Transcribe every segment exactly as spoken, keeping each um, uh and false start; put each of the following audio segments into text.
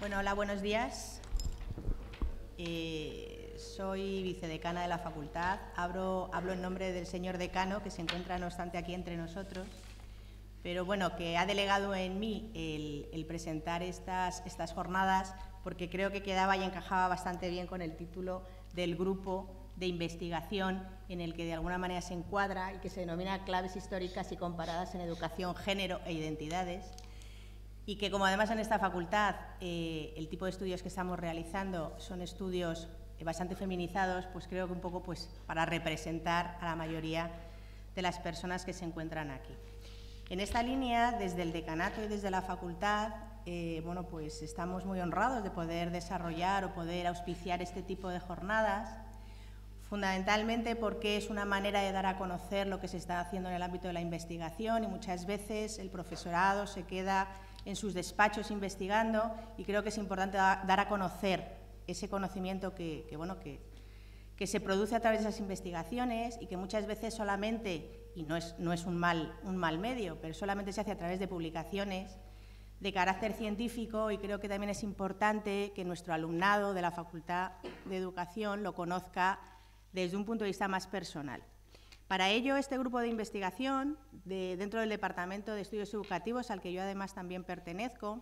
Bueno, hola, buenos días. Eh, soy vicedecana de la facultad. Hablo, hablo en nombre del señor decano, que se encuentra, no obstante, aquí entre nosotros, pero bueno, que ha delegado en mí el, el presentar estas, estas jornadas, porque creo que quedaba y encajaba bastante bien con el título del grupo de investigación en el que de alguna manera se encuadra y que se denomina Claves históricas y comparadas en educación, género e identidades, y que como además en esta facultad eh, el tipo de estudios que estamos realizando son estudios eh, bastante feminizados, pues creo que un poco pues, para representar a la mayoría de las personas que se encuentran aquí. En esta línea, desde el decanato y desde la facultad, eh, bueno, pues estamos muy honrados de poder desarrollar o poder auspiciar este tipo de jornadas, fundamentalmente porque es una manera de dar a conocer lo que se está haciendo en el ámbito de la investigación y muchas veces el profesorado se queda en sus despachos investigando y creo que es importante dar a conocer ese conocimiento que, que, bueno, que, que se produce a través de esas investigaciones y que muchas veces solamente, y no es, no es un, mal, un mal medio, pero solamente se hace a través de publicaciones de carácter científico, y creo que también es importante que nuestro alumnado de la Facultad de Educación lo conozca desde un punto de vista más personal. Para ello, este grupo de investigación, de, dentro del Departamento de Estudios Educativos, al que yo además también pertenezco,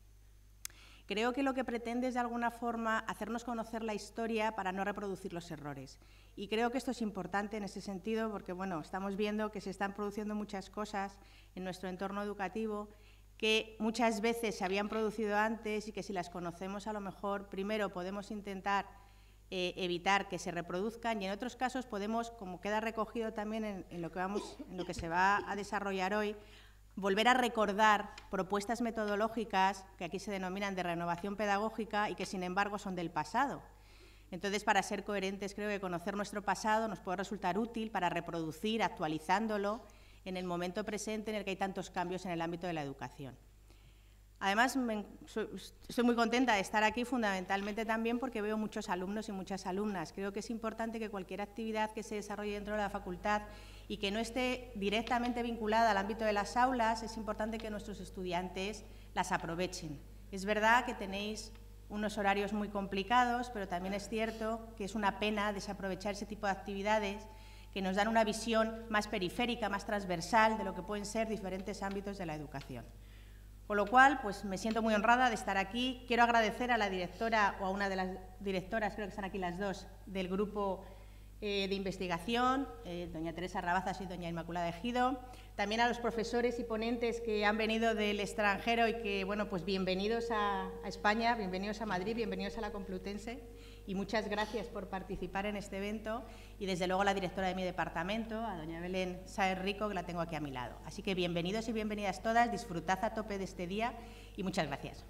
creo que lo que pretende es de alguna forma hacernos conocer la historia para no reproducir los errores. Y creo que esto es importante en ese sentido porque, bueno, estamos viendo que se están produciendo muchas cosas en nuestro entorno educativo que muchas veces se habían producido antes y que si las conocemos a lo mejor primero podemos intentar eh, evitar que se reproduzcan y en otros casos podemos, como queda recogido también en, en, lo que vamos, en lo que se va a desarrollar hoy, volver a recordar propuestas metodológicas que aquí se denominan de renovación pedagógica y que sin embargo son del pasado. Entonces, para ser coherentes, creo que conocer nuestro pasado nos puede resultar útil para reproducir, actualizándolo, en el momento presente en el que hay tantos cambios en el ámbito de la educación. Además, me, soy, estoy muy contenta de estar aquí fundamentalmente también porque veo muchos alumnos y muchas alumnas. Creo que es importante que cualquier actividad que se desarrolle dentro de la facultad y que no esté directamente vinculada al ámbito de las aulas, es importante que nuestros estudiantes las aprovechen. Es verdad que tenéis unos horarios muy complicados, pero también es cierto que es una pena desaprovechar ese tipo de actividades que nos dan una visión más periférica, más transversal de lo que pueden ser diferentes ámbitos de la educación. Con lo cual, pues me siento muy honrada de estar aquí. Quiero agradecer a la directora o a una de las directoras, creo que están aquí las dos, del grupo eh, de investigación, eh, doña Teresa Rabazas y doña Inmaculada Ejido. También a los profesores y ponentes que han venido del extranjero y que, bueno, pues bienvenidos a, a España, bienvenidos a Madrid, bienvenidos a la Complutense. Y muchas gracias por participar en este evento y desde luego a la directora de mi departamento, a doña Belén Sáez Rico, que la tengo aquí a mi lado. Así que bienvenidos y bienvenidas todas, disfrutad a tope de este día y muchas gracias.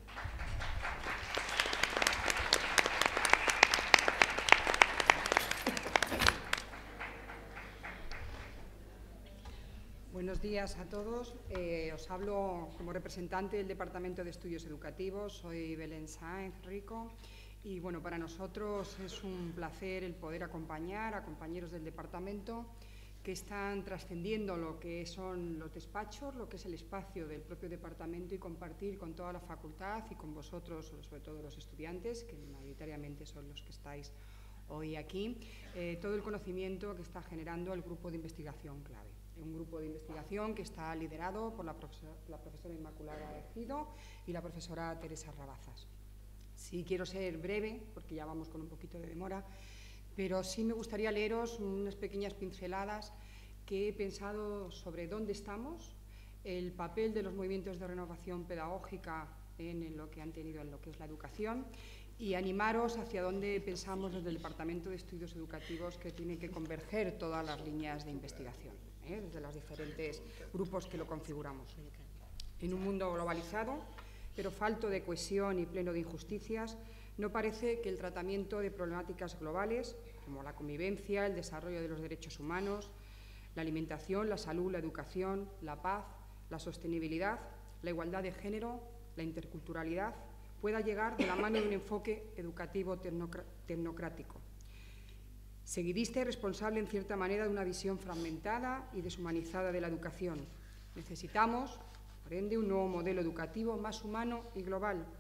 Buenos días a todos. Eh, os hablo como representante del Departamento de Estudios Educativos. Soy Belén Sáez Rico. Y bueno, para nosotros es un placer el poder acompañar a compañeros del departamento que están trascendiendo lo que son los despachos, lo que es el espacio del propio departamento y compartir con toda la facultad y con vosotros, sobre todo los estudiantes, que mayoritariamente son los que estáis hoy aquí, eh, todo el conocimiento que está generando el grupo de investigación clave. Un grupo de investigación que está liderado por la profesora, la profesora Inmaculada Ejido y la profesora Teresa Rabazas. Sí, quiero ser breve, porque ya vamos con un poquito de demora, pero sí me gustaría leeros unas pequeñas pinceladas que he pensado sobre dónde estamos, el papel de los movimientos de renovación pedagógica en lo que han tenido en lo que es la educación y animaros hacia dónde pensamos desde el Departamento de Estudios Educativos que tienen que converger todas las líneas de investigación, ¿eh? desde los diferentes grupos que lo configuramos. En un mundo globalizado, pero falto de cohesión y pleno de injusticias, no parece que el tratamiento de problemáticas globales, como la convivencia, el desarrollo de los derechos humanos, la alimentación, la salud, la educación, la paz, la sostenibilidad, la igualdad de género, la interculturalidad, pueda llegar de la mano de un enfoque educativo tecnocrático, seguidista y responsable en cierta manera de una visión fragmentada y deshumanizada de la educación. Necesitamos, por ende, un nuevo modelo educativo más humano y global,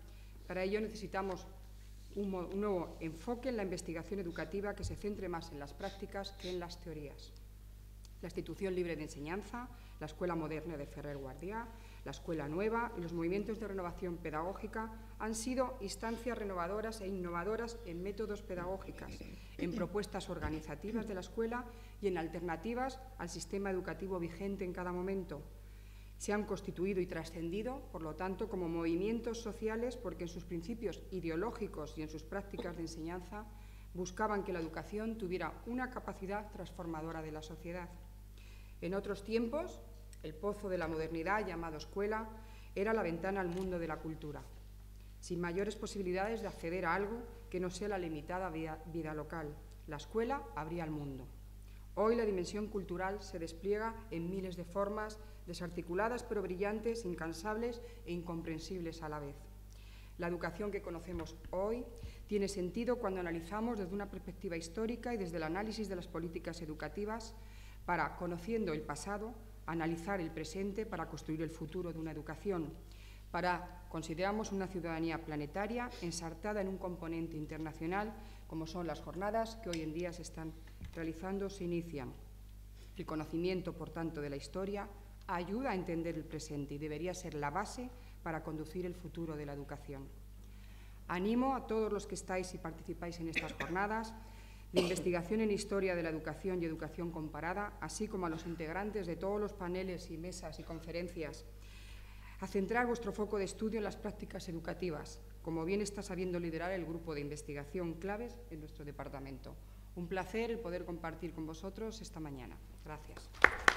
Para ello necesitamos un, un nuevo enfoque en la investigación educativa que se centre más en las prácticas que en las teorías. La institución libre de enseñanza, la Escuela Moderna de Ferrer Guardià, la Escuela Nueva y los movimientos de renovación pedagógica han sido instancias renovadoras e innovadoras en métodos pedagógicos, en propuestas organizativas de la escuela y en alternativas al sistema educativo vigente en cada momento. Se han constituido y trascendido, por lo tanto, como movimientos sociales porque en sus principios ideológicos y en sus prácticas de enseñanza buscaban que la educación tuviera una capacidad transformadora de la sociedad. En otros tiempos, el pozo de la modernidad, llamado escuela, era la ventana al mundo de la cultura, sin mayores posibilidades de acceder a algo que no sea la limitada vida, vida local. La escuela abría al mundo. Hoy la dimensión cultural se despliega en miles de formas, desarticuladas pero brillantes, incansables e incomprensibles a la vez. La educación que conocemos hoy tiene sentido cuando analizamos desde una perspectiva histórica y desde el análisis de las políticas educativas para, conociendo el pasado, analizar el presente para construir el futuro de una educación. Para, consideramos una ciudadanía planetaria ensartada en un componente internacional, como son las jornadas que hoy en día se están realizando, se inician. El conocimiento, por tanto, de la historia ayuda a entender el presente y debería ser la base para conducir el futuro de la educación. Animo a todos los que estáis y participáis en estas jornadas de investigación en historia de la educación y educación comparada, así como a los integrantes de todos los paneles y mesas y conferencias, a centrar vuestro foco de estudio en las prácticas educativas, como bien está sabiendo liderar el grupo de investigación claves en nuestro departamento. Un placer el poder compartir con vosotros esta mañana. Gracias.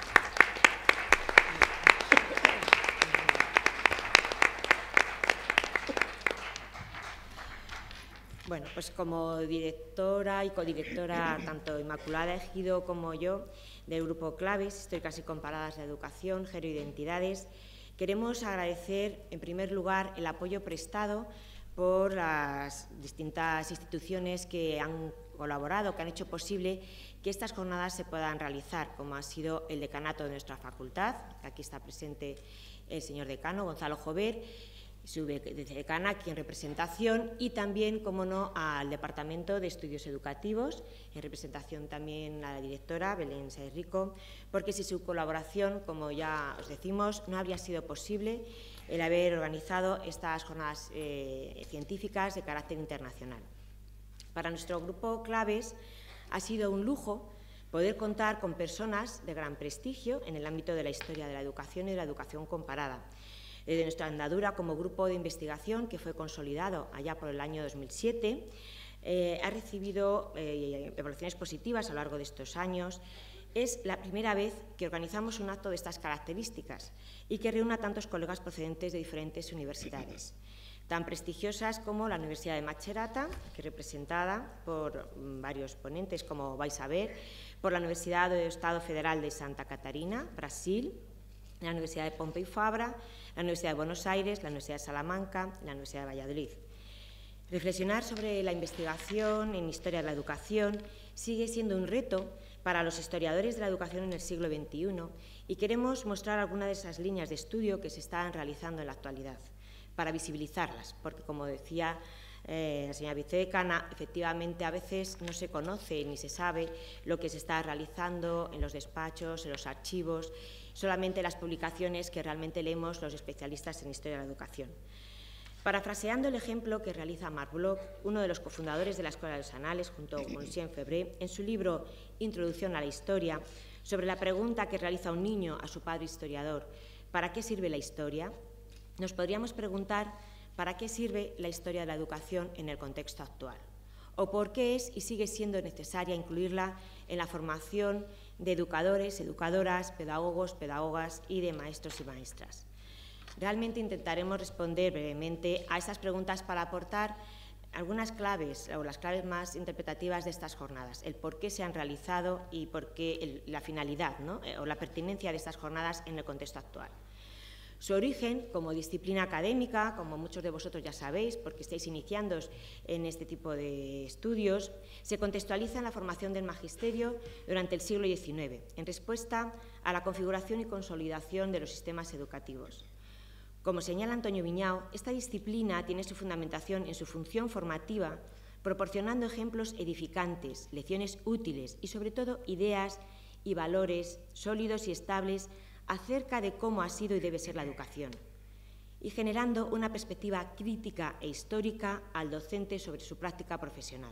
Bueno, pues como directora y codirectora, tanto Inmaculada Ejido como yo, del Grupo Claves, Históricas y Comparadas de Educación, Género e Identidades, queremos agradecer, en primer lugar, el apoyo prestado por las distintas instituciones que han colaborado, que han hecho posible que estas jornadas se puedan realizar, como ha sido el decanato de nuestra facultad, aquí está presente el señor decano, Gonzalo Jover, su decana aquí en representación, y también, como no, al Departamento de Estudios Educativos, en representación también a la directora Belén Sáenz Rico, porque sin su colaboración, como ya os decimos, no habría sido posible el haber organizado estas jornadas eh, científicas de carácter internacional. Para nuestro grupo Claves ha sido un lujo poder contar con personas de gran prestigio en el ámbito de la historia de la educación y de la educación comparada. Desde nuestra andadura como grupo de investigación, que fue consolidado allá por el año dos mil siete, eh, ha recibido eh, evaluaciones positivas a lo largo de estos años. Es la primera vez que organizamos un acto de estas características y que reúne a tantos colegas procedentes de diferentes universidades, tan prestigiosas como la Universidad de Macerata, que es representada por varios ponentes, como vais a ver, por la Universidad del Estado Federal de Santa Catarina, Brasil, la Universidad de Pompeu Fabra, la Universidad de Buenos Aires, la Universidad de Salamanca y la Universidad de Valladolid. Reflexionar sobre la investigación en historia de la educación sigue siendo un reto para los historiadores de la educación en el siglo veintiuno y queremos mostrar algunas de esas líneas de estudio que se están realizando en la actualidad, para visibilizarlas, porque, como decía eh, la señora vicedecana, efectivamente a veces no se conoce ni se sabe lo que se está realizando en los despachos, en los archivos, solamente las publicaciones que realmente leemos los especialistas en historia de la educación. Parafraseando el ejemplo que realiza Marc Bloch, uno de los cofundadores de la Escuela de los Anales, junto con Lucien Febvre, en su libro Introducción a la Historia, sobre la pregunta que realiza un niño a su padre historiador, ¿para qué sirve la historia?, nos podríamos preguntar ¿para qué sirve la historia de la educación en el contexto actual? ¿O por qué es y sigue siendo necesaria incluirla en la formación de educadores, educadoras, pedagogos, pedagogas y de maestros y maestras? Realmente intentaremos responder brevemente a estas preguntas para aportar algunas claves o las claves más interpretativas de estas jornadas, el por qué se han realizado y por qué el, la finalidad, ¿no?, o la pertinencia de estas jornadas en el contexto actual. Su origen como disciplina académica, como muchos de vosotros ya sabéis, porque estáis iniciando en este tipo de estudios, se contextualiza en la formación del magisterio durante el siglo diecinueve, en respuesta a la configuración y consolidación de los sistemas educativos. Como señala Antonio Viñao, esta disciplina tiene su fundamentación en su función formativa, proporcionando ejemplos edificantes, lecciones útiles y, sobre todo, ideas y valores sólidos y estables acerca de cómo ha sido y debe ser la educación, y generando una perspectiva crítica e histórica al docente sobre su práctica profesional.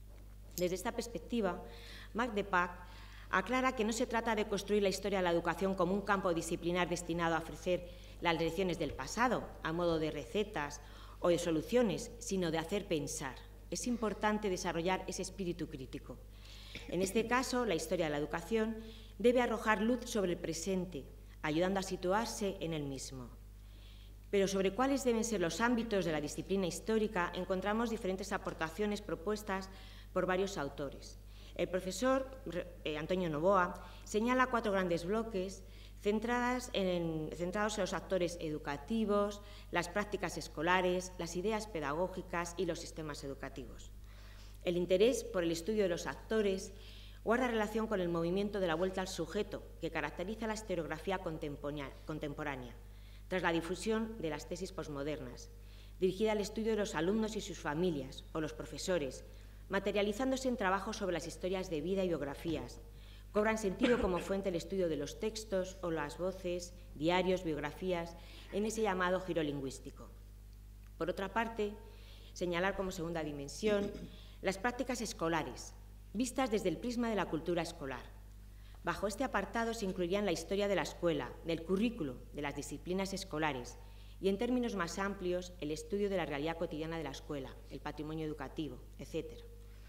Desde esta perspectiva, Marc Depac aclara que no se trata de construir la historia de la educación como un campo disciplinar destinado a ofrecer las lecciones del pasado, a modo de recetas o de soluciones, sino de hacer pensar. Es importante desarrollar ese espíritu crítico. En este caso, la historia de la educación debe arrojar luz sobre el presente, ayudando a situarse en el mismo. Pero sobre cuáles deben ser los ámbitos de la disciplina histórica encontramos diferentes aportaciones propuestas por varios autores. El profesor eh, Antonio Novoa señala cuatro grandes bloques centradas en, centrados en los actores educativos, las prácticas escolares, las ideas pedagógicas y los sistemas educativos. El interés por el estudio de los actores guarda relación con el movimiento de la vuelta al sujeto que caracteriza la historiografía contemporánea, tras la difusión de las tesis posmodernas, dirigida al estudio de los alumnos y sus familias o los profesores, materializándose en trabajos sobre las historias de vida y biografías. Cobran sentido como fuente el estudio de los textos o las voces, diarios, biografías, en ese llamado giro lingüístico. Por otra parte, señalar como segunda dimensión las prácticas escolares, vistas desde el prisma de la cultura escolar. Bajo este apartado se incluirían la historia de la escuela, del currículo, de las disciplinas escolares y, en términos más amplios, el estudio de la realidad cotidiana de la escuela, el patrimonio educativo, etcétera.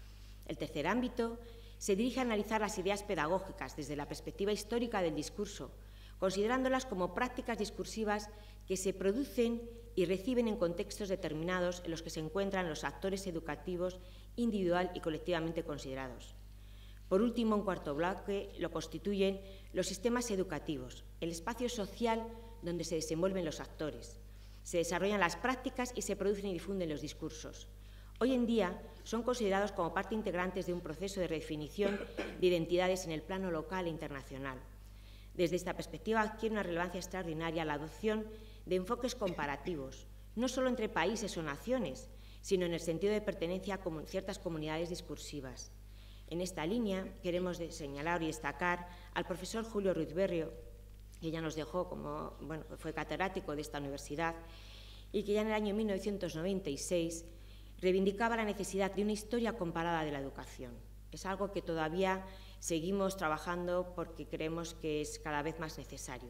El tercer ámbito se dirige a analizar las ideas pedagógicas desde la perspectiva histórica del discurso, considerándolas como prácticas discursivas que se producen y reciben en contextos determinados en los que se encuentran los actores educativos individual y colectivamente considerados. Por último, un cuarto bloque lo constituyen los sistemas educativos, el espacio social donde se desenvuelven los actores. Se desarrollan las prácticas y se producen y difunden los discursos. Hoy en día son considerados como parte integrante de un proceso de redefinición de identidades en el plano local e internacional. Desde esta perspectiva adquiere una relevancia extraordinaria la adopción de enfoques comparativos, no solo entre países o naciones, sino en el sentido de pertenencia a ciertas comunidades discursivas. En esta línea queremos señalar y destacar al profesor Julio Ruiz Berrio, que ya nos dejó como, bueno, fue catedrático de esta universidad y que ya en el año mil novecientos noventa y seis reivindicaba la necesidad de una historia comparada de la educación. Es algo que todavía seguimos trabajando porque creemos que es cada vez más necesario.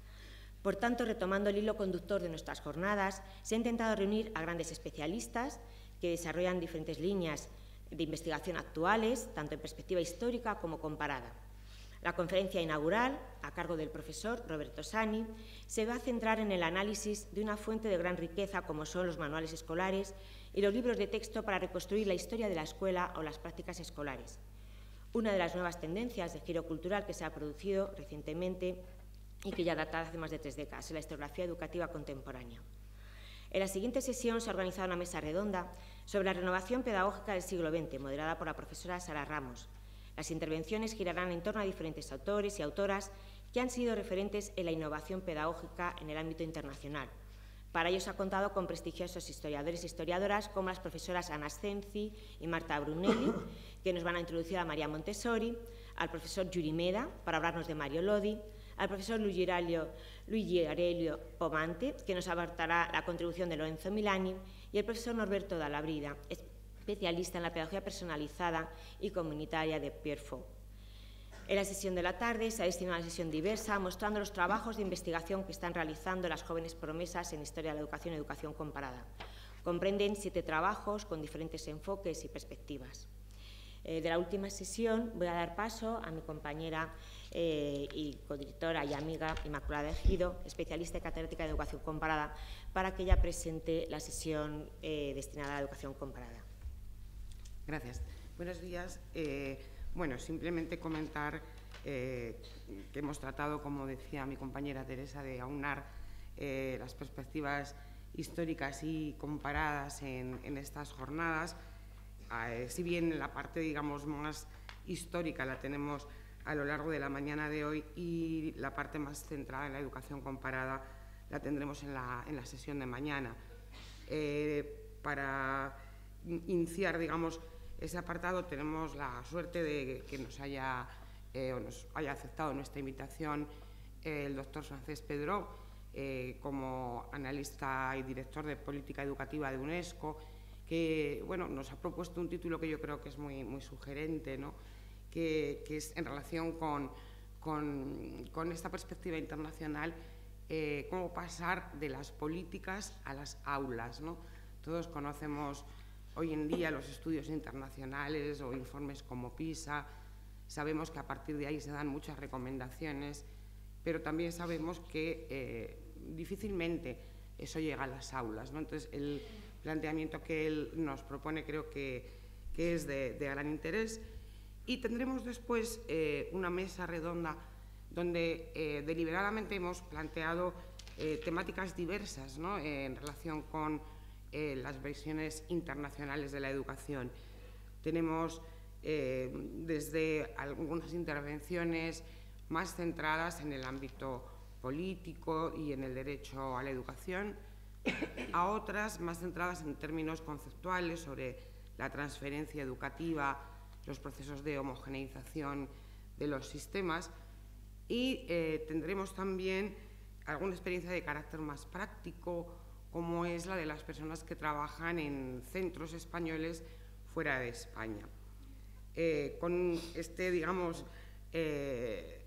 Por tanto, retomando el hilo conductor de nuestras jornadas, se ha intentado reunir a grandes especialistas que desarrollan diferentes líneas de investigación actuales, tanto en perspectiva histórica como comparada. La conferencia inaugural, a cargo del profesor Roberto Sani, se va a centrar en el análisis de una fuente de gran riqueza como son los manuales escolares y los libros de texto para reconstruir la historia de la escuela o las prácticas escolares. Una de las nuevas tendencias de giro cultural que se ha producido recientemente y que ya data de hace más de tres décadas, la historiografía educativa contemporánea. En la siguiente sesión se ha organizado una mesa redonda sobre la renovación pedagógica del siglo veinte, moderada por la profesora Sara Ramos. Las intervenciones girarán en torno a diferentes autores y autoras que han sido referentes en la innovación pedagógica en el ámbito internacional. Para ello se ha contado con prestigiosos historiadores e historiadoras como las profesoras Ana Ascenzi y Marta Brunelli, que nos van a introducir a María Montessori, al profesor Yuri Meda, para hablarnos de Mario Lodi, al profesor Luigi Aurelio Pomante, que nos abarcará la contribución de Lorenzo Milani, y el profesor Norberto Dalla Brida, especialista en la pedagogía personalizada y comunitaria de Pierre Faux. En la sesión de la tarde se ha destinado a una sesión diversa, mostrando los trabajos de investigación que están realizando las jóvenes promesas en Historia de la Educación y Educación Comparada. Comprenden siete trabajos con diferentes enfoques y perspectivas. Eh, de la última sesión voy a dar paso a mi compañera eh, y codirectora y amiga Inmaculada Ejido, especialista y catedrática de Educación Comparada, para que ella presente la sesión eh, destinada a la educación comparada. Gracias. Buenos días. Eh, bueno, simplemente comentar eh, que hemos tratado, como decía mi compañera Teresa, de aunar eh, las perspectivas históricas y comparadas en, en estas jornadas. Eh, si bien la parte, digamos, más histórica la tenemos a lo largo de la mañana de hoy y la parte más centrada en la educación comparada la tendremos en la, en la sesión de mañana. Eh, para iniciar, digamos, ese apartado, tenemos la suerte de que nos haya, eh, o nos haya aceptado nuestra invitación eh, el doctor Francesc Pedró, eh, como analista y director de política educativa de UNESCO, que bueno, nos ha propuesto un título que yo creo que es muy, muy sugerente, ¿no? que, que es en relación con, con, con esta perspectiva internacional, eh, cómo pasar de las políticas a las aulas, ¿no? Todos conocemos hoy en día los estudios internacionales o informes como PISA, sabemos que a partir de ahí se dan muchas recomendaciones, pero también sabemos que eh, difícilmente eso llega a las aulas, ¿no? Entonces, el planteamiento que él nos propone creo que, que es de, de gran interés. Y tendremos después eh, una mesa redonda donde eh, deliberadamente hemos planteado eh, temáticas diversas, ¿no? eh, en relación con eh, las versiones internacionales de la educación. Tenemos eh, desde algunas intervenciones más centradas en el ámbito político y en el derecho a la educación, a otras más centradas en términos conceptuales sobre la transferencia educativa, los procesos de homogeneización de los sistemas, y eh, tendremos también alguna experiencia de carácter más práctico, como es la de las personas que trabajan en centros españoles fuera de España. Eh, con este, digamos, eh,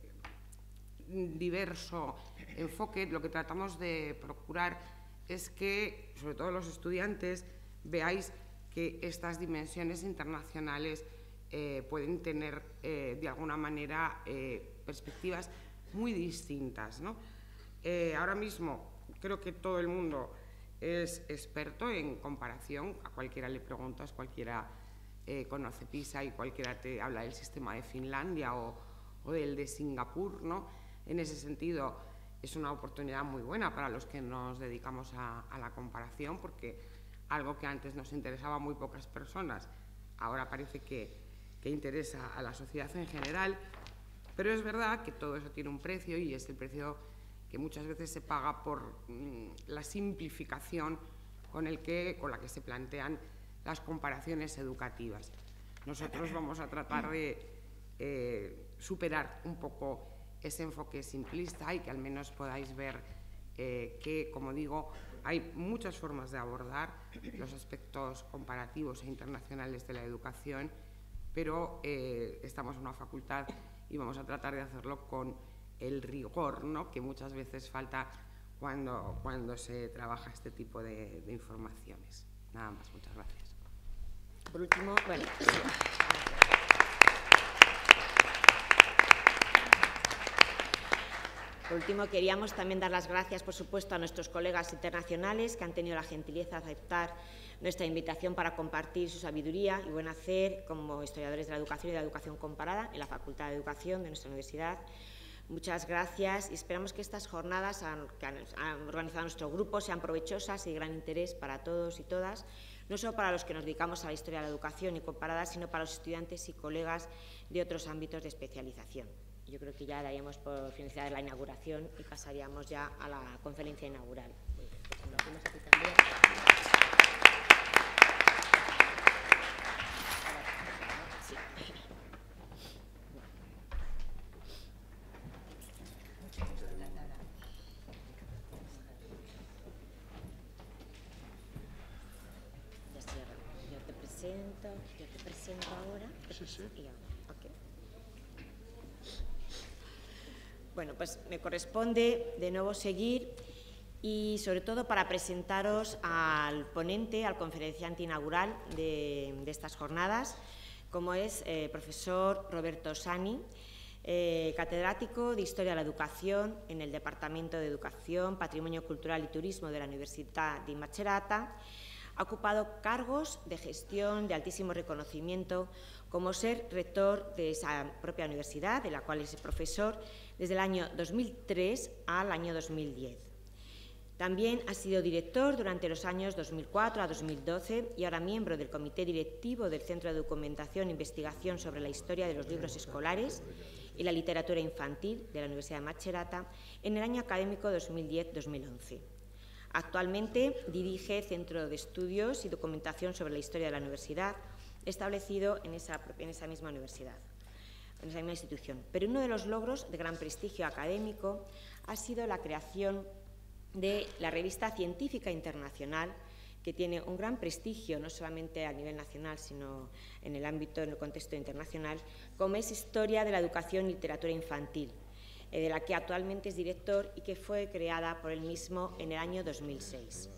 diverso enfoque, lo que tratamos de procurar es que, sobre todo los estudiantes, veáis que estas dimensiones internacionales eh, pueden tener, eh, de alguna manera, eh, perspectivas muy distintas, ¿no? Eh, ahora mismo creo que todo el mundo es experto en comparación, a cualquiera le preguntas, cualquiera eh, conoce PISA y cualquiera te habla del sistema de Finlandia o, o del de Singapur, ¿no? En ese sentido, es una oportunidad muy buena para los que nos dedicamos a, a la comparación, porque algo que antes nos interesaba a muy pocas personas, ahora parece que, que interesa a la sociedad en general, pero es verdad que todo eso tiene un precio, y es el precio que muchas veces se paga por mmm, la simplificación con, el que, con la que se plantean las comparaciones educativas. Nosotros vamos a tratar de eh, superar un poco ese enfoque simplista y que al menos podáis ver eh, que, como digo, hay muchas formas de abordar los aspectos comparativos e internacionales de la educación, pero eh, estamos en una facultad y vamos a tratar de hacerlo con el rigor, ¿no?, que muchas veces falta cuando, cuando se trabaja este tipo de, de informaciones. Nada más, muchas gracias. Por último, bueno, Por último, queríamos también dar las gracias, por supuesto, a nuestros colegas internacionales que han tenido la gentileza de aceptar nuestra invitación para compartir su sabiduría y buen hacer como historiadores de la educación y de la educación comparada en la Facultad de Educación de nuestra universidad. Muchas gracias y esperamos que estas jornadas que han organizado nuestro grupo sean provechosas y de gran interés para todos y todas, no solo para los que nos dedicamos a la historia de la educación y comparada, sino para los estudiantes y colegas de otros ámbitos de especialización. Yo creo que ya daríamos por finalizada la inauguración y pasaríamos ya a la conferencia inaugural. Pues nos vemos aquí también. Sí. Ya cierro. Yo te presento, yo te presento ahora. Sí, sí. Y ahora. Okay. Bueno, pues me corresponde de nuevo seguir y sobre todo para presentaros al ponente, al conferenciante inaugural de, de estas jornadas, como es el eh, profesor Roberto Sani, eh, catedrático de Historia de la Educación en el Departamento de Educación, Patrimonio Cultural y Turismo de la Universidad de Macerata. Ha ocupado cargos de gestión de altísimo reconocimiento, como ser rector de esa propia universidad, de la cual es profesor, desde el año dos mil tres al año dos mil diez. También ha sido director durante los años dos mil cuatro a dos mil doce y ahora miembro del Comité Directivo del Centro de Documentación e Investigación sobre la Historia de los Libros Escolares y la literatura infantil de la Universidad de Macerata en el año académico dos mil diez dos mil once. Actualmente dirige Centro de Estudios y Documentación sobre la Historia de la Universidad, establecido en esa, en esa misma universidad, en esa misma institución. Pero uno de los logros de gran prestigio académico ha sido la creación de la revista científica internacional, que tiene un gran prestigio, no solamente a nivel nacional, sino en el ámbito, en el contexto internacional, como es Historia de la Educación y Literatura Infantil, eh, de la que actualmente es director y que fue creada por él mismo en el año dos mil seis.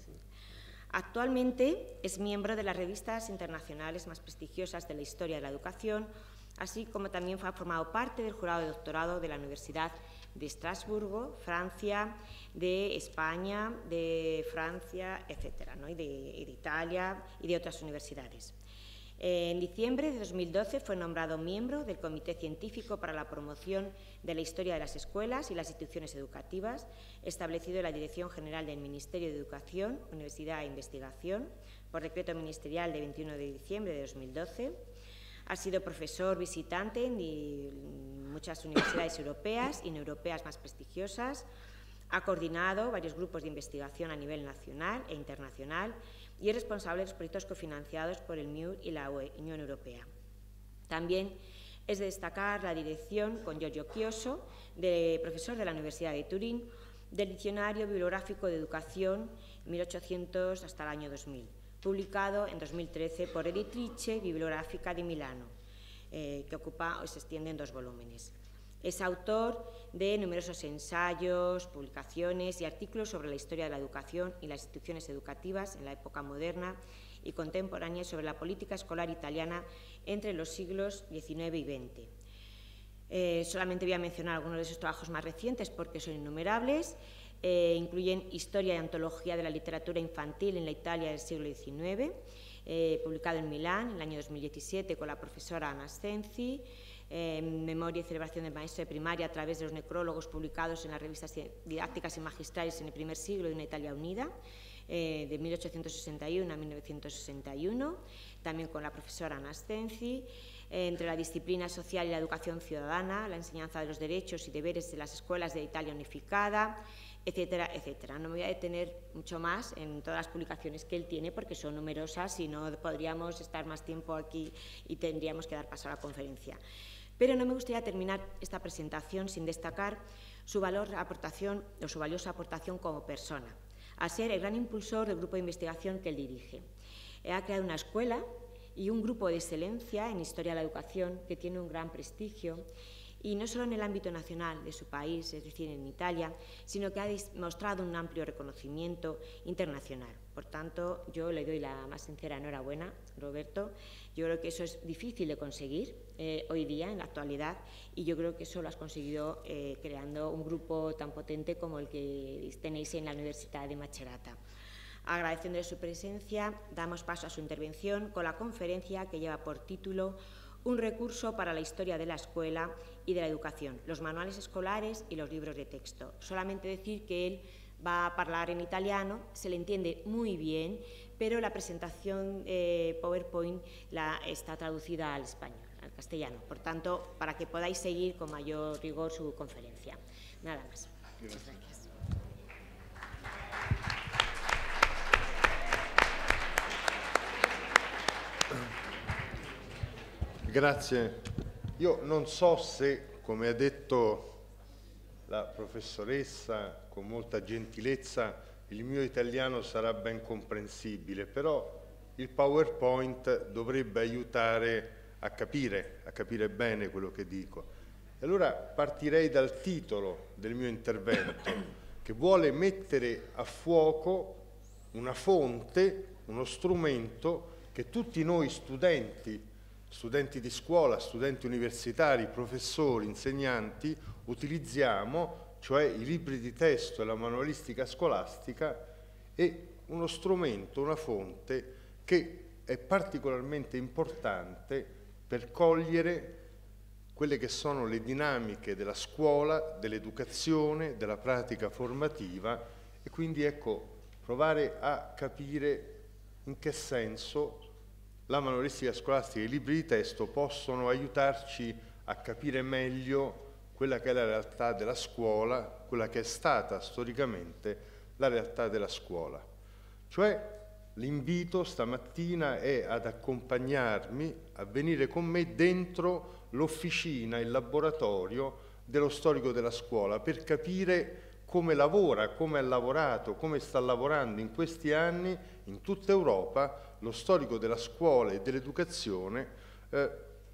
Actualmente es miembro de las revistas internacionales más prestigiosas de la historia de la educación, así como también ha formado parte del jurado de doctorado de la Universidad de Estrasburgo, Francia, de España, de Francia, etcétera, ¿no? y, de, y de Italia y de otras universidades. En diciembre de dos mil doce fue nombrado miembro del Comité Científico para la Promoción de la Historia de las Escuelas y las Instituciones Educativas, establecido en la Dirección General del Ministerio de Educación, Universidad e Investigación, por decreto ministerial de veintiuno de diciembre de dos mil doce. Ha sido profesor visitante en muchas universidades europeas y no europeas más prestigiosas. Ha coordinado varios grupos de investigación a nivel nacional e internacional y es responsable de los proyectos cofinanciados por el M I U y la Unión Europea. También es de destacar la dirección con Giorgio Chioso, de profesor de la Universidad de Turín, del Diccionario Bibliográfico de Educación mil ochocientos hasta el año dos mil. Publicado en dos mil trece por Editrice Bibliografica di Milano, eh, que ocupa o se extiende en dos volúmenes. Es autor de numerosos ensayos, publicaciones y artículos sobre la historia de la educación y las instituciones educativas en la época moderna y contemporánea y sobre la política escolar italiana entre los siglos diecinueve y veinte. Eh, solamente voy a mencionar algunos de sus trabajos más recientes porque son innumerables. Eh, incluyen Historia y Antología de la Literatura Infantil en la Italia del siglo diecinueve, eh, publicado en Milán en el año dos mil diecisiete con la profesora Anna Stenzi, eh, Memoria y Celebración del Maestro de Primaria a través de los necrólogos publicados en las revistas didácticas y magistrales en el primer siglo de una Italia unida, eh, de mil ochocientos sesenta y uno a mil novecientos sesenta y uno, también con la profesora Anna Stenzi, eh, entre la disciplina social y la educación ciudadana, la enseñanza de los derechos y deberes de las escuelas de Italia unificada, etcétera, etcétera. No me voy a detener mucho más en todas las publicaciones que él tiene porque son numerosas y no podríamos estar más tiempo aquí y tendríamos que dar paso a la conferencia. Pero no me gustaría terminar esta presentación sin destacar su valor aportación o su valiosa aportación como persona, a ser el gran impulsor del grupo de investigación que él dirige. Ha creado una escuela y un grupo de excelencia en Historia de la Educación que tiene un gran prestigio, y no solo en el ámbito nacional de su país, es decir, en Italia, sino que ha demostrado un amplio reconocimiento internacional. Por tanto, yo le doy la más sincera enhorabuena, Roberto. Yo creo que eso es difícil de conseguir eh, hoy día, en la actualidad, y yo creo que eso lo has conseguido eh, creando un grupo tan potente como el que tenéis en la Universidad de Macerata. Agradeciéndole su presencia, damos paso a su intervención con la conferencia que lleva por título Un recurso para la historia de la escuela y de la educación, los manuales escolares y los libros de texto. Solamente decir que él va a hablar en italiano, se le entiende muy bien, pero la presentación eh, PowerPoint la, está traducida al español, al castellano. Por tanto, para que podáis seguir con mayor rigor su conferencia. Nada más. Muchas gracias. Grazie. Io non so se, come ha detto la professoressa con molta gentilezza, il mio italiano sarà ben comprensibile, però il PowerPoint dovrebbe aiutare a capire, a capire bene quello che dico. E allora partirei dal titolo del mio intervento, che vuole mettere a fuoco una fonte, uno strumento che tutti noi studenti, studenti di scuola, studenti universitari, professori, insegnanti, utilizziamo, cioè i libri di testo e la manualistica scolastica, è uno strumento, una fonte che è particolarmente importante per cogliere quelle che sono le dinamiche della scuola, dell'educazione, della pratica formativa e quindi ecco, provare a capire in che senso la manualistica scolastica e i libri di testo possono aiutarci a capire meglio quella che è la realtà della scuola, quella che è stata storicamente la realtà della scuola. Cioè l'invito stamattina è ad accompagnarmi, a venire con me dentro l'officina, il laboratorio dello storico della scuola, per capire come lavora, come ha lavorato, come sta lavorando in questi anni in tutta Europa lo storico della scuola e dell'educazione, eh,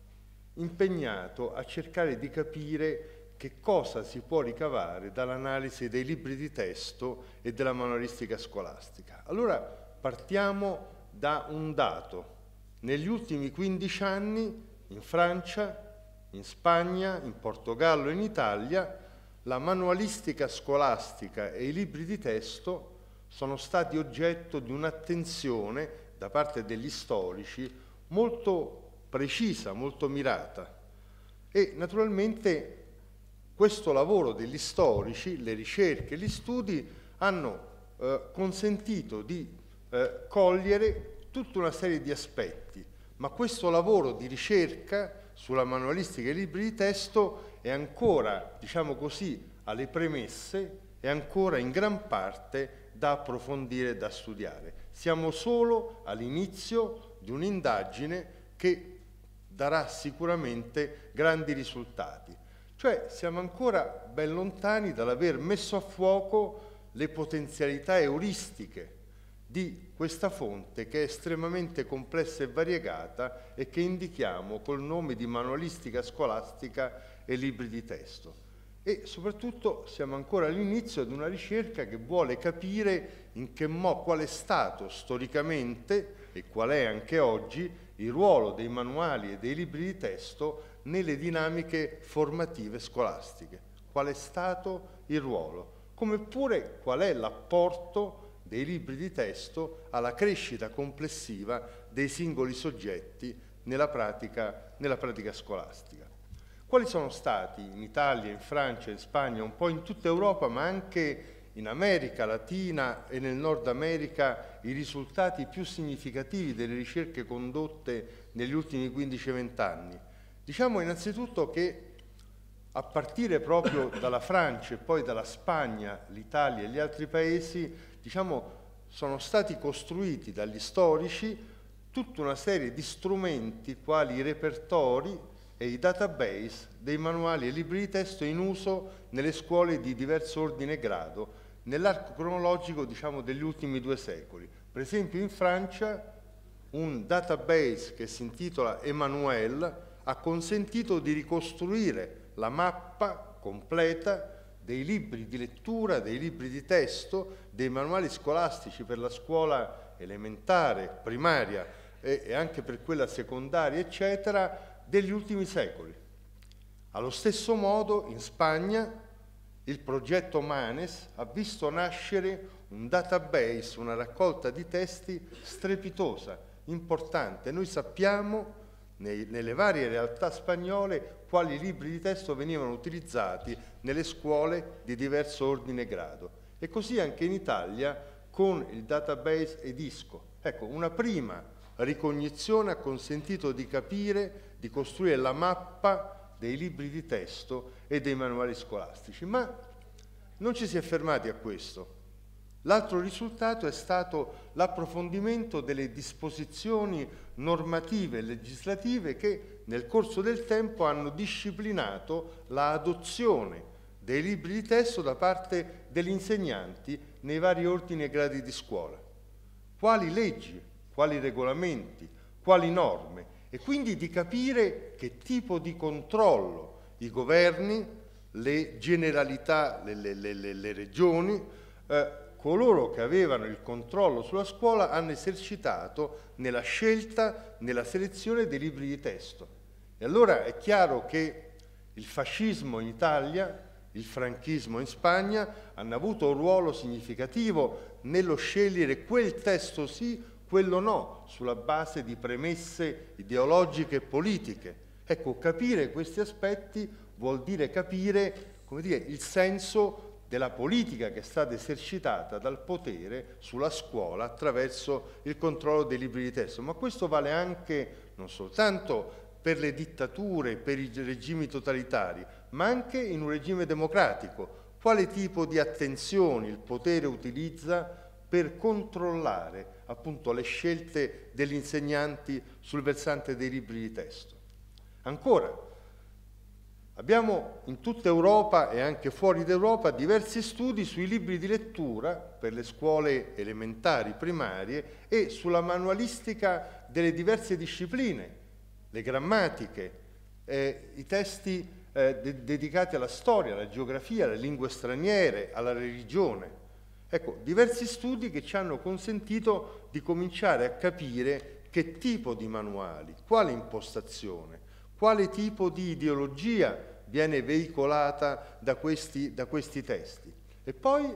impegnato a cercare di capire che cosa si può ricavare dall'analisi dei libri di testo e della manualistica scolastica. Allora partiamo da un dato. Negli ultimi quindici anni in Francia, in Spagna, in Portogallo e in Italia la manualistica scolastica e i libri di testo sono stati oggetto di un'attenzione da parte degli storici molto precisa, molto mirata. E naturalmente questo lavoro degli storici, le ricerche, gli studi hanno eh, consentito di eh, cogliere tutta una serie di aspetti, ma questo lavoro di ricerca sulla manualistica e i libri di testo è ancora, diciamo così, alle premesse, è ancora in gran parte da approfondire e da studiare. Siamo solo all'inizio di un'indagine che darà sicuramente grandi risultati. Cioè siamo ancora ben lontani dall'aver messo a fuoco le potenzialità euristiche di questa fonte che è estremamente complessa e variegata e che indichiamo col nome di manualistica scolastica e libri di testo. E soprattutto siamo ancora all'inizio di una ricerca che vuole capire in che modo, qual è stato storicamente e qual è anche oggi il ruolo dei manuali e dei libri di testo nelle dinamiche formative scolastiche. Qual è stato il ruolo? Come pure qual è l'apporto dei libri di testo alla crescita complessiva dei singoli soggetti nella pratica, nella pratica scolastica. Quali sono stati in Italia, in Francia, in Spagna, un po' in tutta Europa, ma anche in America Latina e nel Nord America, i risultati più significativi delle ricerche condotte negli ultimi quindici venti anni? Diciamo innanzitutto che a partire proprio dalla Francia e poi dalla Spagna, l'Italia e gli altri paesi, diciamo, sono stati costruiti dagli storici tutta una serie di strumenti quali i repertori e i database dei manuali e libri di testo in uso nelle scuole di diverso ordine e grado nell'arco cronologico, diciamo, degli ultimi due secoli. Per esempio in Francia un database che si intitola Emmanuel ha consentito di ricostruire la mappa completa dei libri di lettura, dei libri di testo, dei manuali scolastici per la scuola elementare, primaria e, e anche per quella secondaria, eccetera, degli ultimi secoli. Allo stesso modo in Spagna il progetto Manes ha visto nascere un database, una raccolta di testi strepitosa, importante. Noi sappiamo nei, nelle varie realtà spagnole quali libri di testo venivano utilizzati nelle scuole di diverso ordine e grado. E così anche in Italia con il database Edisco. Ecco, una prima ricognizione ha consentito di capire, di costruire la mappa dei libri di testo e dei manuali scolastici. Ma non ci si è fermati a questo. L'altro risultato è stato l'approfondimento delle disposizioni normative e legislative che nel corso del tempo hanno disciplinato l'adozione dei libri di testo da parte degli insegnanti nei vari ordini e gradi di scuola. Quali leggi, quali regolamenti, quali norme, e quindi di capire che tipo di controllo i governi, le generalità, le, le, le, le regioni, eh, coloro che avevano il controllo sulla scuola hanno esercitato nella scelta, nella selezione dei libri di testo. E allora è chiaro che il fascismo in Italia, il franchismo in Spagna hanno avuto un ruolo significativo nello scegliere quel testo sì, quello no, sulla base di premesse ideologiche e politiche. Ecco, capire questi aspetti vuol dire capire, come dire, il senso della politica che è stata esercitata dal potere sulla scuola attraverso il controllo dei libri di testo. Ma questo vale anche non soltanto per le dittature, per i regimi totalitari, ma anche in un regime democratico. Quale tipo di attenzioni il potere utilizza per controllare appunto le scelte degli insegnanti sul versante dei libri di testo? Ancora, abbiamo in tutta Europa e anche fuori d'Europa diversi studi sui libri di lettura per le scuole elementari, primarie e sulla manualistica delle diverse discipline, le grammatiche, eh, i testi eh, de- dedicati alla storia, alla geografia, alle lingue straniere, alla religione. Ecco, diversi studi che ci hanno consentito di cominciare a capire che tipo di manuali, quale impostazione, quale tipo di ideologia viene veicolata da questi, da questi testi. E poi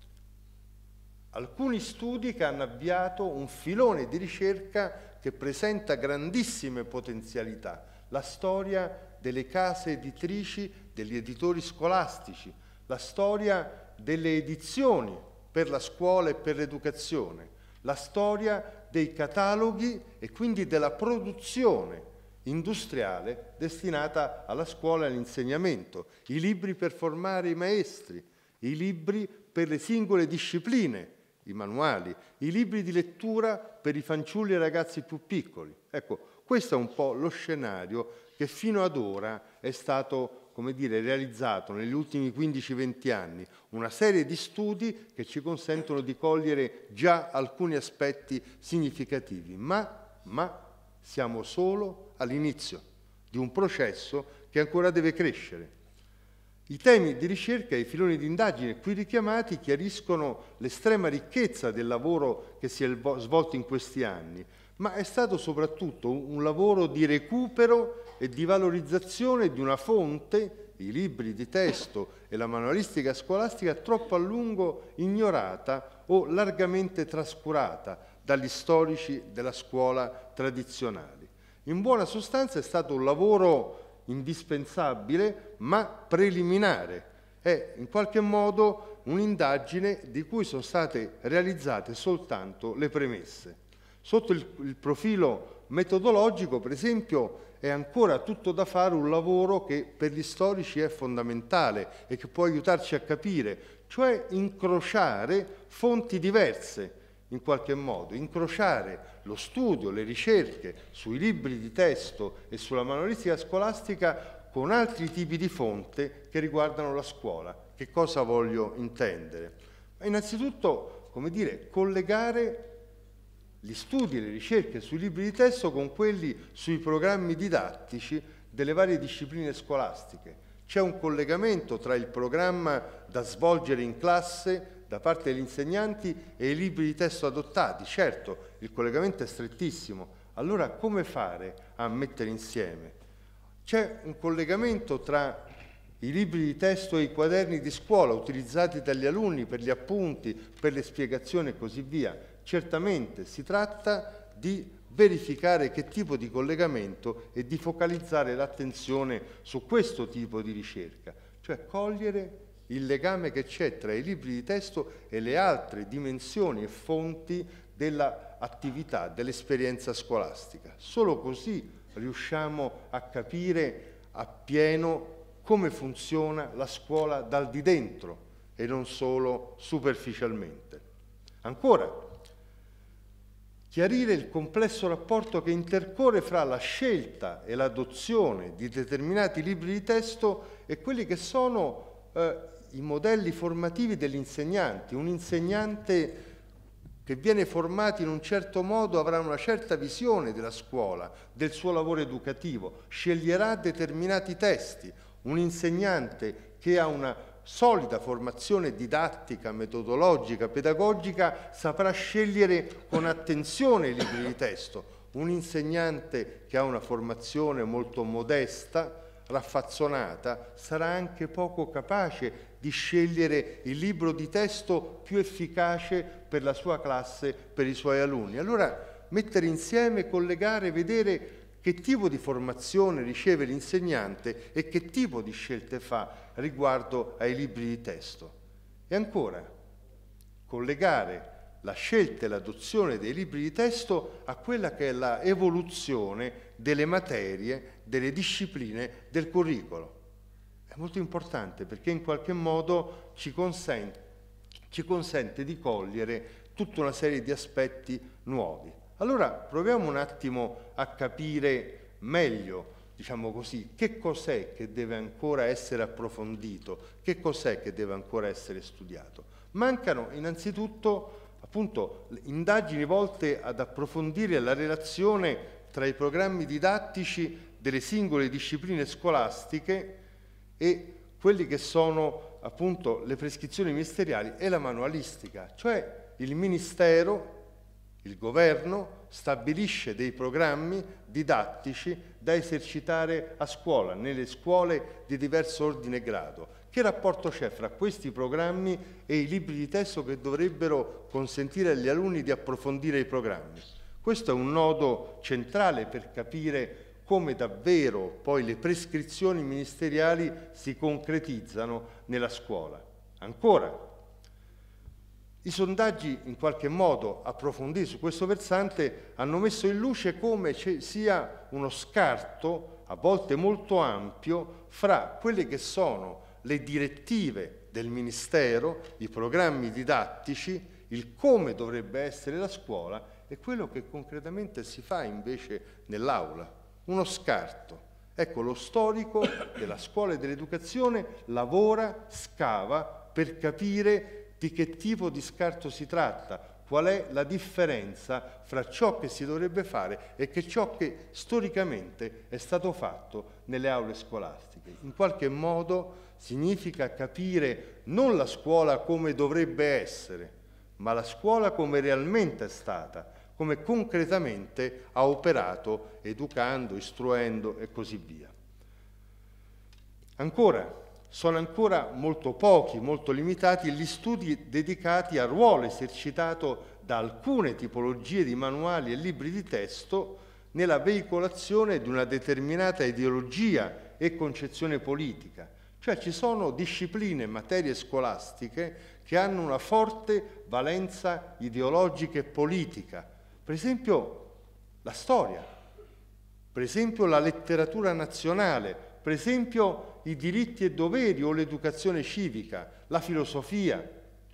alcuni studi che hanno avviato un filone di ricerca che presenta grandissime potenzialità, la storia delle case editrici, degli editori scolastici, la storia delle edizioni per la scuola e per l'educazione, la storia dei cataloghi e quindi della produzione industriale destinata alla scuola e all'insegnamento, i libri per formare i maestri, i libri per le singole discipline, i manuali, i libri di lettura per i fanciulli e i ragazzi più piccoli. Ecco, questo è un po' lo scenario che fino ad ora è stato, come dire, realizzato negli ultimi quindici venti anni, una serie di studi che ci consentono di cogliere già alcuni aspetti significativi, ma, ma siamo solo all'inizio di un processo che ancora deve crescere. I temi di ricerca e i filoni di indagine qui richiamati chiariscono l'estrema ricchezza del lavoro che si è svolto in questi anni, ma è stato soprattutto un lavoro di recupero e di valorizzazione di una fonte, i libri di testo e la manualistica scolastica, troppo a lungo ignorata o largamente trascurata dagli storici della scuola tradizionale. In buona sostanza è stato un lavoro indispensabile ma preliminare, è in qualche modo un'indagine di cui sono state realizzate soltanto le premesse. Sotto il, il profilo metodologico, per esempio, è ancora tutto da fare un lavoro che per gli storici è fondamentale e che può aiutarci a capire, cioè incrociare fonti diverse in qualche modo, incrociare lo studio, le ricerche sui libri di testo e sulla manualistica scolastica con altri tipi di fonte che riguardano la scuola. Che cosa voglio intendere? Ma innanzitutto, come dire, collegare gli studi e le ricerche sui libri di testo con quelli sui programmi didattici delle varie discipline scolastiche. C'è un collegamento tra il programma da svolgere in classe da parte degli insegnanti e i libri di testo adottati. Certo, il collegamento è strettissimo. Allora come fare a mettere insieme? C'è un collegamento tra i libri di testo e i quaderni di scuola utilizzati dagli alunni per gli appunti, per le spiegazioni e così via. Certamente si tratta di verificare che tipo di collegamento e di focalizzare l'attenzione su questo tipo di ricerca, cioè cogliere il legame che c'è tra i libri di testo e le altre dimensioni e fonti dell'attività, dell'esperienza scolastica. Solo così riusciamo a capire appieno come funziona la scuola dal di dentro e non solo superficialmente. Ancora, chiarire il complesso rapporto che intercorre fra la scelta e l'adozione di determinati libri di testo e quelli che sono eh, i modelli formativi degli insegnanti. Un insegnante che viene formato in un certo modo avrà una certa visione della scuola, del suo lavoro educativo, sceglierà determinati testi. Un insegnante che ha una solida formazione didattica, metodologica, pedagogica, saprà scegliere con attenzione i libri di testo. Un insegnante che ha una formazione molto modesta, raffazzonata, sarà anche poco capace di scegliere il libro di testo più efficace per la sua classe, per i suoi alunni. Allora, mettere insieme, collegare, vedere che tipo di formazione riceve l'insegnante e che tipo di scelte fa riguardo ai libri di testo. E ancora, collegare la scelta e l'adozione dei libri di testo a quella che è la evoluzione delle materie, delle discipline del curricolo. È molto importante perché in qualche modo ci consente, ci consente di cogliere tutta una serie di aspetti nuovi. Allora proviamo un attimo a capire meglio, diciamo così, che cos'è che deve ancora essere approfondito, che cos'è che deve ancora essere studiato. Mancano innanzitutto appunto indagini volte ad approfondire la relazione tra i programmi didattici delle singole discipline scolastiche e quelli che sono appunto le prescrizioni ministeriali e la manualistica, cioè il Ministero, il Governo stabilisce dei programmi didattici da esercitare a scuola, nelle scuole di diverso ordine e grado. Che rapporto c'è fra questi programmi e i libri di testo che dovrebbero consentire agli alunni di approfondire i programmi? Questo è un nodo centrale per capire come davvero poi le prescrizioni ministeriali si concretizzano nella scuola. Ancora, i sondaggi in qualche modo approfonditi su questo versante hanno messo in luce come ci sia uno scarto, a volte molto ampio, fra quelle che sono le direttive del Ministero, i programmi didattici, il come dovrebbe essere la scuola e quello che concretamente si fa invece nell'aula. Uno scarto. Ecco, lo storico della scuola e dell'educazione lavora, scava per capire di che tipo di scarto si tratta, qual è la differenza fra ciò che si dovrebbe fare e che ciò che storicamente è stato fatto nelle aule scolastiche. In qualche modo significa capire non la scuola come dovrebbe essere, ma la scuola come realmente è stata, come concretamente ha operato, educando, istruendo e così via. Ancora, sono ancora molto pochi, molto limitati gli studi dedicati al ruolo esercitato da alcune tipologie di manuali e libri di testo nella veicolazione di una determinata ideologia e concezione politica. Cioè ci sono discipline e materie scolastiche che hanno una forte valenza ideologica e politica. Per esempio la storia, per esempio la letteratura nazionale, per esempio i diritti e doveri o l'educazione civica, la filosofia.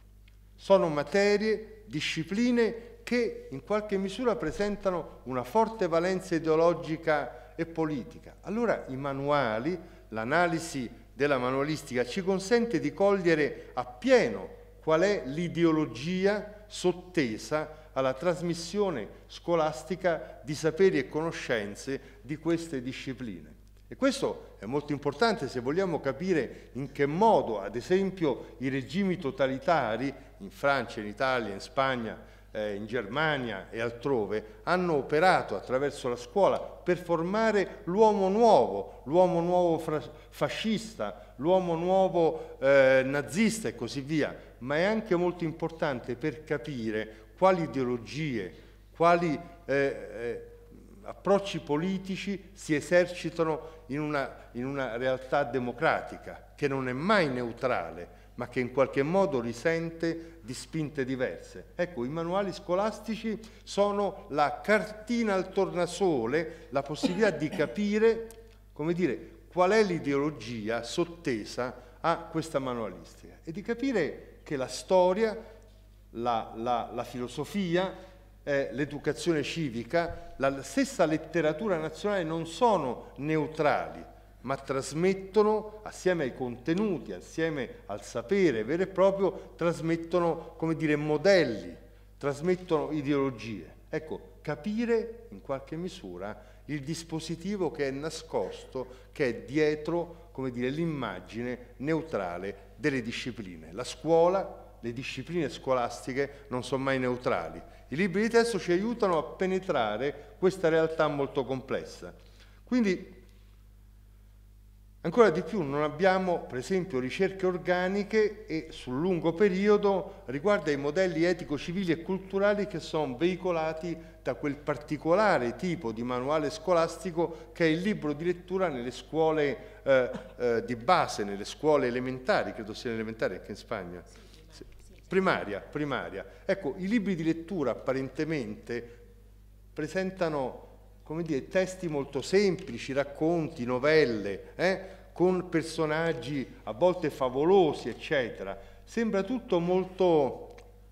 Sono materie, discipline che in qualche misura presentano una forte valenza ideologica e politica. Allora i manuali, l'analisi della manualistica ci consente di cogliere appieno qual è l'ideologia sottesa alla trasmissione scolastica di saperi e conoscenze di queste discipline. E questo è molto importante se vogliamo capire in che modo, ad esempio, i regimi totalitari in Francia, in Italia, in Spagna, eh, in Germania e altrove hanno operato attraverso la scuola per formare l'uomo nuovo, l'uomo nuovo fascista, l'uomo nuovo eh, nazista e così via. Ma è anche molto importante per capire quali ideologie, quali eh, eh, approcci politici si esercitano in una, in una realtà democratica, che non è mai neutrale, ma che in qualche modo risente di spinte diverse. Ecco, i manuali scolastici sono la cartina al tornasole, la possibilità di capire, come dire, qual è l'ideologia sottesa a questa manualistica e di capire che la storia, la, la, la filosofia, eh, l'educazione civica, la stessa letteratura nazionale non sono neutrali, ma trasmettono, assieme ai contenuti, assieme al sapere vero e proprio, trasmettono, come dire, modelli, trasmettono ideologie. Ecco, capire in qualche misura il dispositivo che è nascosto, che è dietro, come dire, l'immagine neutrale delle discipline. La scuola, le discipline scolastiche non sono mai neutrali. I libri di testo ci aiutano a penetrare questa realtà molto complessa. Quindi, ancora di più, non abbiamo, per esempio, ricerche organiche e sul lungo periodo riguardo ai modelli etico-civili e culturali che sono veicolati da quel particolare tipo di manuale scolastico che è il libro di lettura nelle scuole eh, eh, di base, nelle scuole elementari, credo sia elementare anche in Spagna. Primaria, primaria. Ecco, i libri di lettura apparentemente presentano, come dire, testi molto semplici, racconti, novelle, eh, con personaggi a volte favolosi, eccetera. Sembra tutto molto,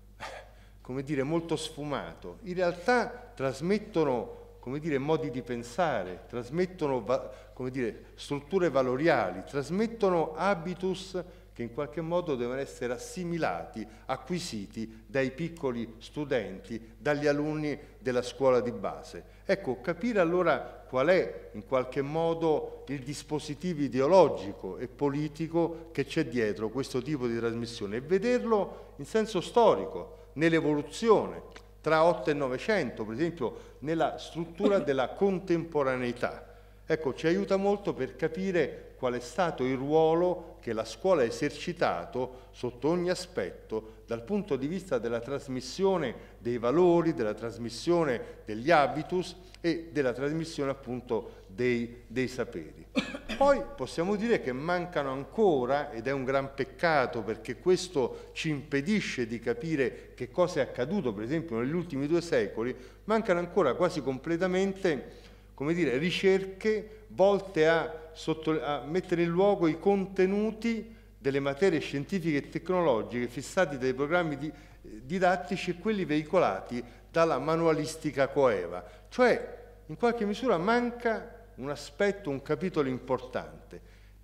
come dire, molto sfumato. In realtà trasmettono, come dire, modi di pensare, trasmettono, come dire, strutture valoriali, trasmettono habitus che in qualche modo devono essere assimilati, acquisiti dai piccoli studenti, dagli alunni della scuola di base. Ecco, capire allora qual è in qualche modo il dispositivo ideologico e politico che c'è dietro questo tipo di trasmissione e vederlo in senso storico, nell'evoluzione tra otto e novecento, per esempio nella struttura della contemporaneità. Ecco, ci aiuta molto per capire qual è stato il ruolo che la scuola ha esercitato sotto ogni aspetto dal punto di vista della trasmissione dei valori, della trasmissione degli habitus e della trasmissione appunto dei, dei saperi. Poi possiamo dire che mancano ancora, ed è un gran peccato perché questo ci impedisce di capire che cosa è accaduto per esempio negli ultimi due secoli, mancano ancora quasi completamente, come dire, ricerche volte a, sotto, a mettere in luogo i contenuti delle materie scientifiche e tecnologiche fissati dai programmi di, didattici e quelli veicolati dalla manualistica coeva. Cioè, in qualche misura manca un aspetto, un capitolo importante.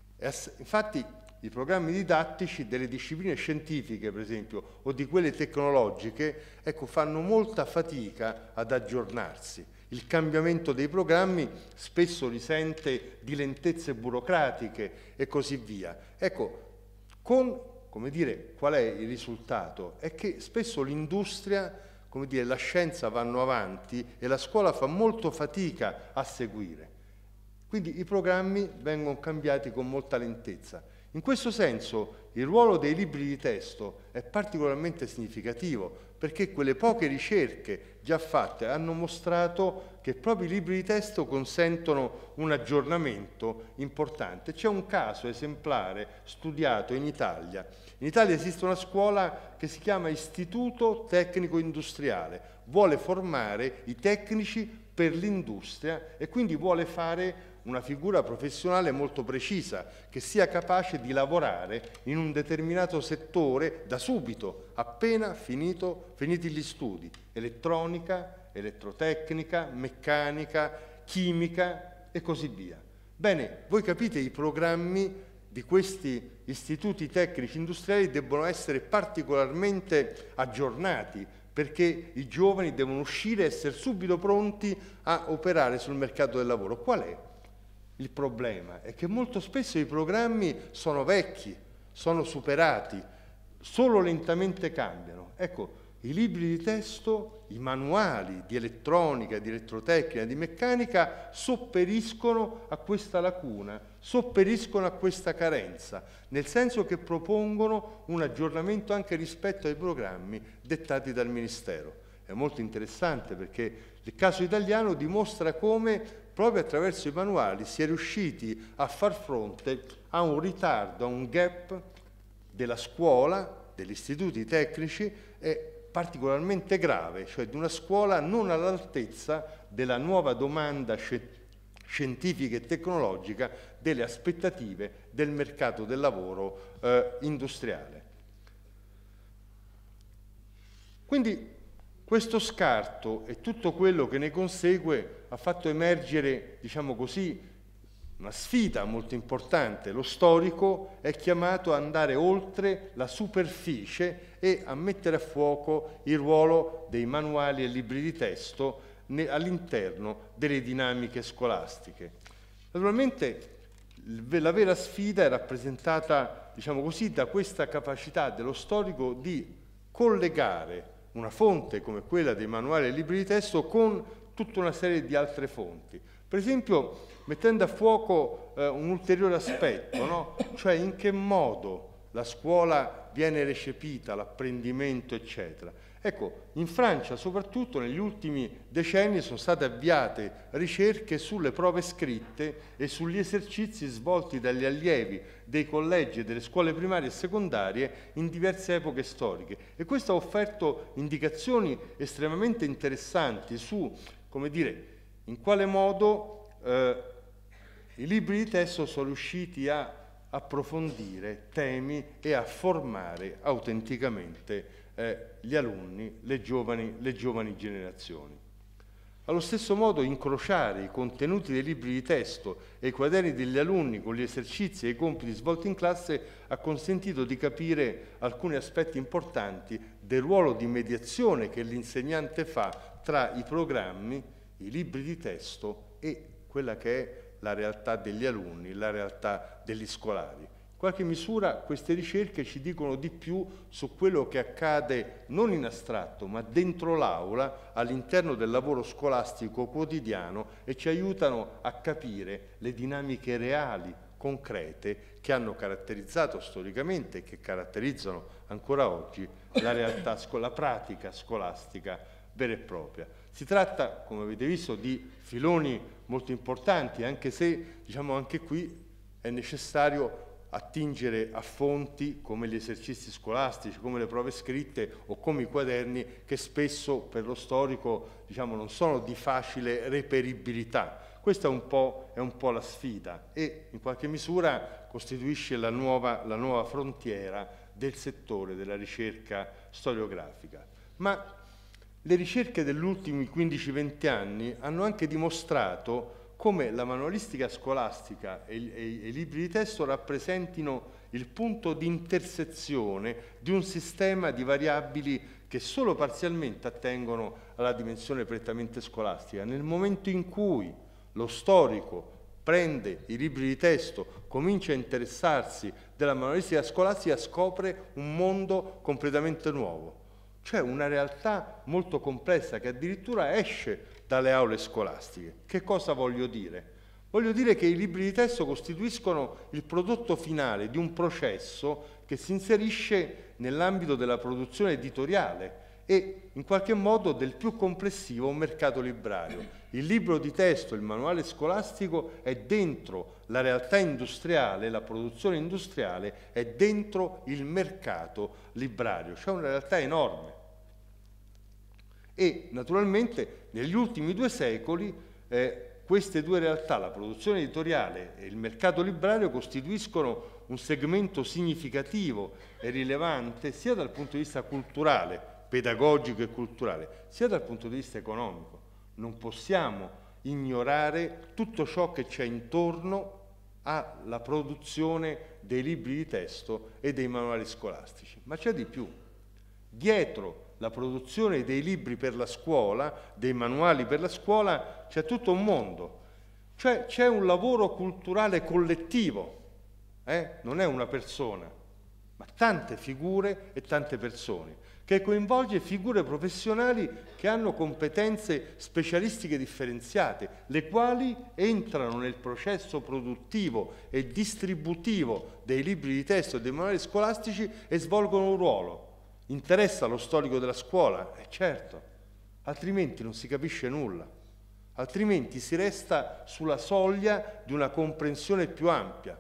Infatti, i programmi didattici delle discipline scientifiche, per esempio, o di quelle tecnologiche, ecco, fanno molta fatica ad aggiornarsi. Il cambiamento dei programmi spesso risente di lentezze burocratiche e così via. Ecco, con, come dire, qual è il risultato? È che spesso l'industria, come dire, la scienza vanno avanti e la scuola fa molto fatica a seguire. Quindi i programmi vengono cambiati con molta lentezza. In questo senso il ruolo dei libri di testo è particolarmente significativo, perché quelle poche ricerche già fatte hanno mostrato che proprio i libri di testo consentono un aggiornamento importante. C'è un caso esemplare studiato in Italia. In Italia esiste una scuola che si chiama Istituto Tecnico Industriale, vuole formare i tecnici per l'industria e quindi vuole fare una figura professionale molto precisa, che sia capace di lavorare in un determinato settore da subito, appena finito, finiti gli studi, elettronica, elettrotecnica, meccanica, chimica e così via. Bene, voi capite, i programmi di questi istituti tecnici industriali debbono essere particolarmente aggiornati, perché i giovani devono uscire e essere subito pronti a operare sul mercato del lavoro. Qual è il problema? È che molto spesso i programmi sono vecchi, sono superati, solo lentamente cambiano. Ecco, i libri di testo, i manuali di elettronica, di elettrotecnica, di meccanica sopperiscono a questa lacuna, sopperiscono a questa carenza, nel senso che propongono un aggiornamento anche rispetto ai programmi dettati dal Ministero. È molto interessante perché il caso italiano dimostra come proprio attraverso i manuali si è riusciti a far fronte a un ritardo, a un gap della scuola, degli istituti tecnici, e particolarmente grave, cioè di una scuola non all'altezza della nuova domanda scientifica e tecnologica, delle aspettative del mercato del lavoro eh, industriale. Quindi questo scarto e tutto quello che ne consegue ha fatto emergere, diciamo così, una sfida molto importante. Lo storico è chiamato ad andare oltre la superficie e a mettere a fuoco il ruolo dei manuali e libri di testo all'interno delle dinamiche scolastiche. Naturalmente la vera sfida è rappresentata, diciamo così, da questa capacità dello storico di collegare una fonte come quella dei manuali e libri di testo con tutta una serie di altre fonti. Per esempio, mettendo a fuoco eh, un ulteriore aspetto, no? Cioè in che modo la scuola viene recepita, l'apprendimento, eccetera. Ecco, in Francia soprattutto negli ultimi decenni sono state avviate ricerche sulle prove scritte e sugli esercizi svolti dagli allievi dei collegi e delle scuole primarie e secondarie in diverse epoche storiche, e questo ha offerto indicazioni estremamente interessanti su, come dire, in quale modo eh, i libri di testo sono riusciti a approfondire temi e a formare autenticamente eh, gli alunni, le giovani, le giovani generazioni. Allo stesso modo, incrociare i contenuti dei libri di testo e i quaderni degli alunni con gli esercizi e i compiti svolti in classe ha consentito di capire alcuni aspetti importanti del ruolo di mediazione che l'insegnante fa tra i programmi, i libri di testo e quella che è la realtà degli alunni, la realtà degli scolari. In qualche misura queste ricerche ci dicono di più su quello che accade non in astratto, ma dentro l'aula, all'interno del lavoro scolastico quotidiano, e ci aiutano a capire le dinamiche reali, concrete, che hanno caratterizzato storicamente e che caratterizzano ancora oggi la realtà, la pratica scolastica vera e propria. Si tratta, come avete visto, di filoni molto importanti, anche se, diciamo, anche qui è necessario attingere a fonti come gli esercizi scolastici, come le prove scritte o come i quaderni, che spesso per lo storico, diciamo, non sono di facile reperibilità. Questa è un po', è un po' la sfida e in qualche misura costituisce la nuova, la nuova frontiera del settore della ricerca storiografica. Ma le ricerche degli ultimi quindici venti anni hanno anche dimostrato come la manualistica scolastica e i libri di testo rappresentino il punto di intersezione di un sistema di variabili che solo parzialmente attengono alla dimensione prettamente scolastica. Nel momento in cui lo storico prende i libri di testo, comincia a interessarsi della manualistica scolastica, scopre un mondo completamente nuovo. Cioè una realtà molto complessa che addirittura esce dalle aule scolastiche. Che cosa voglio dire? Voglio dire che i libri di testo costituiscono il prodotto finale di un processo che si inserisce nell'ambito della produzione editoriale e in qualche modo del più complessivo mercato librario. Il libro di testo, il manuale scolastico è dentro la realtà industriale, la produzione industriale è dentro il mercato librario. C'è una realtà enorme. E naturalmente negli ultimi due secoli eh, queste due realtà, la produzione editoriale e il mercato librario, costituiscono un segmento significativo e rilevante sia dal punto di vista culturale, pedagogico e culturale, sia dal punto di vista economico. Non possiamo ignorare tutto ciò che c'è intorno alla produzione dei libri di testo e dei manuali scolastici. Ma c'è di più. Dietro la produzione dei libri per la scuola, dei manuali per la scuola, c'è tutto un mondo. Cioè c'è un lavoro culturale collettivo, eh? Non è una persona, ma tante figure e tante persone, che coinvolge figure professionali che hanno competenze specialistiche differenziate, le quali entrano nel processo produttivo e distributivo dei libri di testo e dei manuali scolastici e svolgono un ruolo. Interessa lo storico della scuola? Eh certo, altrimenti non si capisce nulla, altrimenti si resta sulla soglia di una comprensione più ampia.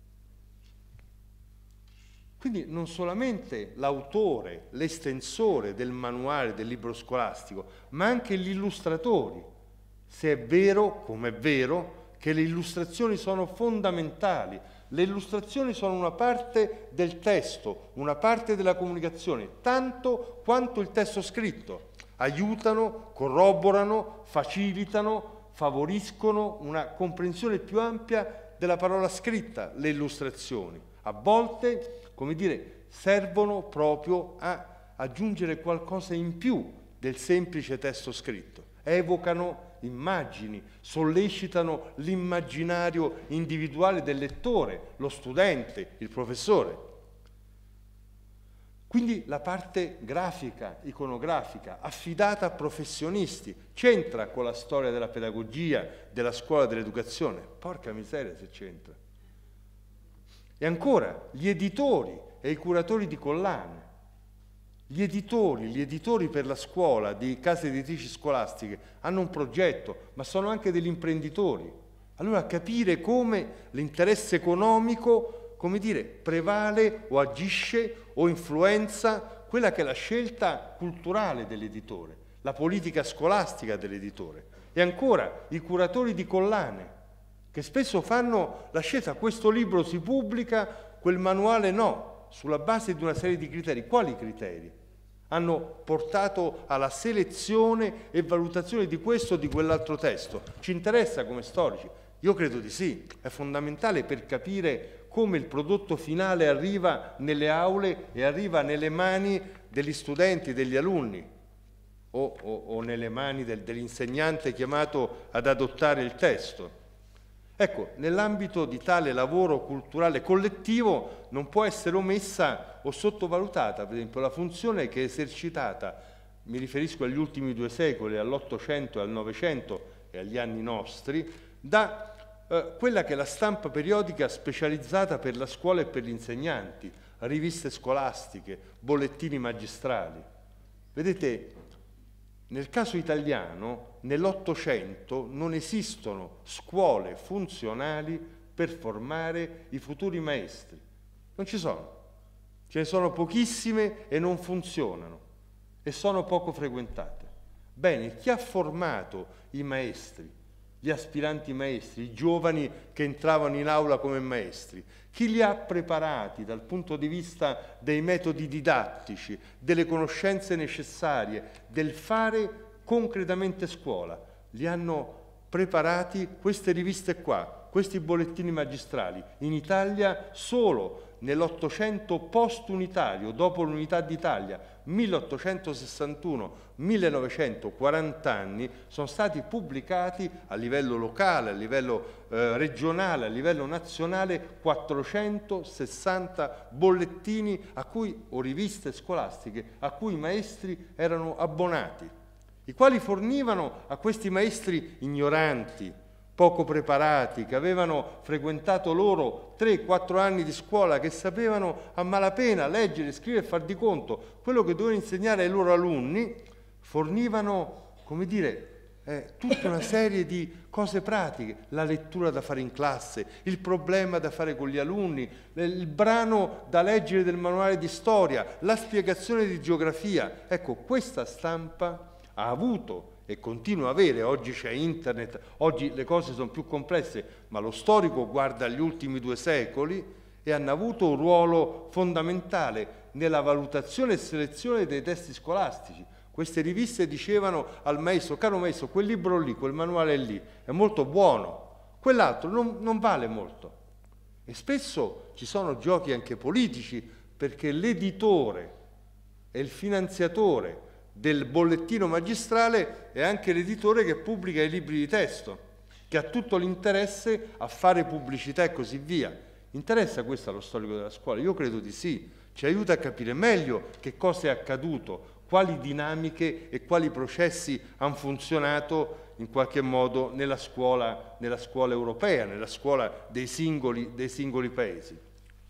Quindi non solamente l'autore, l'estensore del manuale, del libro scolastico, ma anche gli illustratori, se è vero, come è vero, che le illustrazioni sono fondamentali. Le illustrazioni sono una parte del testo, una parte della comunicazione, tanto quanto il testo scritto. Aiutano, corroborano, facilitano, favoriscono una comprensione più ampia della parola scritta, le illustrazioni. A volte, come dire, servono proprio a aggiungere qualcosa in più del semplice testo scritto. Evocano immagini, sollecitano l'immaginario individuale del lettore, lo studente, il professore. Quindi la parte grafica, iconografica, affidata a professionisti, c'entra con la storia della pedagogia, della scuola dell'educazione. Porca miseria se c'entra. E ancora, gli editori e i curatori di collane. Gli editori, gli editori per la scuola di case editrici scolastiche hanno un progetto, ma sono anche degli imprenditori. Allora capire come l'interesse economico, come dire, prevale o agisce o influenza quella che è la scelta culturale dell'editore, la politica scolastica dell'editore. E ancora, i curatori di collane. che spesso fanno la scelta: questo libro si pubblica, quel manuale no, sulla base di una serie di criteri. Quali criteri hanno portato alla selezione e valutazione di questo o di quell'altro testo? Ci interessa come storici? Io credo di sì, è fondamentale per capire come il prodotto finale arriva nelle aule e arriva nelle mani degli studenti, degli alunni o, o, o nelle mani del, dell'insegnante chiamato ad adottare il testo. Ecco, nell'ambito di tale lavoro culturale collettivo non può essere omessa o sottovalutata, per esempio, la funzione che è esercitata, mi riferisco agli ultimi due secoli, all'Ottocento e al Novecento e agli anni nostri, da eh, quella che è la stampa periodica specializzata per la scuola e per gli insegnanti, riviste scolastiche, bollettini magistrali. Vedete, nel caso italiano, nell'Ottocento non esistono scuole funzionali per formare i futuri maestri. Non ci sono. Ce ne sono pochissime e non funzionano e sono poco frequentate. Bene, chi ha formato i maestri, gli aspiranti maestri, i giovani che entravano in aula come maestri? Chi li ha preparati dal punto di vista dei metodi didattici, delle conoscenze necessarie, del fare concretamente scuola? Li hanno preparati queste riviste qua, questi bollettini magistrali. In Italia solo nell'Ottocento post-unitario, dopo l'Unità d'Italia, milleottocentosessantuno millenovecento, quaranta anni, sono stati pubblicati a livello locale, a livello eh, regionale, a livello nazionale, quattrocentosessanta bollettini a cui, o riviste scolastiche a cui i maestri erano abbonati, i quali fornivano a questi maestri ignoranti, poco preparati, che avevano frequentato loro tre quattro anni di scuola, che sapevano a malapena leggere, scrivere e far di conto quello che dovevano insegnare ai loro alunni, fornivano, come dire, eh, tutta una serie di cose pratiche, la lettura da fare in classe, il problema da fare con gli alunni, il brano da leggere del manuale di storia, la spiegazione di geografia. Ecco, questa stampa ha avuto e continua a avere, oggi c'è internet, oggi le cose sono più complesse, ma lo storico guarda gli ultimi due secoli e hanno avuto un ruolo fondamentale nella valutazione e selezione dei testi scolastici. Queste riviste dicevano al maestro: caro maestro, quel libro lì, quel manuale lì è molto buono, quell'altro non, non vale molto. E spesso ci sono giochi anche politici, perché l'editore e il finanziatore del bollettino magistrale è anche l'editore che pubblica i libri di testo, che ha tutto l'interesse a fare pubblicità e così via. Interessa questo allo storico della scuola? Io credo di sì, ci aiuta a capire meglio che cosa è accaduto, quali dinamiche e quali processi hanno funzionato in qualche modo nella scuola, nella scuola europea, nella scuola dei singoli, dei singoli paesi.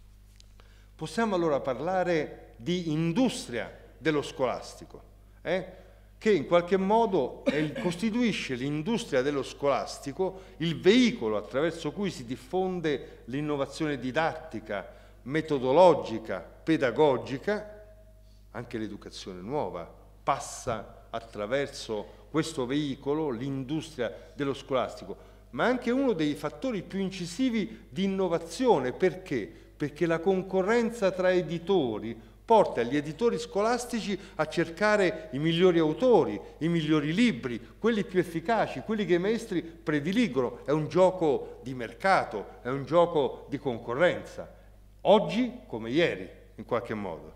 Possiamo allora parlare di industria dello scolastico, Eh, che in qualche modo è, costituisce l'industria dello scolastico il veicolo attraverso cui si diffonde l'innovazione didattica, metodologica, pedagogica. Anche l'educazione nuova passa attraverso questo veicolo, l'industria dello scolastico, ma anche uno dei fattori più incisivi di innovazione. Perché? Perché la concorrenza tra editori porta gli editori scolastici a cercare i migliori autori, i migliori libri, quelli più efficaci, quelli che i maestri prediligono. È un gioco di mercato, è un gioco di concorrenza, oggi come ieri in qualche modo.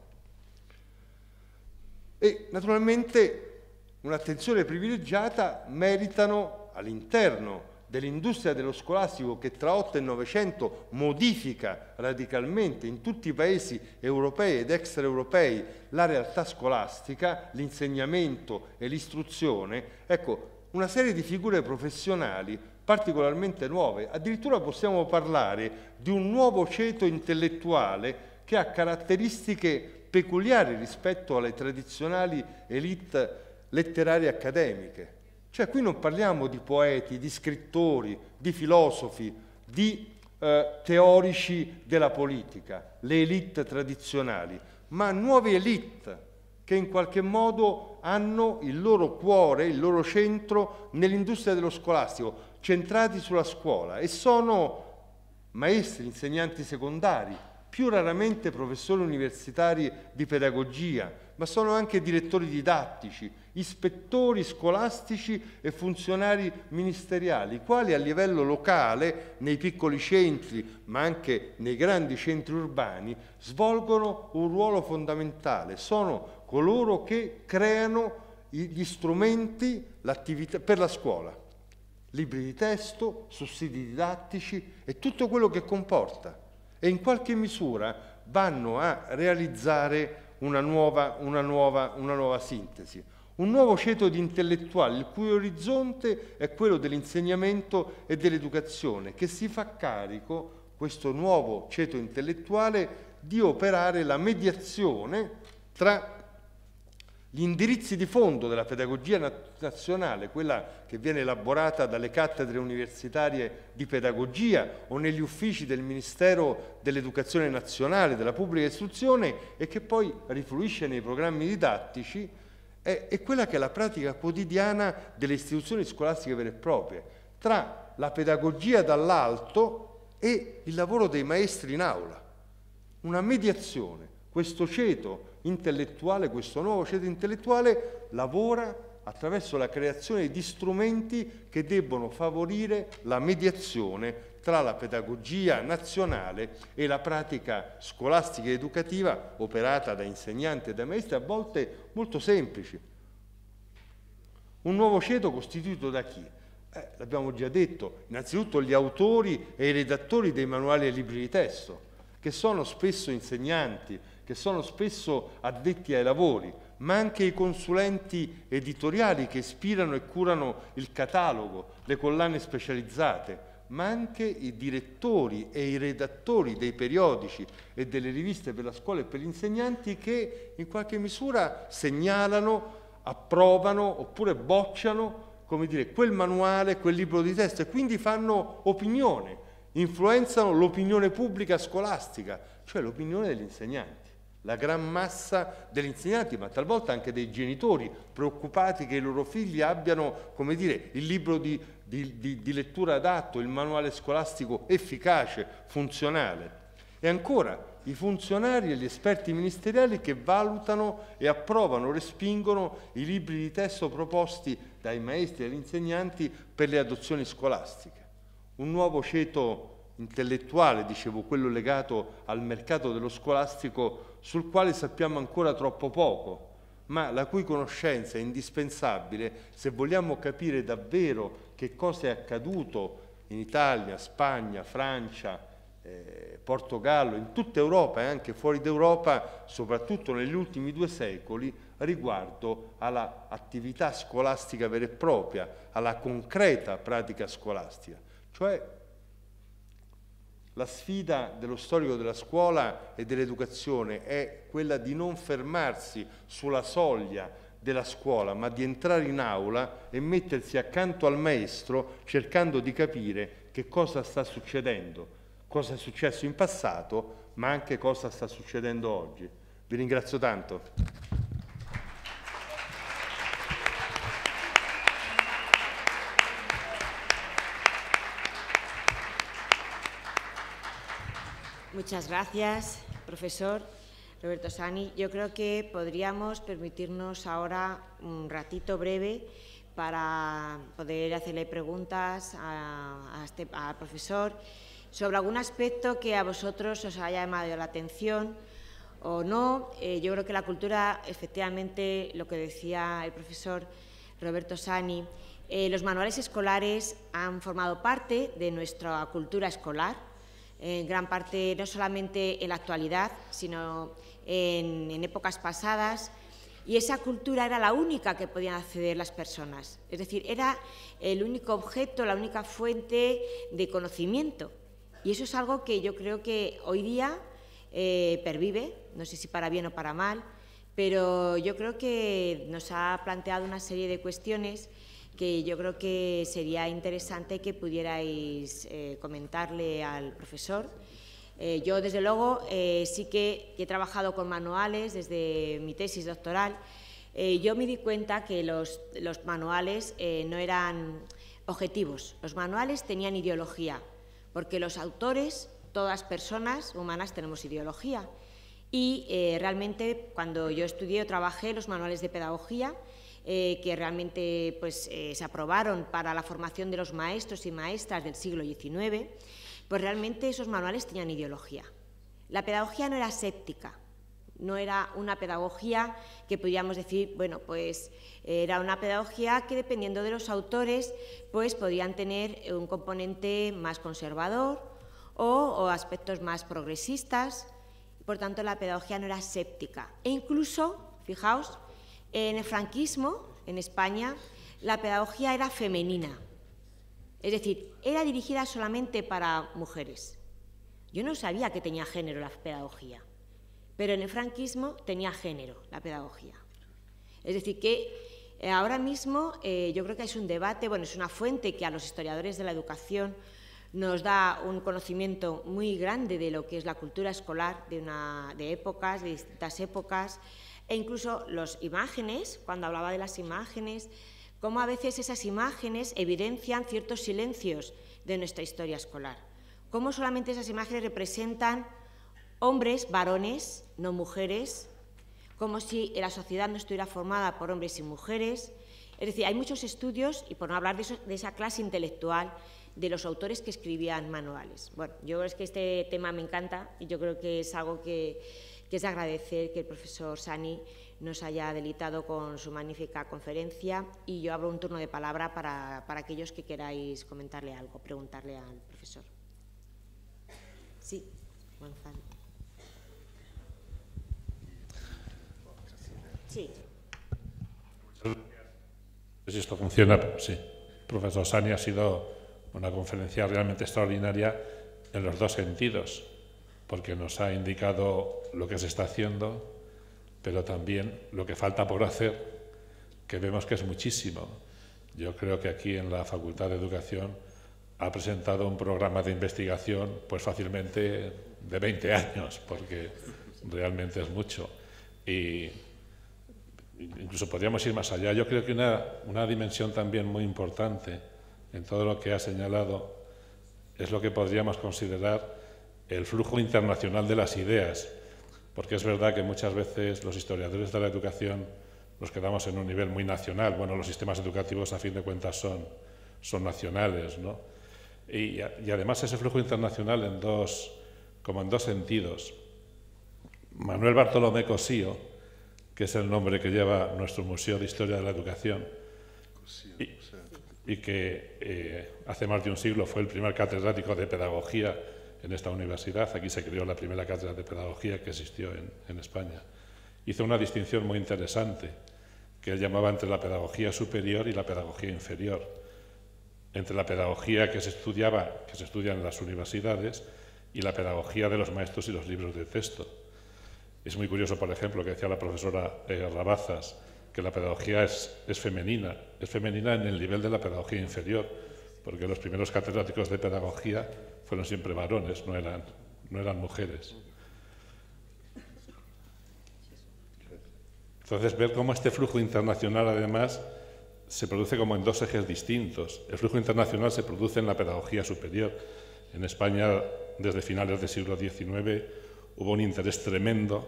E naturalmente un'attenzione privilegiata meritano all'interno dell'industria dello scolastico, che tra otto e novecento modifica radicalmente in tutti i paesi europei ed extraeuropei la realtà scolastica, l'insegnamento e l'istruzione. Ecco, una serie di figure professionali particolarmente nuove. Addirittura possiamo parlare di un nuovo ceto intellettuale che ha caratteristiche peculiari rispetto alle tradizionali elite letterarie accademiche. Cioè qui non parliamo di poeti, di scrittori, di filosofi, di eh, teorici della politica, le elite tradizionali, ma nuove elite che in qualche modo hanno il loro cuore, il loro centro nell'industria dello scolastico. centrati sulla scuola e sono maestri, insegnanti secondari, più raramente professori universitari di pedagogia, ma sono anche direttori didattici, ispettori scolastici e funzionari ministeriali, quali a livello locale, nei piccoli centri, ma anche nei grandi centri urbani, svolgono un ruolo fondamentale. Sono coloro che creano gli strumenti l'attività, per la scuola, libri di testo, sussidi didattici e tutto quello che comporta. E in qualche misura vanno a realizzare una nuova, una nuova, una nuova sintesi, un nuovo ceto di intellettuali il cui orizzonte è quello dell'insegnamento e dell'educazione, che si fa carico, questo nuovo ceto intellettuale, di operare la mediazione tra gli indirizzi di fondo della pedagogia nazionale, quella che viene elaborata dalle cattedre universitarie di pedagogia o negli uffici del Ministero dell'Educazione Nazionale, della Pubblica Istruzione, e che poi rifluisce nei programmi didattici, è, è quella che è la pratica quotidiana delle istituzioni scolastiche vere e proprie, tra la pedagogia dall'alto e il lavoro dei maestri in aula. Una mediazione. Questo ceto intellettuale, questo nuovo ceto intellettuale lavora attraverso la creazione di strumenti che debbono favorire la mediazione tra la pedagogia nazionale e la pratica scolastica ed educativa operata da insegnanti e da maestri, a volte molto semplici. Un nuovo ceto costituito da chi? Eh, l'abbiamo già detto, innanzitutto gli autori e i redattori dei manuali e libri di testo, che sono spesso insegnanti, che sono spesso addetti ai lavori, ma anche i consulenti editoriali che ispirano e curano il catalogo, le collane specializzate, ma anche i direttori e i redattori dei periodici e delle riviste per la scuola e per gli insegnanti, che in qualche misura segnalano, approvano oppure bocciano, come dire, quel manuale, quel libro di testo, e quindi fanno opinione, influenzano l'opinione pubblica scolastica, cioè l'opinione degli insegnanti. La gran massa degli insegnanti, ma talvolta anche dei genitori, preoccupati che i loro figli abbiano, come dire, il libro di, di, di, di lettura adatto, il manuale scolastico efficace, funzionale. E ancora, i funzionari e gli esperti ministeriali che valutano e approvano, respingono i libri di testo proposti dai maestri e dagli insegnanti per le adozioni scolastiche. Un nuovo ceto intellettuale, dicevo, quello legato al mercato dello scolastico, sul quale sappiamo ancora troppo poco, ma la cui conoscenza è indispensabile se vogliamo capire davvero che cosa è accaduto in Italia, Spagna, Francia, eh, Portogallo, in tutta Europa e anche fuori d'Europa, soprattutto negli ultimi due secoli, riguardo alla attività scolastica vera e propria, alla concreta pratica scolastica. Cioè, la sfida dello storico della scuola e dell'educazione è quella di non fermarsi sulla soglia della scuola, ma di entrare in aula e mettersi accanto al maestro cercando di capire che cosa sta succedendo, cosa è successo in passato, ma anche cosa sta succedendo oggi. Vi ringrazio tanto. Muchas gracias, profesor Roberto Sani. Yo creo que podríamos permitirnos ahora un ratito breve para poder hacerle preguntas a, a este, al profesor sobre algún aspecto que a vosotros os haya llamado la atención o no. Eh, yo creo que la cultura, efectivamente, lo que decía el profesor Roberto Sani, eh, los manuales escolares han formado parte de nuestra cultura escolar, en gran parte no solamente en la actualidad, sino en, en épocas pasadas, y esa cultura era la única que podían acceder las personas. Es decir, era el único objeto, la única fuente de conocimiento. Y eso es algo que yo creo que hoy día eh, pervive, no sé si para bien o para mal, pero yo creo que nos ha planteado una serie de cuestiones que yo creo que sería interesante que pudierais eh, comentarle al profesor. Eh, yo, desde luego, eh, sí que he trabajado con manuales desde mi tesis doctoral eh, yo me di cuenta que los, los manuales eh, no eran objetivos, los manuales tenían ideología, porque los autores, todas personas humanas tenemos ideología. Y eh, realmente cuando yo estudié o trabajé los manuales de pedagogía, eh, que realmente pues, eh, se aprobaron para la formación de los maestros y maestras del siglo diecinueve, pues realmente esos manuales tenían ideología. La pedagogía no era séptica, no era una pedagogía que podíamos decir, bueno, pues era una pedagogía que dependiendo de los autores, pues podían tener un componente más conservador o, o aspectos más progresistas. Por tanto, la pedagogía no era séptica. E incluso, fijaos, en el franquismo, en España, la pedagogía era femenina. Es decir, era dirigida solamente para mujeres. Yo no sabía que tenía género la pedagogía, pero en el franquismo tenía género la pedagogía. Es decir, que eh, ahora mismo eh, yo creo que es un debate, bueno, es una fuente que a los historiadores de la educación nos da un conocimiento muy grande de lo que es la cultura escolar de, una, de épocas, de distintas épocas, e incluso las imágenes, cuando hablaba de las imágenes, cómo a veces esas imágenes evidencian ciertos silencios de nuestra historia escolar, cómo solamente esas imágenes representan hombres, varones, no mujeres, como si la sociedad no estuviera formada por hombres y mujeres. Es decir, hay muchos estudios, y por no hablar de, eso, de esa clase intelectual, de los autores que escribían manuales. Bueno, yo es que este tema me encanta y yo creo que es algo que, que es de agradecer que el profesor Sani nos haya deleitado con su magnífica conferencia, y yo abro un turno de palabra para, para aquellos que queráis comentarle algo, preguntarle al profesor. Sí, Gonzalo. Sí. No sé si esto funciona, pero sí. El profesor Sani ha sido una conferencia realmente extraordinaria en los dos sentidos, porque nos ha indicado lo que se está haciendo, pero también lo que falta por hacer, que vemos que es muchísimo. Yo creo que aquí en la Facultad de Educación ha presentado un programa de investigación pues fácilmente de veinte años, porque realmente es mucho. Y incluso podríamos ir más allá. Yo creo que una, una dimensión también muy importante en todo lo que ha señalado es lo que podríamos considerar el flujo internacional de las ideas, porque es verdad que muchas veces los historiadores de la educación nos quedamos en un nivel muy nacional. Bueno, los sistemas educativos a fin de cuentas son, son nacionales, ¿no? Y, y además ese flujo internacional en dos, como en dos sentidos. Manuel Bartolomé Cosío, que es el nombre que lleva nuestro Museo de Historia de la Educación, y, y que eh, hace más de un siglo fue el primer catedrático de pedagogía en esta universidad. Aquí se creó la primera cátedra de pedagogía que existió en, en España. Hizo una distinción muy interesante que él llamaba entre la pedagogía superior y la pedagogía inferior. Entre la pedagogía que se estudiaba, que se estudia en las universidades, y la pedagogía de los maestros y los libros de texto. Es muy curioso, por ejemplo, que decía la profesora eh, Rabazas, que la pedagogía es, es femenina, es femenina en el nivel de la pedagogía inferior, porque los primeros catedráticos de pedagogía fueron siempre varones, no eran, no eran mujeres. Entonces, ver cómo este flujo internacional, además, se produce como en dos ejes distintos. El flujo internacional se produce en la pedagogía superior. En España, desde finales del siglo diecinueve, hubo un interés tremendo.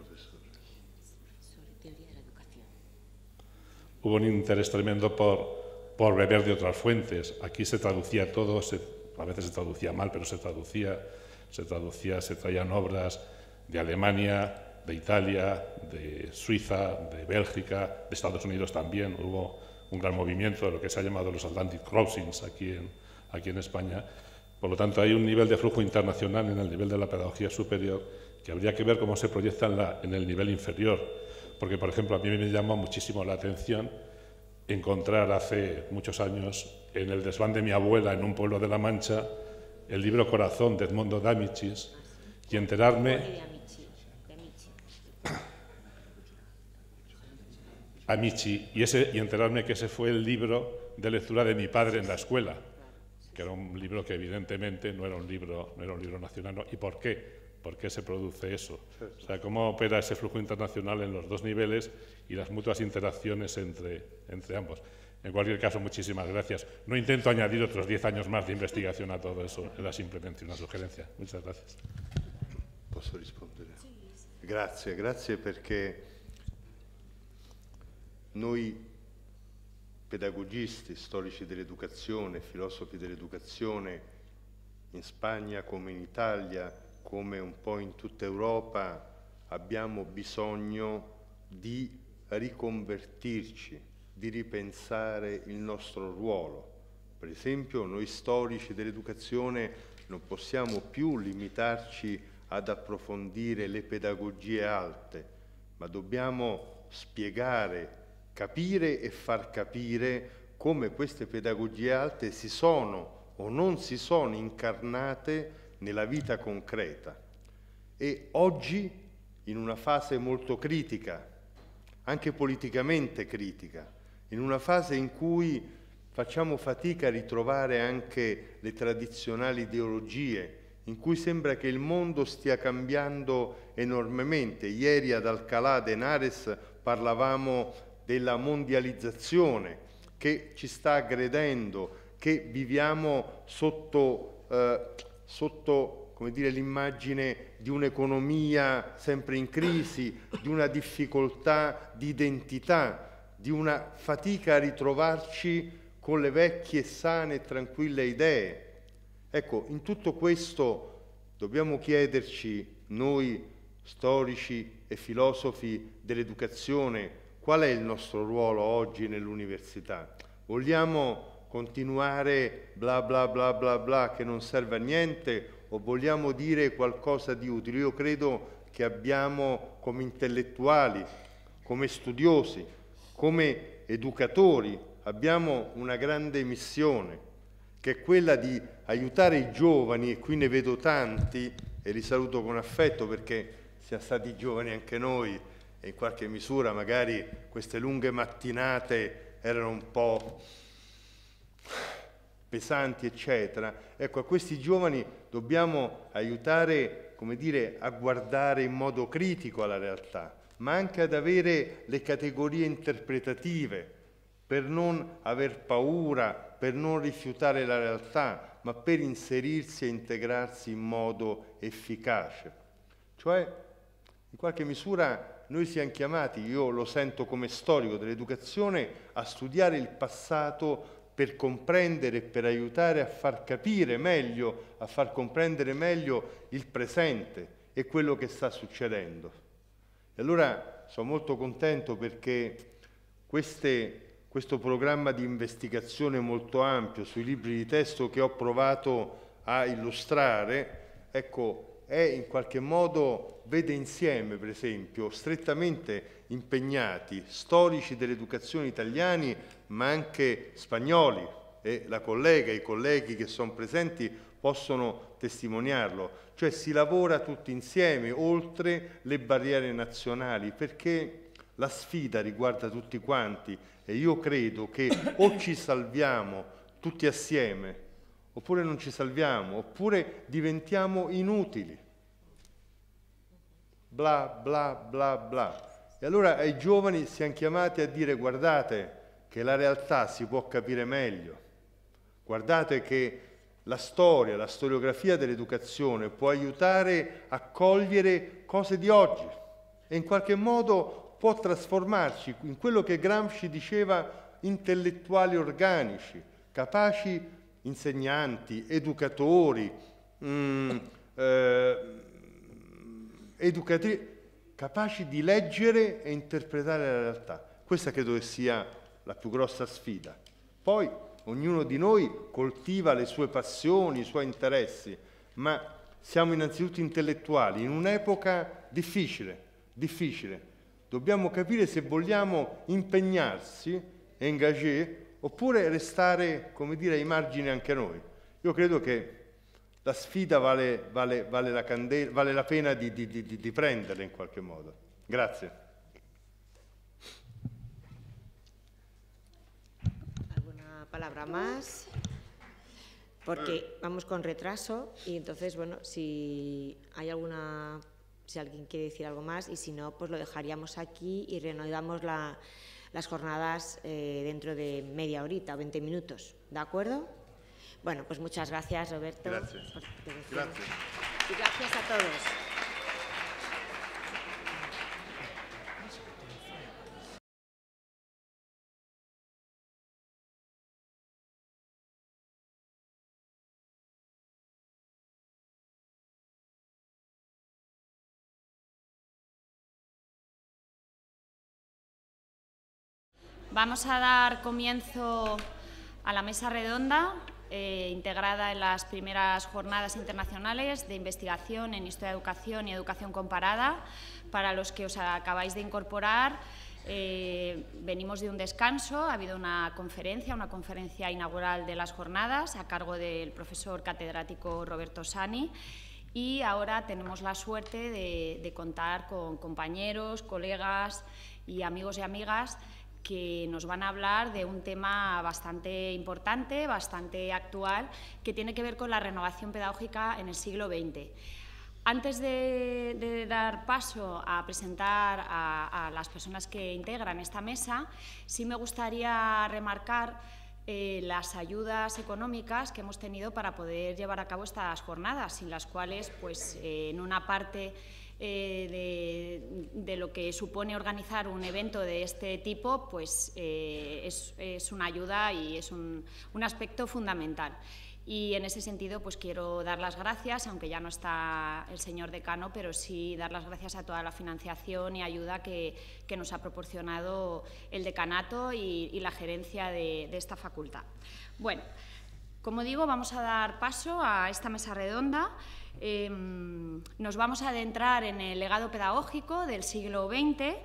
Hubo un interés tremendo por, por beber de otras fuentes. Aquí se traducía todo, se, a veces se traducía mal, pero se traducía, se traducía, se traían obras de Alemania, de Italia, de Suiza, de Bélgica, de Estados Unidos también. Hubo un gran movimiento de lo que se ha llamado los Atlantic Crossings aquí en, aquí en España. Por lo tanto, hay un nivel de flujo internacional en el nivel de la pedagogía superior que habría que ver cómo se proyecta en, la, en el nivel inferior. Porque, por ejemplo, a mí me llamó muchísimo la atención encontrar hace muchos años en el desván de mi abuela en un pueblo de La Mancha el libro Corazón de Edmondo D'Amicis y enterarme... Amici, y, ese, y enterarme que ese fue el libro de lectura de mi padre en la escuela, que era un libro que evidentemente no era un libro, no era un libro nacional. ¿No? ¿Y por qué? por qué se produce eso. O sea, cómo opera ese flujo internacional en los dos niveles y las mutuas interacciones entre, entre ambos. En cualquier caso, muchísimas gracias. No intento añadir otros diez años más de investigación a todo eso, era simplemente una sugerencia. Muchas gracias. Posso rispondere? Grazie, grazie perché noi pedagogisti, storici dell'educazione, filosofi dell'educazione, in Spagna come in Italia, come un po' in tutta Europa, abbiamo bisogno di riconvertirci, di ripensare il nostro ruolo. Per esempio, noi storici dell'educazione non possiamo più limitarci ad approfondire le pedagogie alte, ma dobbiamo spiegare, capire e far capire come queste pedagogie alte si sono o non si sono incarnate nella vita concreta. E oggi, in una fase molto critica, anche politicamente critica, in una fase in cui facciamo fatica a ritrovare anche le tradizionali ideologie, in cui sembra che il mondo stia cambiando enormemente. Ieri ad Alcalá de Henares parlavamo della mondializzazione che ci sta aggredendo, che viviamo sotto, eh, sotto come dire, l'immagine di un'economia sempre in crisi, di una difficoltà di identità, di una fatica a ritrovarci con le vecchie, sane e tranquille idee. Ecco, in tutto questo dobbiamo chiederci, noi storici e filosofi dell'educazione, qual è il nostro ruolo oggi nell'università? Vogliamo continuare bla bla bla bla bla che non serve a niente o vogliamo dire qualcosa di utile? Io credo che abbiamo come intellettuali, come studiosi, come educatori, abbiamo una grande missione, che è quella di aiutare i giovani, e qui ne vedo tanti, e li saluto con affetto perché siamo stati giovani anche noi, e in qualche misura magari queste lunghe mattinate erano un po' pesanti, eccetera. Ecco, a questi giovani dobbiamo aiutare, come dire, a guardare in modo critico alla realtà, ma anche ad avere le categorie interpretative, per non aver paura, per non rifiutare la realtà, ma per inserirsi e integrarsi in modo efficace. Cioè, in qualche misura, noi siamo chiamati, io lo sento come storico dell'educazione, a studiare il passato per comprendere e per aiutare a far capire meglio, a far comprendere meglio il presente e quello che sta succedendo. E allora sono molto contento perché queste, questo programma di investigazione molto ampio sui libri di testo che ho provato a illustrare, ecco, è in qualche modo, vede insieme, per esempio, strettamente impegnati storici dell'educazione italiani, ma anche spagnoli, e la collega, i colleghi che sono presenti possono testimoniarlo. Cioè si lavora tutti insieme, oltre le barriere nazionali, perché la sfida riguarda tutti quanti e io credo che o ci salviamo tutti assieme, oppure non ci salviamo, oppure diventiamo inutili. Bla, bla, bla, bla. E allora ai giovani siamo chiamati a dire: guardate che la realtà si può capire meglio, guardate che la storia, la storiografia dell'educazione può aiutare a cogliere cose di oggi e in qualche modo può trasformarci in quello che Gramsci diceva intellettuali organici, capaci insegnanti, educatori, mh, eh, educatori, capaci di leggere e interpretare la realtà. Questa credo che sia la più grossa sfida. Poi ognuno di noi coltiva le sue passioni, i suoi interessi, ma siamo innanzitutto intellettuali in un'epoca difficile, difficile. Dobbiamo capire se vogliamo impegnarsi, engagé, oppure restare, come dire, ai margini anche noi. Io credo che la sfida vale, vale, vale, la, candela, vale la pena di, di, di, di prenderla in qualche modo. Grazie. ¿Alguna palabra más? porque vamos con retraso y entonces, bueno, si hay alguna, si alguien quiere decir algo más y si no, pues lo dejaríamos aquí y reanudamos la, las jornadas eh, dentro de media horita o veinte minutos, ¿de acuerdo? Bueno, pues muchas gracias, Roberto. Gracias. Por tu intervención. Gracias. Y gracias a todos. Vamos a dar comienzo a la mesa redonda, eh, integrada en las primeras jornadas internacionales de investigación en Historia de Educación y Educación Comparada. Para los que os acabáis de incorporar, eh, venimos de un descanso, ha habido una conferencia, una conferencia inaugural de las jornadas a cargo del profesor catedrático Roberto Sani. Y ahora tenemos la suerte de, de contar con compañeros, colegas y amigos y amigas que nos van a hablar de un tema bastante importante, bastante actual, que tiene que ver con la renovación pedagógica en el siglo veinte. Antes de, de dar paso a presentar a, a las personas que integran esta mesa, sí me gustaría remarcar eh, las ayudas económicas que hemos tenido para poder llevar a cabo estas jornadas, sin las cuales, pues, eh, en una parte Eh, de, de lo que supone organizar un evento de este tipo, pues eh, es, es una ayuda y es un, un aspecto fundamental. Y en ese sentido, pues quiero dar las gracias, aunque ya no está el señor decano, pero sí dar las gracias a toda la financiación y ayuda que, que nos ha proporcionado el decanato y, y la gerencia de, de esta facultad. Bueno, como digo, vamos a dar paso a esta mesa redonda. Eh, nos vamos a adentrar en el legado pedagógico del siglo veinte,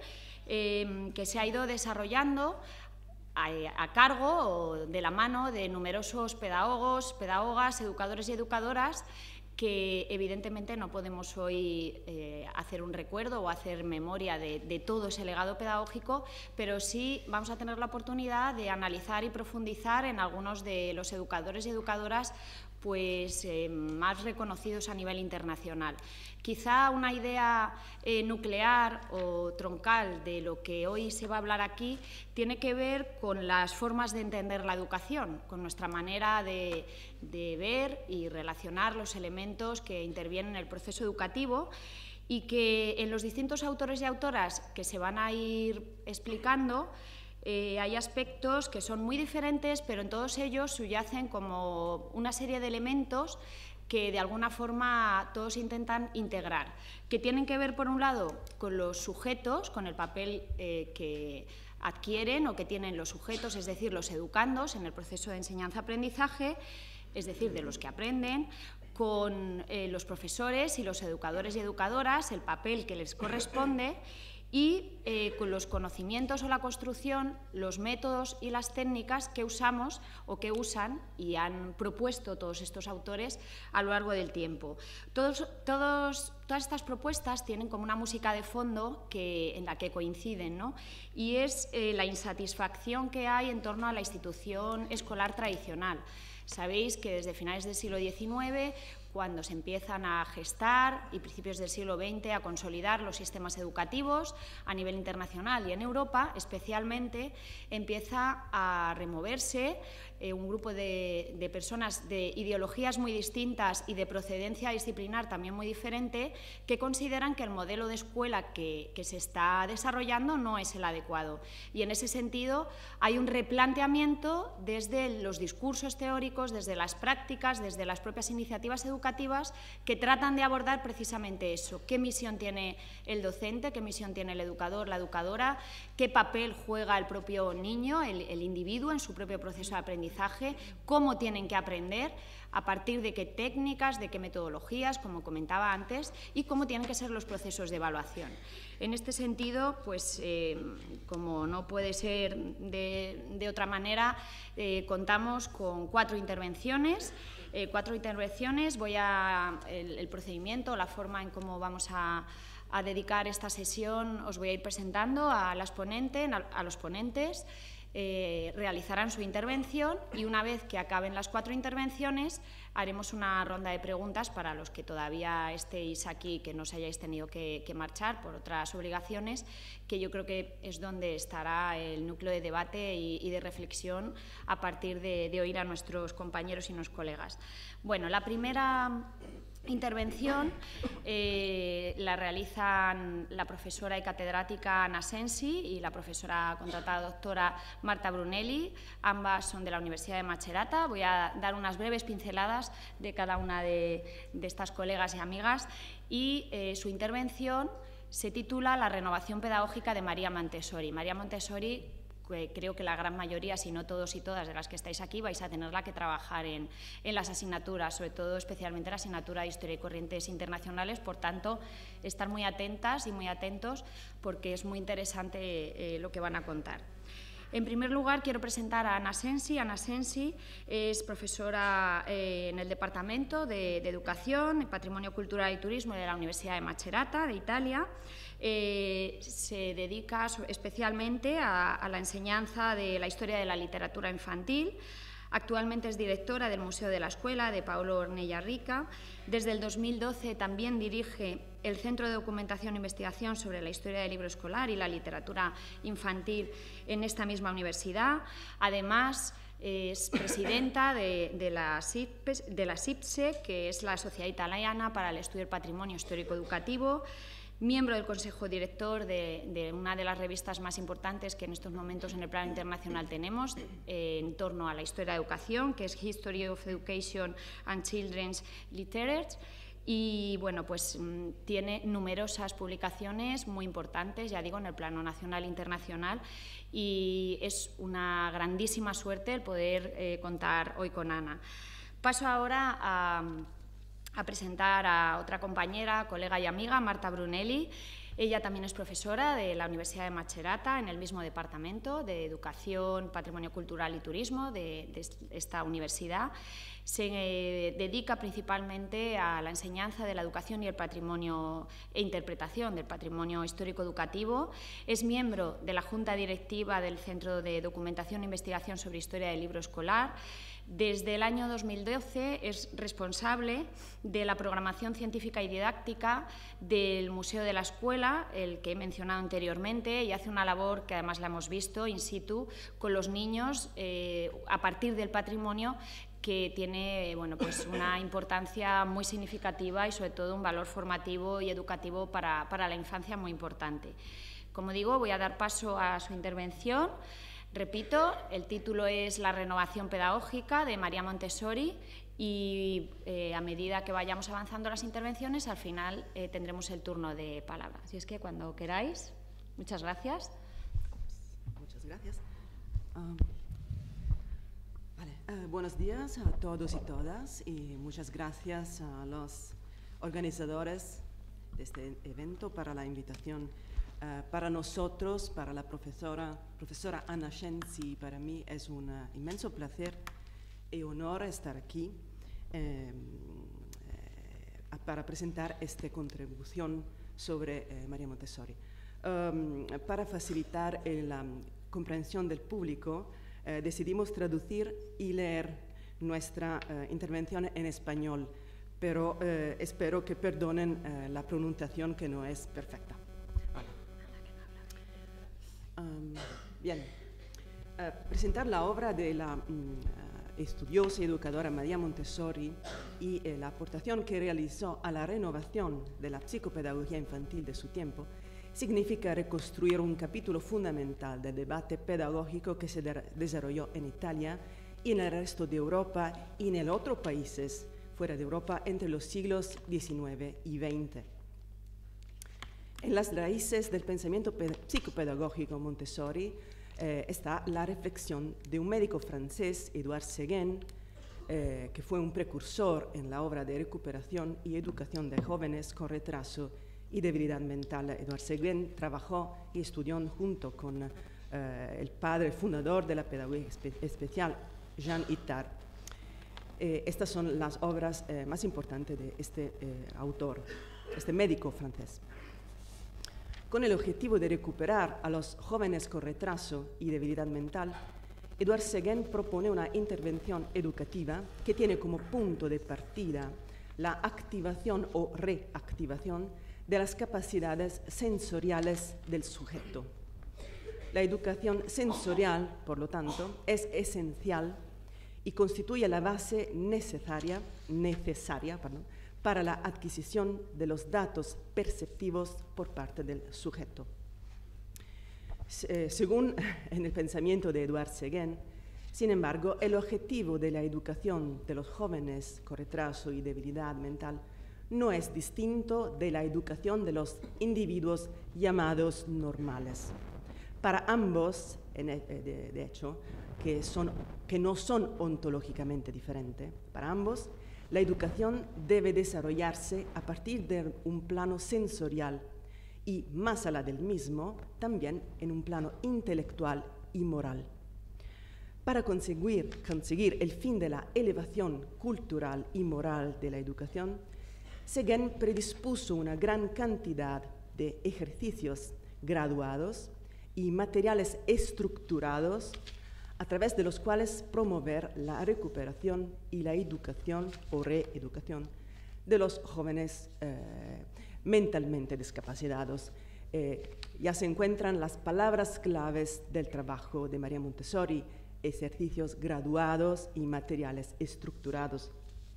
eh, que se ha ido desarrollando a, a cargo o de la mano de numerosos pedagogos, pedagogas, educadores y educadoras, que evidentemente no podemos hoy eh, hacer un recuerdo o hacer memoria de, de todo ese legado pedagógico, pero sí vamos a tener la oportunidad de analizar y profundizar en algunos de los educadores y educadoras pues, eh, más reconocidos a nivel internacional. Quizá una idea eh, nuclear o troncal de lo que hoy se va a hablar aquí tiene que ver con las formas de entender la educación, con nuestra manera de, de ver y relacionar los elementos que intervienen en el proceso educativo, y que en los distintos autores y autoras que se van a ir explicando Eh, hay aspectos que son muy diferentes, pero en todos ellos subyacen como una serie de elementos que de alguna forma todos intentan integrar, que tienen que ver, por un lado, con los sujetos, con el papel eh, que adquieren o que tienen los sujetos, es decir, los educandos en el proceso de enseñanza-aprendizaje, es decir, de los que aprenden, con eh, los profesores y los educadores y educadoras, el papel que les corresponde, y eh, con los conocimientos o la construcción, los métodos y las técnicas que usamos o que usan y han propuesto todos estos autores a lo largo del tiempo. Todos, todos, todas estas propuestas tienen como una música de fondo que, en la que coinciden, ¿no? Y es eh, la insatisfacción que hay en torno a la institución escolar tradicional. Sabéis que desde finales del siglo diecinueve, cuando se empiezan a gestar, y principios del siglo veinte a consolidar los sistemas educativos a nivel internacional y en Europa especialmente, empieza a removerse eh, un grupo de, de personas de ideologías muy distintas y de procedencia disciplinar también muy diferente, que consideran que el modelo de escuela que, que se está desarrollando no es el adecuado. Y en ese sentido hay un replanteamiento desde los discursos teóricos, desde las prácticas, desde las propias iniciativas educativas, que tratan de abordar precisamente eso: qué misión tiene el docente, qué misión tiene el educador, la educadora, qué papel juega el propio niño, el, el individuo en su propio proceso de aprendizaje, cómo tienen que aprender, a partir de qué técnicas, de qué metodologías, como comentaba antes, y cómo tienen que ser los procesos de evaluación. En este sentido, pues, eh, como no puede ser de, de otra manera, eh, contamos con cuatro intervenciones. Eh, cuatro intervenciones, voy a, el, el procedimiento, la forma en cómo vamos a, a dedicar esta sesión, os voy a ir presentando a, las ponentes, a, a los ponentes. eh, realizarán su intervención y una vez que acaben las cuatro intervenciones haremos una ronda de preguntas para los que todavía estéis aquí, que no os hayáis tenido que, que marchar por otras obligaciones, que yo creo que es donde estará el núcleo de debate y, y de reflexión a partir de, de oír a nuestros compañeros y nuestros colegas. Bueno, la primera intervención eh, la realizan la profesora y catedrática Anna Sensi y la profesora contratada doctora Marta Brunelli. Ambas son de la Universidad de Macerata. Voy a dar unas breves pinceladas de cada una de, de estas colegas y amigas y eh, su intervención se titula La renovación pedagógica de María Montessori. María Montessori, que creo que la gran mayoría, si no todos y todas de las que estáis aquí, vais a tenerla que trabajar en, en las asignaturas, sobre todo especialmente la asignatura de Historia y Corrientes Internacionales. Por tanto, estar muy atentas y muy atentos porque es muy interesante eh, lo que van a contar. En primer lugar, quiero presentar a Anna Sensi. Anna Sensi es profesora eh, en el Departamento de, de Educación, Patrimonio Cultural y Turismo de la Universidad de Macerata, de Italia. Eh, se dedica especialmente a, a la enseñanza de la historia de la literatura infantil. Actualmente es directora del Museo de la Escuela de Paolo Ornella Rica. Desde el dos mil doce también dirige el Centro de Documentación e Investigación sobre la Historia del Libro Escolar y la Literatura Infantil en esta misma universidad. Además, es presidenta de, de, la SIPSE, de la SIPSE, que es la Sociedad Italiana para el Estudio del Patrimonio Histórico Educativo, miembro del Consejo Director de, de una de las revistas más importantes que en estos momentos en el plano internacional tenemos eh, en torno a la historia de educación, que es History of Education and Children's Literature. Y bueno, pues tiene numerosas publicaciones muy importantes, ya digo, en el plano nacional e internacional, y es una grandísima suerte el poder eh, contar hoy con Ana. Paso ahora a, a presentar a otra compañera, colega y amiga, Marta Brunelli. Ella también es profesora de la Universidad de Macerata, en el mismo departamento de Educación, Patrimonio Cultural y Turismo de, de esta universidad. Se eh, dedica principalmente a la enseñanza de la educación y el patrimonio e interpretación del patrimonio histórico-educativo. Es miembro de la Junta Directiva del Centro de Documentación e Investigación sobre Historia del Libro Escolar. Desde el año dos mil doce es responsable de la programación científica y didáctica del Museo de la Escuela, el que he mencionado anteriormente, y hace una labor que además la hemos visto in situ con los niños eh, a partir del patrimonio, que tiene bueno, pues una importancia muy significativa y sobre todo un valor formativo y educativo para, para la infancia muy importante. Como digo, voy a dar paso a su intervención. Repito, el título es La renovación pedagógica de María Montessori y eh, a medida que vayamos avanzando las intervenciones, al final eh, tendremos el turno de palabra. Así es que cuando queráis, muchas gracias. Muchas gracias. Um, vale. uh, buenos días a todos y todas y muchas gracias a los organizadores de este evento para la invitación. Uh, para nosotros, para la profesora, profesora Anna Sensi, para mí es un uh, inmenso placer y honor estar aquí eh, eh, para presentar esta contribución sobre eh, María Montessori. Um, para facilitar eh, la comprensión del público, eh, decidimos traducir y leer nuestra eh, intervención en español, pero eh, espero que perdonen eh, la pronunciación que no es perfecta. Um, bien, uh, presentar la obra de la um, uh, estudiosa y educadora María Montessori y eh, la aportación que realizó a la renovación de la psicopedagogía infantil de su tiempo significa reconstruir un capítulo fundamental del debate pedagógico que se de desarrolló en Italia y en el resto de Europa y en otros países fuera de Europa entre los siglos diecinueve y veinte. En las raíces del pensamiento psicopedagógico Montessori eh, está la reflexión de un médico francés, Édouard Seguin, eh, que fue un precursor en la obra de recuperación y educación de jóvenes con retraso y debilidad mental. Édouard Seguin trabajó y estudió junto con eh, el padre fundador de la pedagogía espe especial, Jean Itard. Eh, estas son las obras eh, más importantes de este eh, autor, este médico francés. Con el objetivo de recuperar a los jóvenes con retraso y debilidad mental, Edouard Seguin propone una intervención educativa que tiene como punto de partida la activación o reactivación de las capacidades sensoriales del sujeto. La educación sensorial, por lo tanto, es esencial y constituye la base necesaria, necesaria perdón, para la adquisición de los datos perceptivos por parte del sujeto. Eh, según en el pensamiento de Edouard Seguin, sin embargo, el objetivo de la educación de los jóvenes con retraso y debilidad mental no es distinto de la educación de los individuos llamados normales. Para ambos, en, de, de hecho, que, son, que no son ontológicamente diferentes, para ambos, la educación debe desarrollarse a partir de un plano sensorial y, más allá del mismo, también en un plano intelectual y moral. Para conseguir, conseguir el fin de la elevación cultural y moral de la educación, Seguin predispuso una gran cantidad de ejercicios graduados y materiales estructurados a través de los cuales promover la recuperación y la educación o reeducación de los jóvenes eh, mentalmente discapacitados. Eh, ya se encuentran las palabras claves del trabajo de María Montessori: ejercicios graduados y materiales estructurados.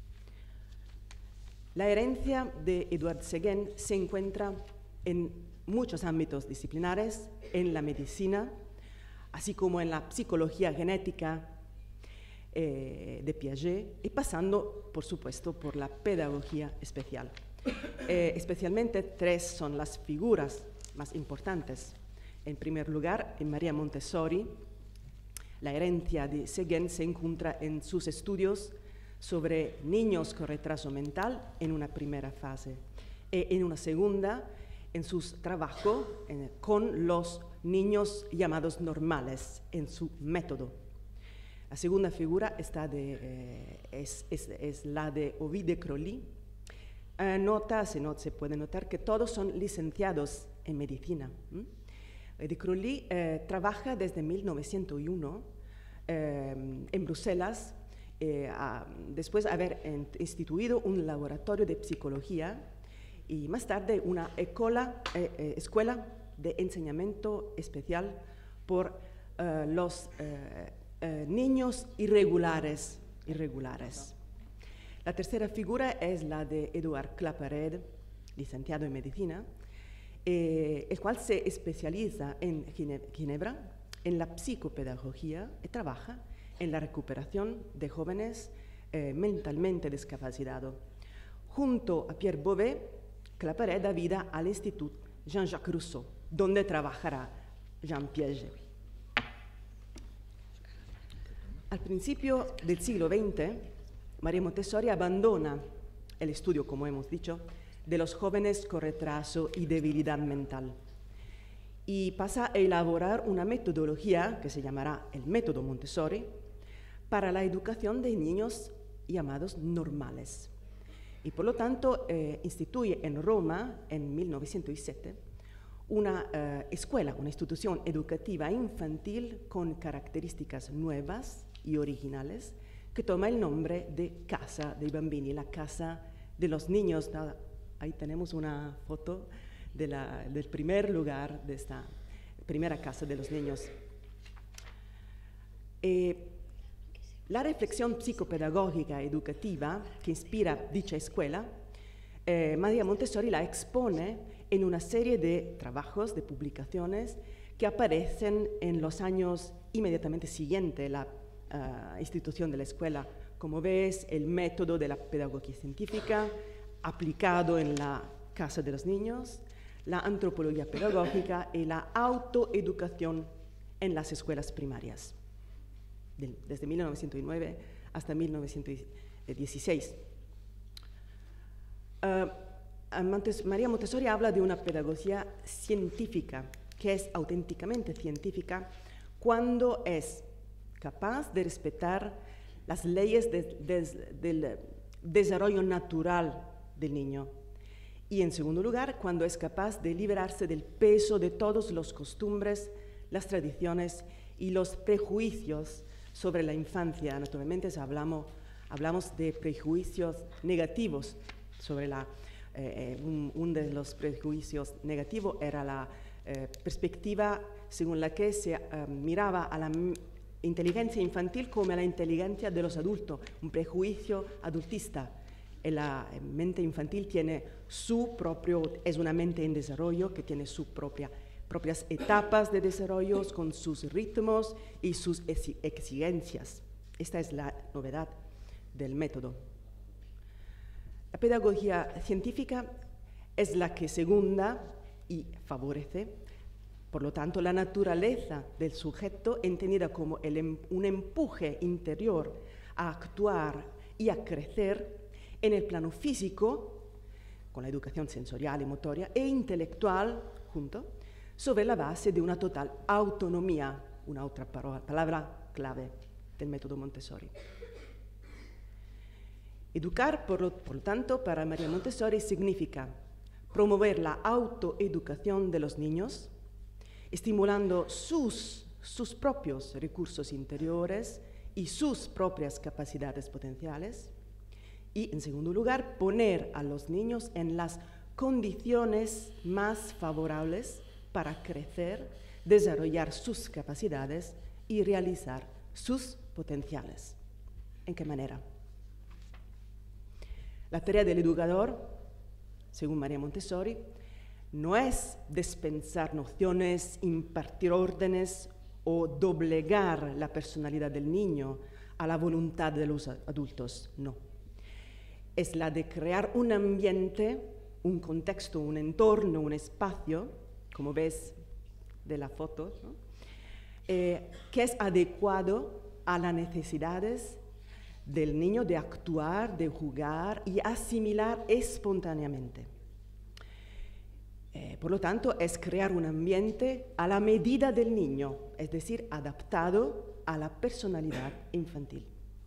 La herencia de Edouard Seguin se encuentra en muchos ámbitos disciplinares, en la medicina, así como en la psicología genética eh, de Piaget, y pasando, por supuesto, por la pedagogía especial. Eh, especialmente tres son las figuras más importantes. En primer lugar, en María Montessori, la herencia de Seguin se encuentra en sus estudios sobre niños con retraso mental en una primera fase, y en una segunda, en su trabajo en, con los niños llamados normales, en su método. La segunda figura está de, eh, es, es, es la de Ovide Crolli. Eh, nota, se, not, se puede notar que todos son licenciados en medicina. ¿Mm? Ovide Crolli eh, trabaja desde mil novecientos uno eh, en Bruselas, eh, a, después de haber instituido un laboratorio de psicología y más tarde una escuela, eh, eh, escuela de enseñamiento especial por eh, los eh, eh, niños irregulares, irregulares. La tercera figura es la de Édouard Claparède, licenciado en medicina, eh, el cual se especializa en Ginebra, en la psicopedagogía y trabaja en la recuperación de jóvenes eh, mentalmente discapacitados. Junto a Pierre Bovet, Claparède da vida al Instituto Jean-Jacques Rousseau, donde trabajará Jean Piaget. Al principio del siglo veinte, María Montessori abandona el estudio, como hemos dicho, de los jóvenes con retraso y debilidad mental y pasa a elaborar una metodología que se llamará el método Montessori para la educación de niños llamados normales. Y por lo tanto eh, instituye en Roma, en mil novecientos siete, una eh, escuela, una institución educativa infantil con características nuevas y originales que toma el nombre de Casa dei Bambini, la casa de los niños. Ahí tenemos una foto de la, del primer lugar de esta primera casa de los niños. Eh, La reflexión psicopedagógica educativa que inspira dicha escuela, eh, María Montessori la expone en una serie de trabajos, de publicaciones que aparecen en los años inmediatamente siguientes a la uh, institución de la escuela. Como ves, el método de la pedagogía científica aplicado en la casa de los niños, la antropología pedagógica y la autoeducación en las escuelas primarias, desde mil novecientos nueve hasta mil novecientos dieciséis. Uh, Montes, María Montessori habla de una pedagogía científica, que es auténticamente científica cuando es capaz de respetar las leyes de, de, del desarrollo natural del niño Y en segundo lugar, cuando es capaz de liberarse del peso de todos los costumbres, las tradiciones y los prejuicios sobre la infancia. Naturalmente, si hablamos, hablamos de prejuicios negativos sobre la Eh, un, un de los prejuicios negativos era la eh, perspectiva según la que se eh, miraba a la inteligencia infantil como a la inteligencia de los adultos, un prejuicio adultista. E la mente infantil tiene su propio, es una mente en desarrollo que tiene sus propia, propias etapas de desarrollo con sus ritmos y sus exigencias. Esta es la novedad del método. La pedagogía científica es la que secunda y favorece, por lo tanto, la naturaleza del sujeto entendida como el, un empuje interior a actuar y a crecer en el plano físico, con la educación sensorial y motoria, e intelectual, junto, sobre la base de una total autonomía, una otra palabra clave del método Montessori. Educar, por lo, por lo tanto, para María Montessori significa promover la autoeducación de los niños, estimulando sus, sus propios recursos interiores y sus propias capacidades potenciales, y, en segundo lugar, poner a los niños en las condiciones más favorables para crecer, desarrollar sus capacidades y realizar sus potenciales. ¿En qué manera? La tarea del educador, según María Montessori, no es dispensar nociones, impartir órdenes o doblegar la personalidad del niño a la voluntad de los adultos, no. Es la de crear un ambiente, un contexto, un entorno, un espacio, como ves de la foto, ¿no? eh, que es adecuado a las necesidades del niño de actuar, de jugar y asimilar espontáneamente. Eh, por lo tanto, es crear un ambiente a la medida del niño, es decir, adaptado a la personalidad infantil.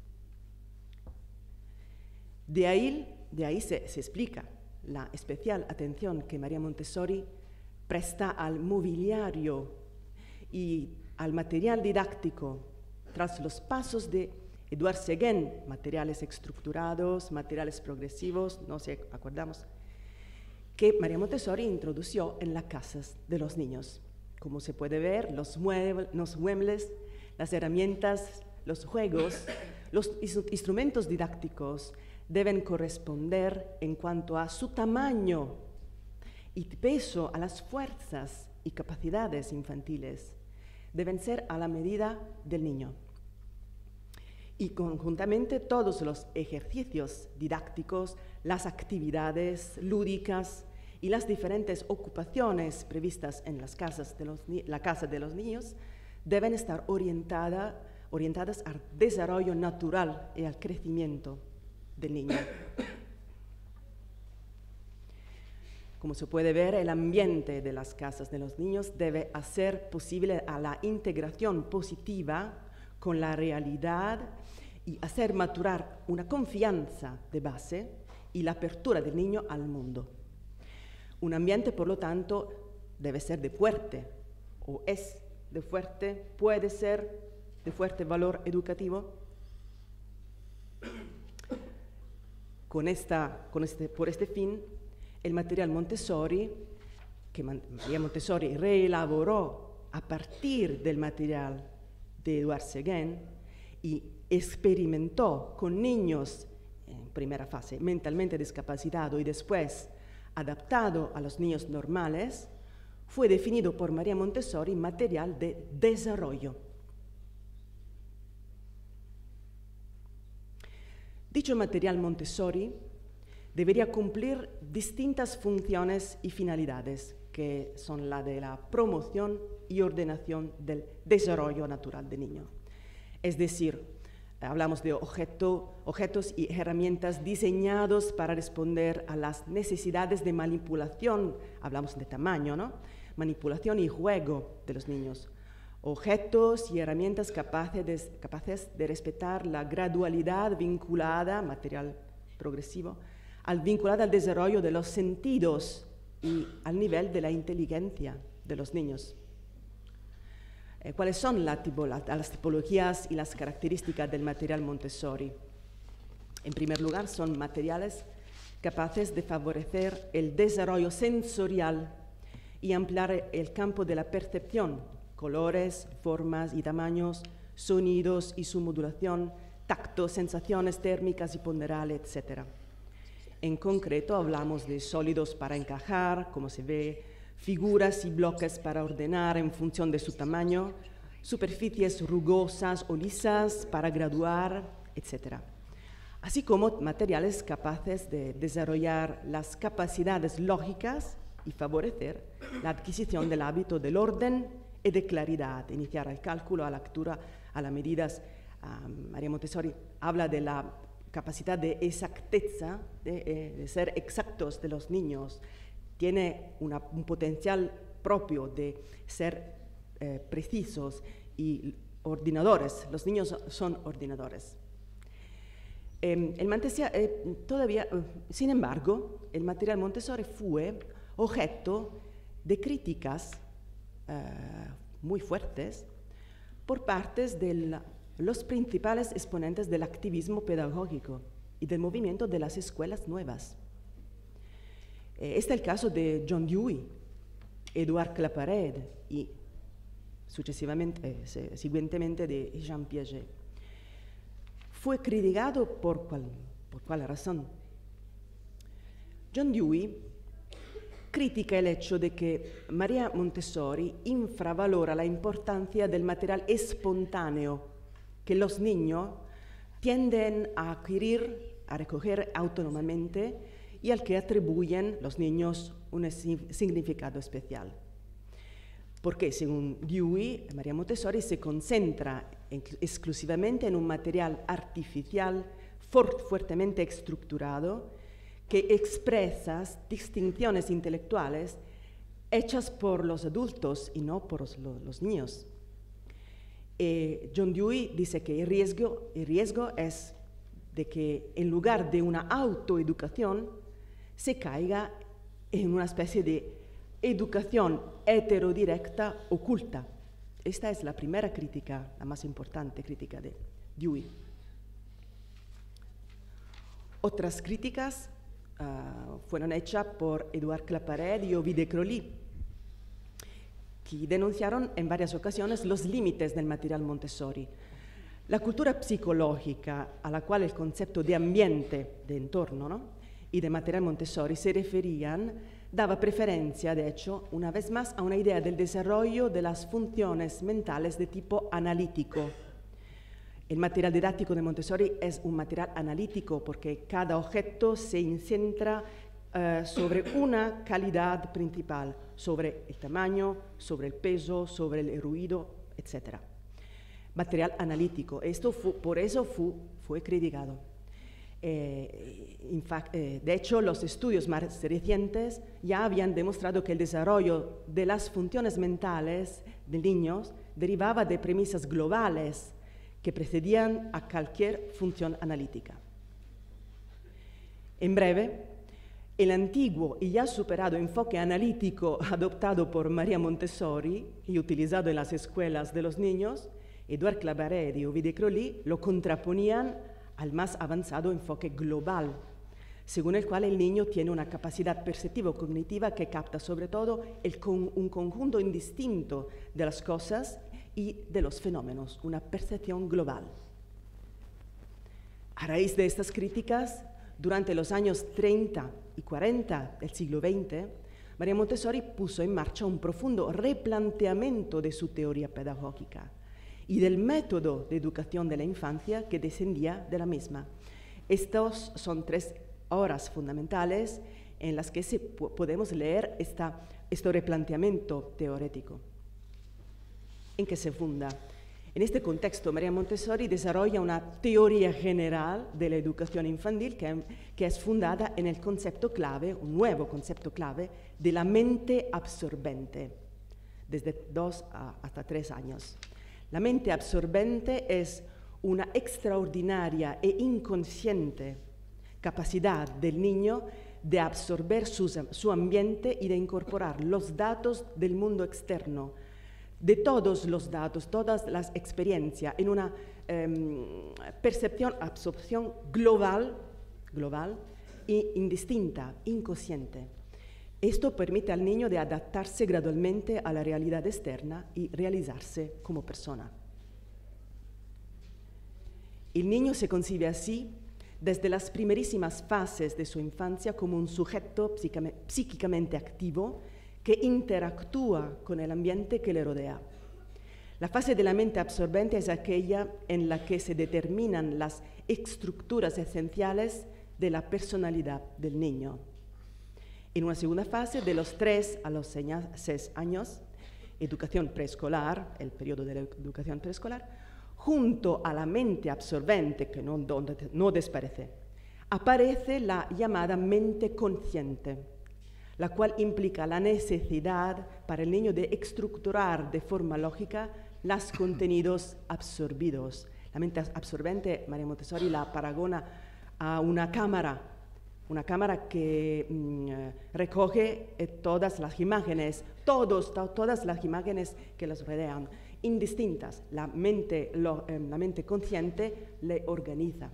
De ahí, de ahí se, se explica la especial atención que María Montessori presta al mobiliario y al material didáctico tras los pasos de Edouard Seguin, materiales estructurados, materiales progresivos, no sé, acordamos, que María Montessori introdujo en las casas de los niños. Como se puede ver, los muebles, los muebles, las herramientas, los juegos, los instrumentos didácticos deben corresponder en cuanto a su tamaño y peso a las fuerzas y capacidades infantiles. Deben ser a la medida del niño. Y conjuntamente todos los ejercicios didácticos, las actividades lúdicas y las diferentes ocupaciones previstas en las casas de los, la casa de los niños deben estar orientada, orientadas al desarrollo natural y al crecimiento del niño. Como se puede ver, el ambiente de las casas de los niños debe hacer posible a la integración positiva con la realidad y hacer maturar una confianza de base y la apertura del niño al mundo. Un ambiente, por lo tanto, debe ser de fuerte, o es de fuerte, puede ser de fuerte valor educativo. Con esta, con este, por este fin, el material Montessori, que María Montessori reelaboró a partir del material de Edouard Seguin y experimentó con niños en primera fase mentalmente discapacitados y después adaptado a los niños normales, fue definido por María Montessori material de desarrollo. Dicho material Montessori debería cumplir distintas funciones y finalidades, que son la de la promoción y ordenación del desarrollo natural del niño. Es decir, hablamos de objeto, objetos y herramientas diseñados para responder a las necesidades de manipulación, hablamos de tamaño, ¿no? Manipulación y juego de los niños. Objetos y herramientas capaces de, capaces de respetar la gradualidad vinculada, material progresivo, al vinculada al desarrollo de los sentidos y al nivel de la inteligencia de los niños. Eh, ¿Cuáles son la tipo, la, las tipologías y las características del material Montessori? En primer lugar, son materiales capaces de favorecer el desarrollo sensorial y ampliar el campo de la percepción, colores, formas y tamaños, sonidos y su modulación, tacto, sensaciones térmicas y ponderales, etcétera. En concreto, hablamos de sólidos para encajar, como se ve, figuras y bloques para ordenar en función de su tamaño, superficies rugosas o lisas para graduar, etcétera. Así como materiales capaces de desarrollar las capacidades lógicas y favorecer la adquisición del hábito del orden y de claridad, iniciar el cálculo, a la lectura, a las medidas. Um, María Montessori habla de la capacidad de exacteza, de, eh, de ser exactos de los niños. Tiene una, un potencial propio de ser eh, precisos y ordenadores. Los niños son ordenadores. Eh, el Montessori, eh, todavía, eh, sin embargo, el material Montessori fue objeto de críticas eh, muy fuertes por parte de los principales exponentes del activismo pedagógico y del movimiento de las escuelas nuevas. Eh, este es el caso de John Dewey, Édouard Claparède y sucesivamente, eh, siguientemente de Jean Piaget. Fue criticado por cuál, por cuál razón. John Dewey critica el hecho de que María Montessori infravalora la importancia del material espontáneo que los niños tienden a adquirir, a recoger autónomamente y al que atribuyen los niños un significado especial. Porque, según Dewey, María Montessori se concentra en, exclusivamente en un material artificial fuertemente estructurado que expresa distinciones intelectuales hechas por los adultos y no por los, los niños. Eh, John Dewey dice que el riesgo, el riesgo es de que en lugar de una autoeducación se caiga en una especie de educación heterodirecta oculta. Esta es la primera crítica, la más importante crítica de Dewey. Otras críticas uh, fueron hechas por Édouard Claparède y Ovide Crolí, que denunciaron en varias ocasiones los límites del material Montessori. La cultura psicológica a la cual el concepto de ambiente, de entorno, ¿no?, y de material Montessori se referían daba preferencia, de hecho, una vez más, a una idea del desarrollo de las funciones mentales de tipo analítico. El material didáctico de Montessori es un material analítico porque cada objeto se centra uh, sobre una calidad principal, sobre el tamaño, sobre el peso, sobre el ruido, etcétera. Material analítico. Esto fu, por eso fu, fue criticado. Eh, fact, eh, de hecho, los estudios más recientes ya habían demostrado que el desarrollo de las funciones mentales de niños derivaba de premisas globales que precedían a cualquier función analítica. En breve, el antiguo y ya superado enfoque analítico adoptado por María Montessori y utilizado en las escuelas de los niños, Édouard Claparède y Ovide Crolí lo contraponían al más avanzado enfoque global, según el cual el niño tiene una capacidad perceptivo-cognitiva que capta sobre todo el con, un conjunto indistinto de las cosas y de los fenómenos, una percepción global. A raíz de estas críticas, durante los años treinta y cuarenta del siglo veinte, María Montessori puso en marcha un profundo replanteamiento de su teoría pedagógica y del método de educación de la infancia que descendía de la misma. Estos son tres horas fundamentales en las que se podemos leer esta, este replanteamiento teórico. ¿En qué se funda? En este contexto, María Montessori desarrolla una teoría general de la educación infantil que, que es fundada en el concepto clave, un nuevo concepto clave, de la mente absorbente, desde dos a, hasta tres años. La mente absorbente es una extraordinaria e inconsciente capacidad del niño de absorber sus, su ambiente y de incorporar los datos del mundo externo, de todos los datos, todas las experiencias, en una eh, percepción, absorción global, global e indistinta, inconsciente. Esto permite al niño de adaptarse gradualmente a la realidad externa y realizarse como persona. El niño se concibe así desde las primerísimas fases de su infancia como un sujeto psíquicamente activo que interactúa con el ambiente que le rodea. La fase de la mente absorbente es aquella en la que se determinan las estructuras esenciales de la personalidad del niño. En una segunda fase, de los tres a los seis años, educación preescolar, el periodo de la educación preescolar, junto a la mente absorbente, que no, no desaparece, aparece la llamada mente consciente, la cual implica la necesidad para el niño de estructurar de forma lógica los contenidos absorbidos. La mente absorbente, María Montessori la paragona a una cámara, una cámara que mmm, recoge eh, todas las imágenes, todos, to, todas las imágenes que las rodean, indistintas. La mente, lo, eh, la mente consciente le organiza.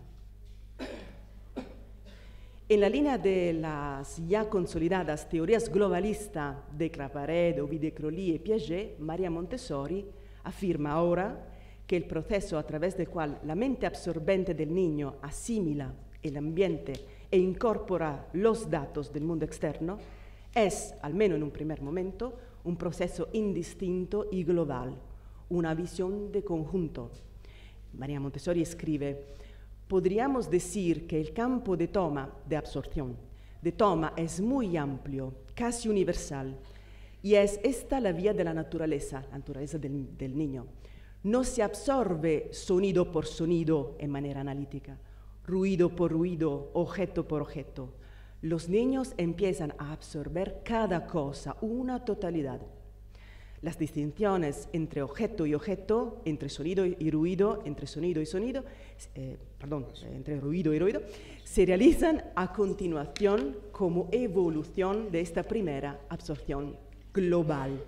En la línea de las ya consolidadas teorías globalistas de Claparède, Ovidio Crolli y Piaget, María Montessori afirma ahora que el proceso a través del cual la mente absorbente del niño asimila el ambiente e incorpora los datos del mundo externo es, al menos en un primer momento, un proceso indistinto y global, una visión de conjunto. María Montessori escribe: podríamos decir que el campo de toma, de absorción, de toma es muy amplio, casi universal, y es esta la vía de la naturaleza, la naturaleza del, del niño. No se absorbe sonido por sonido en manera analítica, ruido por ruido, objeto por objeto. Los niños empiezan a absorber cada cosa, una totalidad. Las distinciones entre objeto y objeto, entre sonido y ruido, entre sonido y sonido, eh, perdón, entre ruido y ruido, se realizan a continuación como evolución de esta primera absorción global.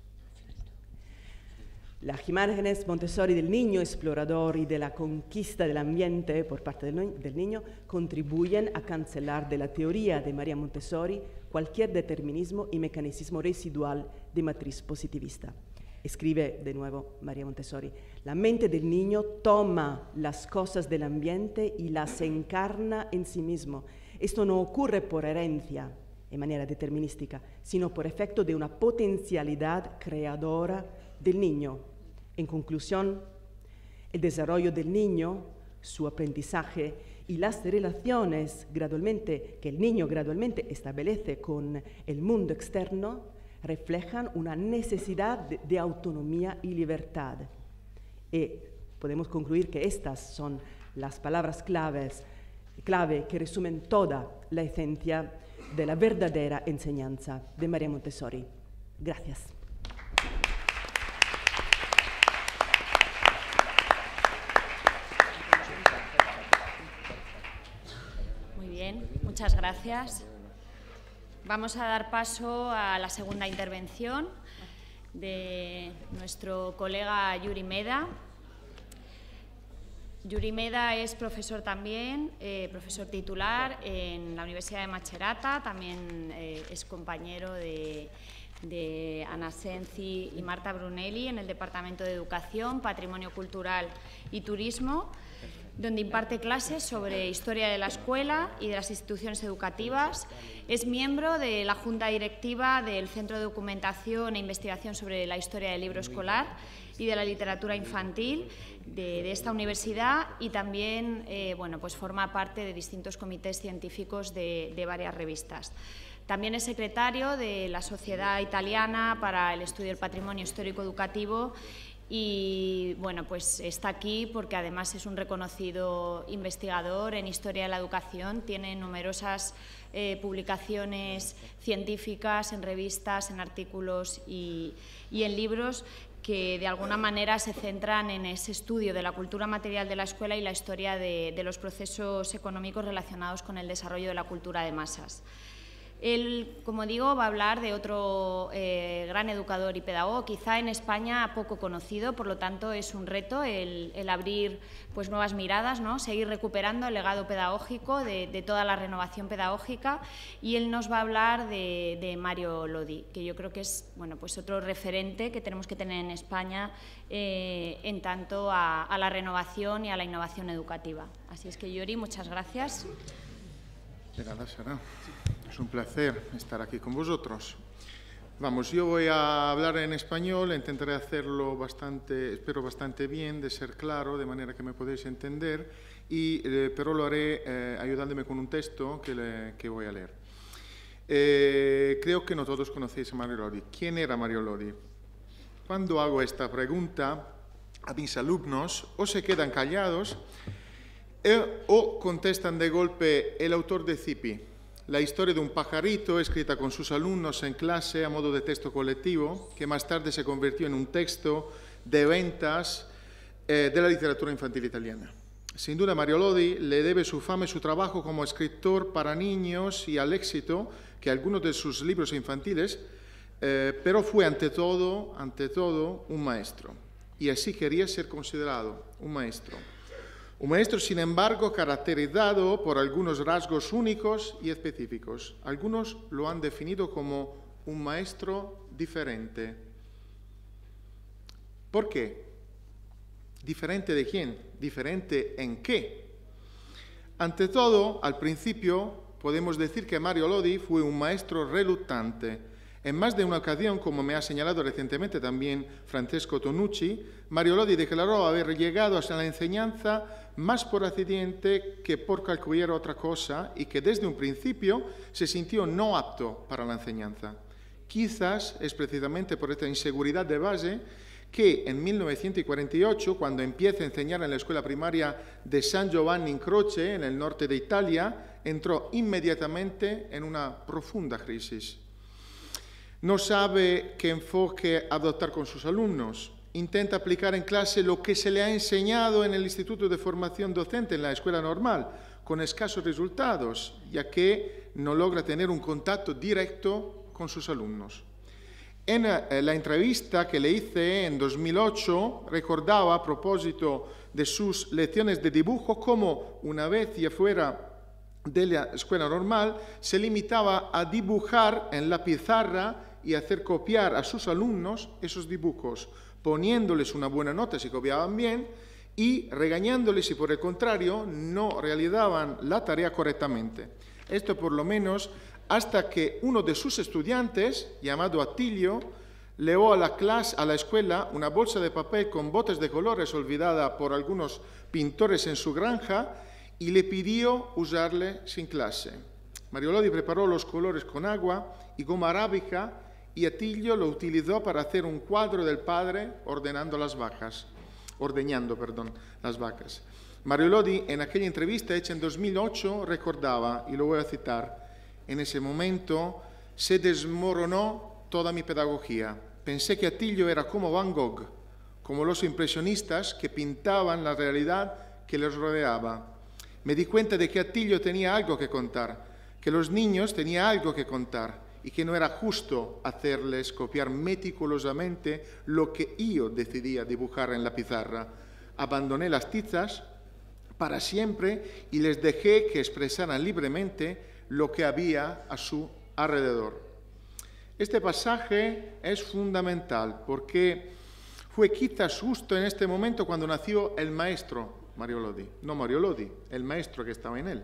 Las imágenes Montessori del niño explorador y de la conquista del ambiente por parte del, del niño contribuyen a cancelar de la teoría de María Montessori cualquier determinismo y mecanismo residual de matriz positivista. Escribe de nuevo María Montessori: la mente del niño toma las cosas del ambiente y las encarna en sí mismo. Esto no ocurre por herencia, en manera determinística, sino por efecto de una potencialidad creadora del niño. En conclusión, el desarrollo del niño, su aprendizaje y las relaciones gradualmente, que el niño gradualmente establece con el mundo externo reflejan una necesidad de, de autonomía y libertad. Y podemos concluir que estas son las palabras claves, clave que resumen toda la esencia de la verdadera enseñanza de María Montessori. Gracias. Muy bien, muchas gracias. Vamos a dar paso a la segunda intervención de nuestro colega Yuri Meda. Yuri Meda es profesor también, eh, profesor titular en la Universidad de Macerata, también eh, es compañero de, de Ana Senzi y Marta Brunelli en el Departamento de Educación, Patrimonio Cultural y Turismo, donde imparte clases sobre historia de la escuela y de las instituciones educativas. Es miembro de la Junta Directiva del Centro de Documentación e Investigación sobre la Historia del Libro Escolar y de la Literatura Infantil de, de esta universidad, y también eh, bueno, pues forma parte de distintos comités científicos de, de varias revistas. También es secretario de la Sociedad Italiana para el Estudio del Patrimonio Histórico Educativo. Y bueno, pues está aquí porque además es un reconocido investigador en historia de la educación, tiene numerosas eh, publicaciones científicas en revistas, en artículos y, y en libros que de alguna manera se centran en ese estudio de la cultura material de la escuela y la historia de, de los procesos económicos relacionados con el desarrollo de la cultura de masas. Él, como digo, va a hablar de otro eh, gran educador y pedagogo, quizá en España poco conocido, por lo tanto es un reto el, el abrir pues, nuevas miradas, ¿no? Seguir recuperando el legado pedagógico de, de toda la renovación pedagógica, y él nos va a hablar de, de Mario Lodi, que yo creo que es bueno, pues otro referente que tenemos que tener en España eh, en tanto a, a la renovación y a la innovación educativa. Así es que, Yori, muchas gracias. De nada, Sara. Es un placer estar aquí con vosotros. Vamos, yo voy a hablar en español, intentaré hacerlo bastante, espero bastante bien, de ser claro, de manera que me podéis entender, y, eh, pero lo haré eh, ayudándome con un texto que, le, que voy a leer. Eh, creo que no todos conocéis a Mario Lodi. ¿Quién era Mario Lodi? Cuando hago esta pregunta a mis alumnos, o se quedan callados eh, o contestan de golpe: el autor de Zipi, la historia de un pajarito, escrita con sus alumnos en clase a modo de texto colectivo, que más tarde se convirtió en un texto de ventas eh, de la literatura infantil italiana. Sin duda, Mario Lodi le debe su fama y su trabajo como escritor para niños y al éxito que algunos de sus libros infantiles, eh, pero fue ante todo, ante todo, un maestro. Y así quería ser considerado un maestro. Un maestro, sin embargo, caracterizado por algunos rasgos únicos y específicos. Algunos lo han definido como un maestro diferente. ¿Por qué? ¿Diferente de quién? ¿Diferente en qué? Ante todo, al principio, podemos decir que Mario Lodi fue un maestro reluctante. En más de una ocasión, como me ha señalado recientemente también Francesco Tonucci, Mario Lodi declaró haber llegado a la enseñanza más por accidente que por cualquier otra cosa, y que desde un principio se sintió no apto para la enseñanza. Quizás es precisamente por esta inseguridad de base que en mil novecientos cuarenta y ocho, cuando empieza a enseñar en la escuela primaria de San Giovanni in Croce, en el norte de Italia, entró inmediatamente en una profunda crisis. No sabe qué enfoque adoptar con sus alumnos. Intenta aplicar en clase lo que se le ha enseñado en el Instituto de Formación Docente, en la escuela normal, con escasos resultados, ya que no logra tener un contacto directo con sus alumnos. En la entrevista que le hice en dos mil ocho, recordaba a propósito de sus lecciones de dibujo cómo, una vez ya fuera de la escuela normal, se limitaba a dibujar en la pizarra y hacer copiar a sus alumnos esos dibujos, poniéndoles una buena nota si copiaban bien y regañándoles si por el contrario no realizaban la tarea correctamente. Esto por lo menos hasta que uno de sus estudiantes, llamado Attilio, llevó a la clase, a la escuela, una bolsa de papel con botes de colores olvidada por algunos pintores en su granja y le pidió usarle sin clase. Mario Lodi preparó los colores con agua y goma arábica y Attilio lo utilizó para hacer un cuadro del padre ordenando las vacas, ordeñando, perdón, las vacas. Mario Lodi, en aquella entrevista hecha en dos mil ocho, recordaba, y lo voy a citar: en ese momento se desmoronó toda mi pedagogía. Pensé que Attilio era como Van Gogh, como los impresionistas que pintaban la realidad que les rodeaba. Me di cuenta de que Attilio tenía algo que contar, que los niños tenían algo que contar y que no era justo hacerles copiar meticulosamente lo que yo decidía dibujar en la pizarra. Abandoné las tizas para siempre y les dejé que expresaran libremente lo que había a su alrededor. Este pasaje es fundamental porque fue quizás justo en este momento cuando nació el maestro Mario Lodi, no Mario Lodi, el maestro que estaba en él.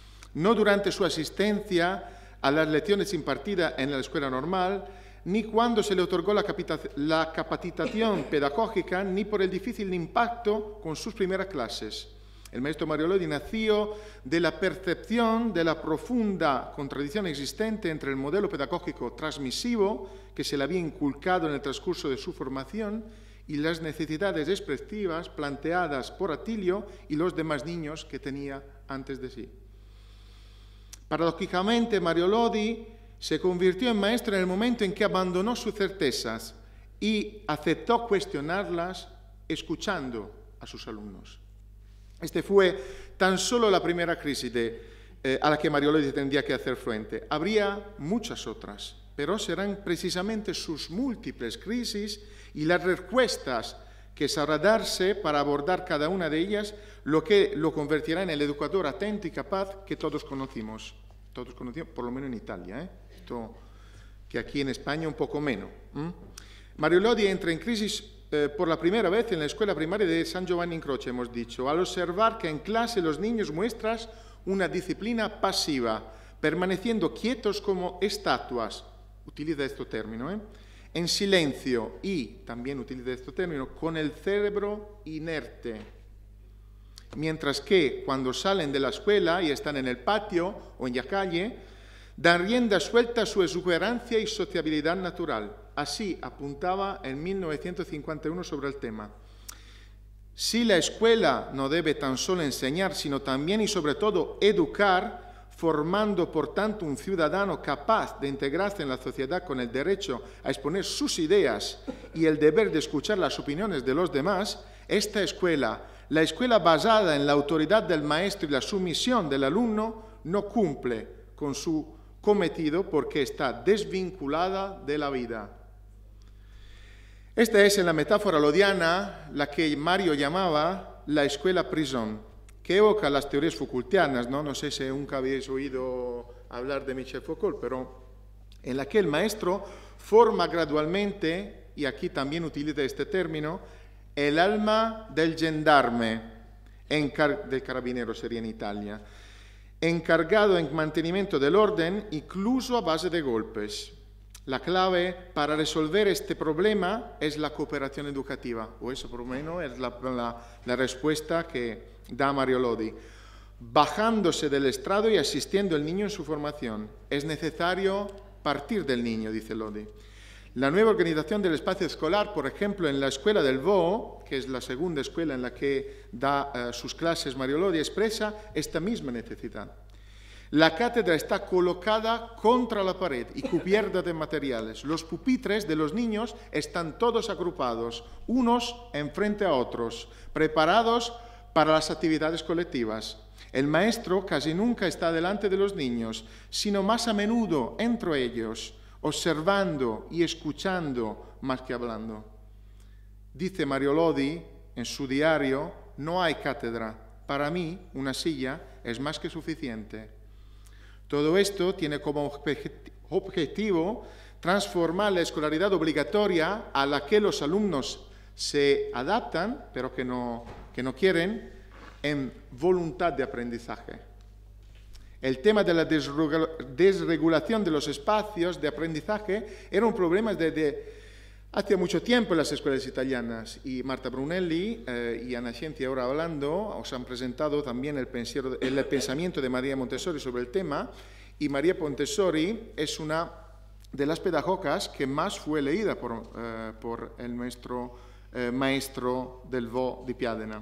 No durante su asistencia a las lecciones impartidas en la escuela normal, ni cuando se le otorgó la, la capacitación pedagógica, ni por el difícil impacto con sus primeras clases. El maestro Mario Lodi nació de la percepción de la profunda contradicción existente entre el modelo pedagógico transmisivo que se le había inculcado en el transcurso de su formación y las necesidades expresivas planteadas por Attilio y los demás niños que tenía antes de sí. Paradójicamente, Mario Lodi se convirtió en maestro en el momento en que abandonó sus certezas y aceptó cuestionarlas escuchando a sus alumnos. Esta fue tan solo la primera crisis de, eh, a la que Mario Lodi tendría que hacer frente. Habría muchas otras, pero serán precisamente sus múltiples crisis y las respuestas que sabrá darse para abordar cada una de ellas lo que lo convertirá en el educador atento y capaz que todos conocimos. Todos conocimos, por lo menos en Italia, ¿eh? Esto, que aquí en España un poco menos. ¿Mm? Mario Lodi entra en crisis eh, por la primera vez en la escuela primaria de San Giovanni in Croce, hemos dicho, al observar que en clase los niños muestran una disciplina pasiva, permaneciendo quietos como estatuas, utiliza este término, ¿eh? en silencio y, también utiliza este término, con el cerebro inerte. Mientras que cuando salen de la escuela y están en el patio o en la calle, dan rienda suelta a su exuberancia y sociabilidad natural. Así apuntaba en mil novecientos cincuenta y uno sobre el tema. Si la escuela no debe tan solo enseñar, sino también y sobre todo educar, formando por tanto un ciudadano capaz de integrarse en la sociedad con el derecho a exponer sus ideas y el deber de escuchar las opiniones de los demás, esta escuela, la escuela basada en la autoridad del maestro y la sumisión del alumno, no cumple con su cometido porque está desvinculada de la vida. Esta es en la metáfora lodiana la que Mario llamaba la escuela prisión, que evoca las teorías Foucaultianas, ¿no? No sé si nunca habéis oído hablar de Michel Foucault, pero en la que el maestro forma gradualmente, y aquí también utiliza este término, el alma del gendarme, del carabinero sería en Italia, encargado en mantenimiento del orden, incluso a base de golpes. La clave para resolver este problema es la cooperación educativa, o eso por lo menos es la, la, la respuesta que da Mario Lodi. Bajándose del estrado y asistiendo al niño en su formación. Es necesario partir del niño, dice Lodi. La nueva organización del espacio escolar, por ejemplo, en la escuela del Voo, que es la segunda escuela en la que da uh, sus clases Mario Lodi, expresa esta misma necesidad. La cátedra está colocada contra la pared y cubierta de materiales. Los pupitres de los niños están todos agrupados, unos enfrente a otros, preparados para las actividades colectivas. El maestro casi nunca está delante de los niños, sino más a menudo entre ellos, observando y escuchando más que hablando. Dice Mario Lodi en su diario, no hay cátedra. Para mí, una silla es más que suficiente. Todo esto tiene como objetivo transformar la escolaridad obligatoria a la que los alumnos se adaptan, pero que no, que no quieren, en voluntad de aprendizaje. El tema de la desregulación de los espacios de aprendizaje era un problema desde hace mucho tiempo en las escuelas italianas, y Marta Brunelli eh, y Ana Scienti ahora hablando os han presentado también el, pensiero, el pensamiento de María Montessori sobre el tema, y María Montessori es una de las pedagogas que más fue leída por, eh, por el nuestro eh, maestro del Voo di Piadena.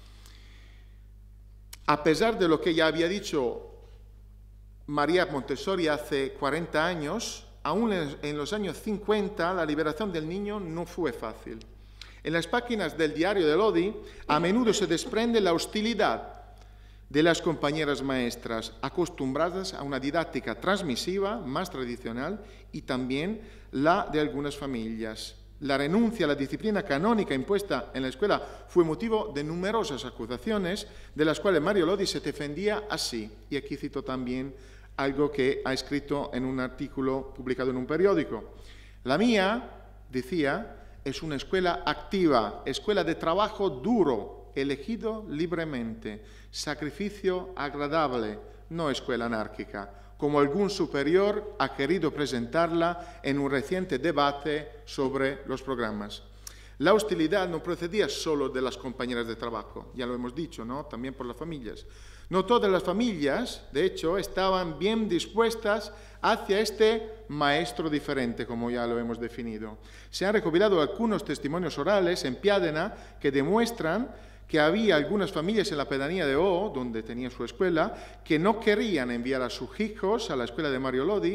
A pesar de lo que ya había dicho María Montessori hace cuarenta años, aún en los años cincuenta, la liberación del niño no fue fácil. En las páginas del diario de Lodi, a menudo se desprende la hostilidad de las compañeras maestras, acostumbradas a una didáctica transmisiva, más tradicional, y también la de algunas familias. La renuncia a la disciplina canónica impuesta en la escuela fue motivo de numerosas acusaciones, de las cuales Mario Lodi se defendía así. Y aquí cito también algo que ha escrito en un artículo publicado en un periódico. La mía, decía, es una escuela activa, escuela de trabajo duro, elegido libremente, sacrificio agradable, no escuela anárquica, como algún superior ha querido presentarla en un reciente debate sobre los programas. La hostilidad no procedía solo de las compañeras de trabajo, ya lo hemos dicho, ¿no? También por las familias. No todas las familias, de hecho, estaban bien dispuestas hacia este maestro diferente, como ya lo hemos definido. Se han recopilado algunos testimonios orales en Piadena que demuestran que había algunas familias en la pedanía de O, donde tenía su escuela, que no querían enviar a sus hijos a la escuela de Mario Lodi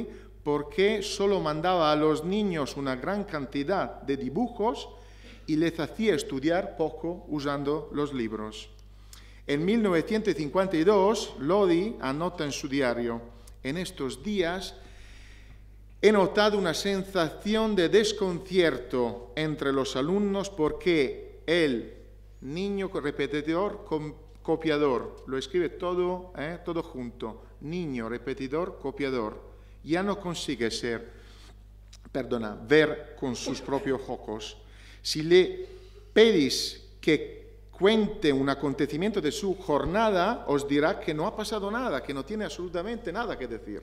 porque solo mandaba a los niños una gran cantidad de dibujos y les hacía estudiar poco usando los libros. En mil novecientos cincuenta y dos, Lodi anota en su diario: en estos días he notado una sensación de desconcierto entre los alumnos porque el niño repetidor copiador, lo escribe todo, eh, todo junto, niño repetidor copiador, ya no consigue ser, perdona, ver con sus propios ojos. Si le pedís que cuente un acontecimiento de su jornada, os dirá que no ha pasado nada, que no tiene absolutamente nada que decir.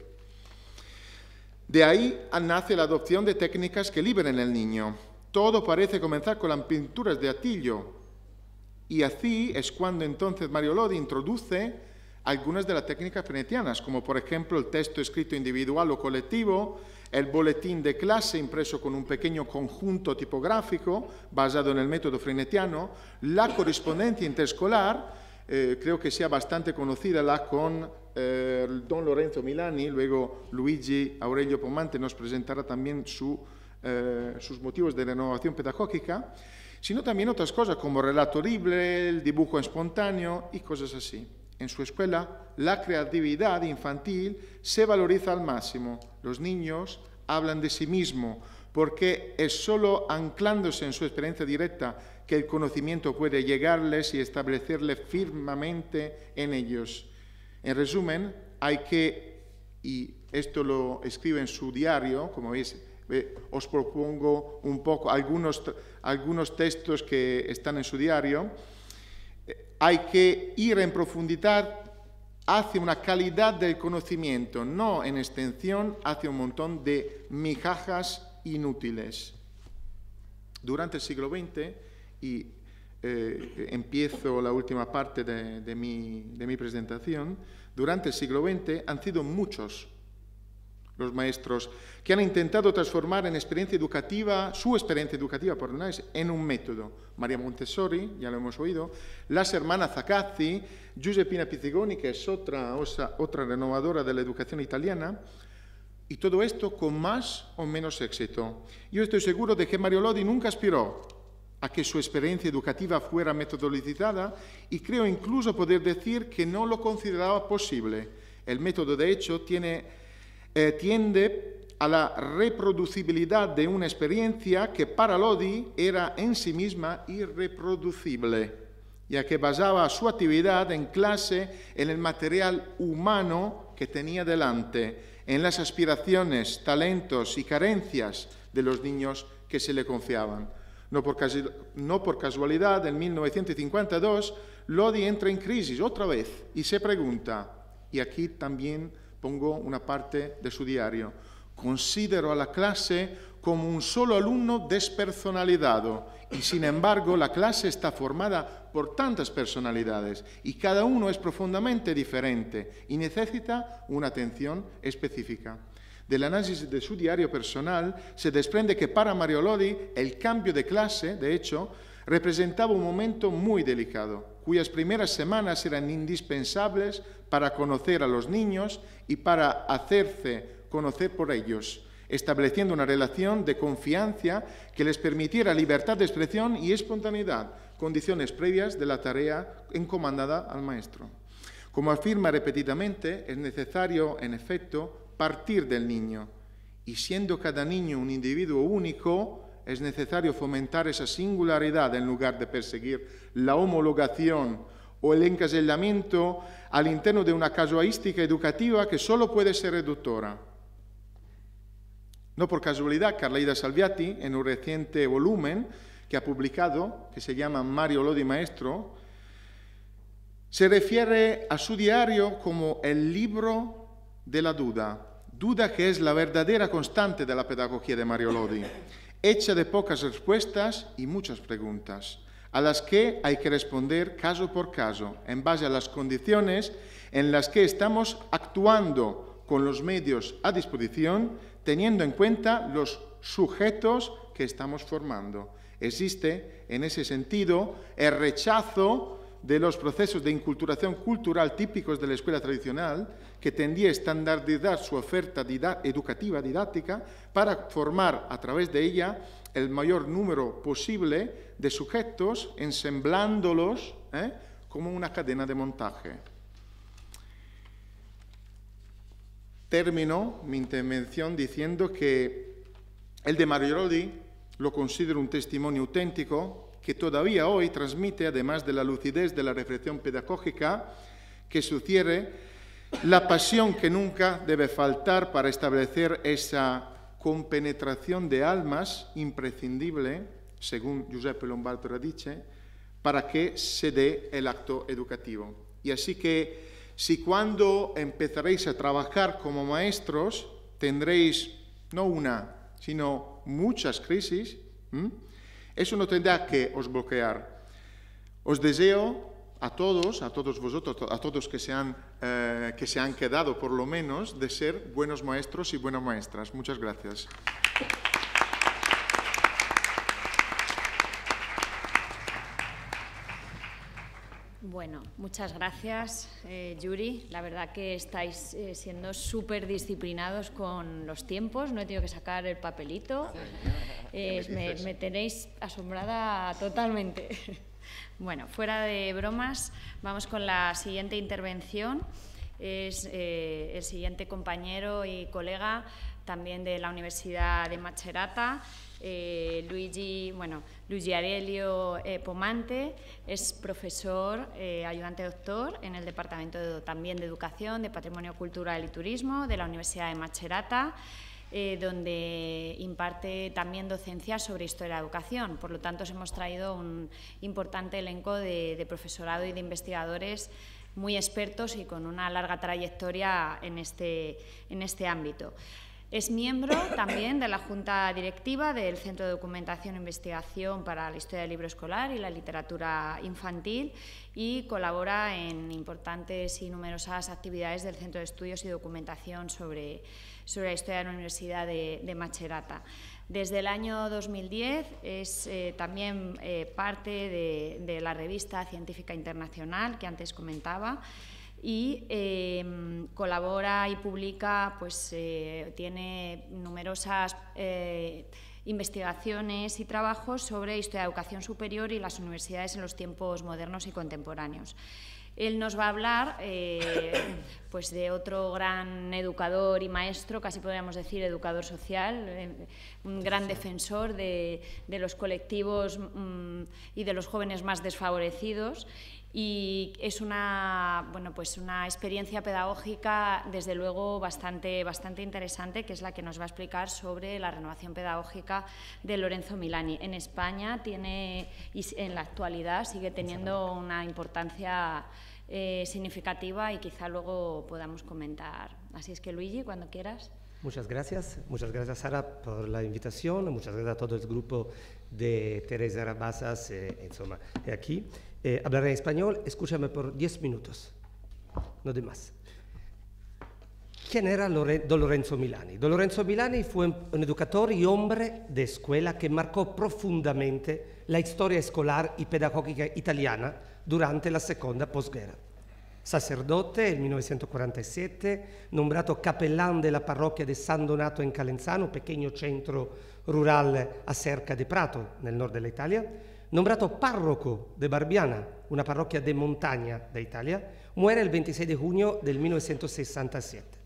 De ahí nace la adopción de técnicas que liberen al niño. Todo parece comenzar con las pinturas de Attilio, y así es cuando entonces Mario Lodi introduce algunas de las técnicas venetianas, como por ejemplo el texto escrito individual o colectivo, el boletín de clase impreso con un pequeño conjunto tipográfico basado en el método frenetiano, la correspondencia interescolar, eh, creo que sea bastante conocida la con eh, don Lorenzo Milani, luego Luigi Aurelio Pomante nos presentará también su, eh, sus motivos de renovación pedagógica, sino también otras cosas como relato libre, el dibujo espontáneo y cosas así. En su escuela, la creatividad infantil se valoriza al máximo. Los niños hablan de sí mismos porque es solo anclándose en su experiencia directa que el conocimiento puede llegarles y establecerle firmemente en ellos. En resumen, hay que, y esto lo escribe en su diario, como veis, eh, os propongo un poco algunos, algunos textos que están en su diario. Hay que ir en profundidad hacia una calidad del conocimiento, no en extensión hacia un montón de migajas inútiles. Durante el siglo veinte, y eh, empiezo la última parte de, de, mi, de mi presentación, durante el siglo veinte han sido muchos los maestros que han intentado transformar en experiencia educativa, su experiencia educativa, perdón, en un método. María Montessori, ya lo hemos oído, las hermanas Zacazzi, Giuseppina Pizzigoni, que es otra, otra renovadora de la educación italiana, y todo esto con más o menos éxito. Yo estoy seguro de que Mario Lodi nunca aspiró a que su experiencia educativa fuera metodologizada y creo incluso poder decir que no lo consideraba posible. El método, de hecho, tiene... Eh, tiende a la reproducibilidad de una experiencia que para Lodi era en sí misma irreproducible, ya que basaba su actividad en clase en el material humano que tenía delante, en las aspiraciones, talentos y carencias de los niños que se le confiaban. No por, casu- no por casualidad, en mil novecientos cincuenta y dos, Lodi entra en crisis otra vez y se pregunta, y aquí también pongo una parte de su diario: considero a la clase como un solo alumno despersonalizado y sin embargo la clase está formada por tantas personalidades y cada uno es profundamente diferente y necesita una atención específica. Del análisis de su diario personal se desprende que para Mario Lodi el cambio de clase, de hecho, representaba un momento muy delicado, cuyas primeras semanas eran indispensables para conocer a los niños y para hacerse conocer por ellos, estableciendo una relación de confianza que les permitiera libertad de expresión y espontaneidad, condiciones previas de la tarea encomendada al maestro. Como afirma repetidamente, es necesario, en efecto, partir del niño, y siendo cada niño un individuo único, es necesario fomentar esa singularidad en lugar de perseguir la homologación o el encasillamiento al interno de una casuística educativa que solo puede ser reductora. No por casualidad, Carleida Salviati, en un reciente volumen que ha publicado, que se llama Mario Lodi Maestro, se refiere a su diario como el libro de la duda, duda que es la verdadera constante de la pedagogía de Mario Lodi, hecha de pocas respuestas y muchas preguntas, a las que hay que responder caso por caso, en base a las condiciones en las que estamos actuando con los medios a disposición, teniendo en cuenta los sujetos que estamos formando. Existe, en ese sentido, el rechazo de los procesos de inculturación cultural típicos de la escuela tradicional, que tendía a estandarizar su oferta educativa, didáctica, para formar a través de ella el mayor número posible de sujetos, ensamblándolos ¿eh? como una cadena de montaje. Termino mi intervención diciendo que el de Mario Lodi lo considero un testimonio auténtico que todavía hoy transmite, además de la lucidez de la reflexión pedagógica, que sugiere la pasión que nunca debe faltar para establecer esa compenetración de almas imprescindible, según Giuseppe Lombardo Radice, para que se dé el acto educativo. Y así que, si cuando empezaréis a trabajar como maestros tendréis no una, sino muchas crisis, ¿m? Eso no tendrá que os bloquear. Os deseo a todos, a todos vosotros, a todos que se han, eh, que se han quedado por lo menos, de ser buenos maestros y buenas maestras. Muchas gracias. Bueno, muchas gracias, eh, Yuri. La verdad que estáis eh, siendo súper disciplinados con los tiempos. No he tenido que sacar el papelito. Eh, me, me tenéis asombrada totalmente. Bueno, fuera de bromas, vamos con la siguiente intervención. Es eh, el siguiente compañero y colega también de la Universidad de Macerata, eh, Luigi, bueno, Luigi Aurelio eh, Pomante. Es profesor, eh, ayudante doctor en el Departamento de, también de Educación, de Patrimonio Cultural y Turismo de la Universidad de Macerata, eh, donde imparte también docencia sobre historia de la educación. Por lo tanto, os hemos traído un importante elenco de, de profesorado y de investigadores muy expertos y con una larga trayectoria en este, en este ámbito. Es miembro también de la Junta Directiva del Centro de Documentación e Investigación para la Historia del Libro Escolar y la Literatura Infantil y colabora en importantes y numerosas actividades del Centro de Estudios y Documentación sobre, sobre la historia de la Universidad de, de Macerata. Desde el año dos mil diez es eh, también eh, parte de, de la revista científica internacional que antes comentaba y eh, colabora y publica, pues eh, tiene numerosas eh, investigaciones y trabajos sobre historia de educación superior y las universidades en los tiempos modernos y contemporáneos. Él nos va a hablar eh, pues de otro gran educador y maestro, casi podríamos decir educador social, eh, un gran defensor de, de los colectivos mm, y de los jóvenes más desfavorecidos. Y es una, bueno, pues una experiencia pedagógica, desde luego, bastante, bastante interesante, que es la que nos va a explicar sobre la renovación pedagógica de Lorenzo Milani. En España tiene, y en la actualidad sigue teniendo una importancia eh, significativa y quizá luego podamos comentar. Así es que, Luigi, cuando quieras. Muchas gracias. Muchas gracias, Sara, por la invitación. Muchas gracias a todo el grupo de Teresa Rabasas, eh, insomma, aquí. Eh, hablaré en español, escúchame por diez minutos, no de más. ¿Quién era Lore- Don Lorenzo Milani? Don Lorenzo Milani fue un educador y hombre de escuela que marcó profundamente la historia escolar y pedagógica italiana durante la seconda posguerra. Sacerdote nel millenovecentoquarantasette, nombrato capellán de la parroquia de San Donato in Calenzano, pequeño centro rural a cerca de Prato, nel nord dell'Italia, nombrato párroco de Barbiana, una parroquia de montaña de Italia, muere el veintiséis de junio del millenovecentosessantasette.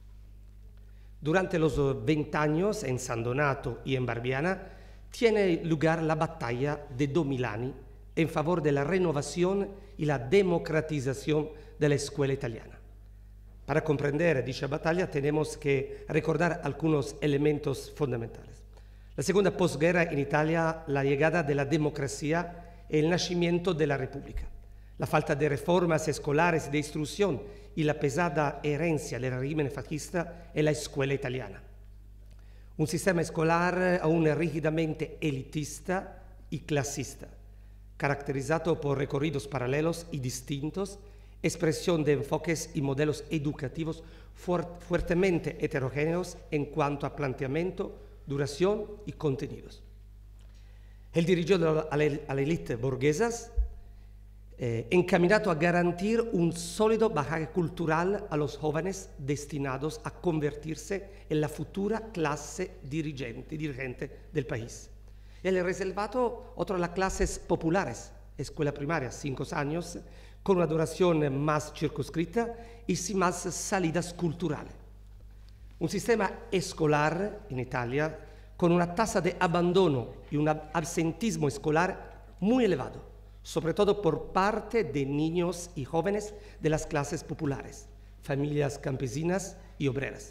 Durante los veinte años en San Donato y en Barbiana tiene lugar la batalla de Do Milani en favor de la renovación y la democratización de la escuela italiana. Para comprender dicha batalla tenemos que recordar algunos elementos fundamentales. La segunda posguerra en Italia, la llegada de la democracia y el nacimiento de la República. La falta de reformas escolares de instrucción y la pesada herencia del régimen fascista en la escuela italiana. Un sistema escolar aún rígidamente elitista y clasista, caracterizado por recorridos paralelos y distintos, expresión de enfoques y modelos educativos fuert- fuertemente heterogéneos en cuanto a planteamiento, duración y contenidos. Él dirigió a la élite burguesas eh, encaminado a garantir un sólido bagaje cultural a los jóvenes destinados a convertirse en la futura clase dirigente, dirigente del país. Él reservado otro a las clases populares, escuela primaria, cinco años, con una duración más circunscrita y sin más salidas culturales. Un sistema escolar en Italia con una tasa de abandono y un absentismo escolar muy elevado, sobre todo por parte de niños y jóvenes de las clases populares, familias campesinas y obreras.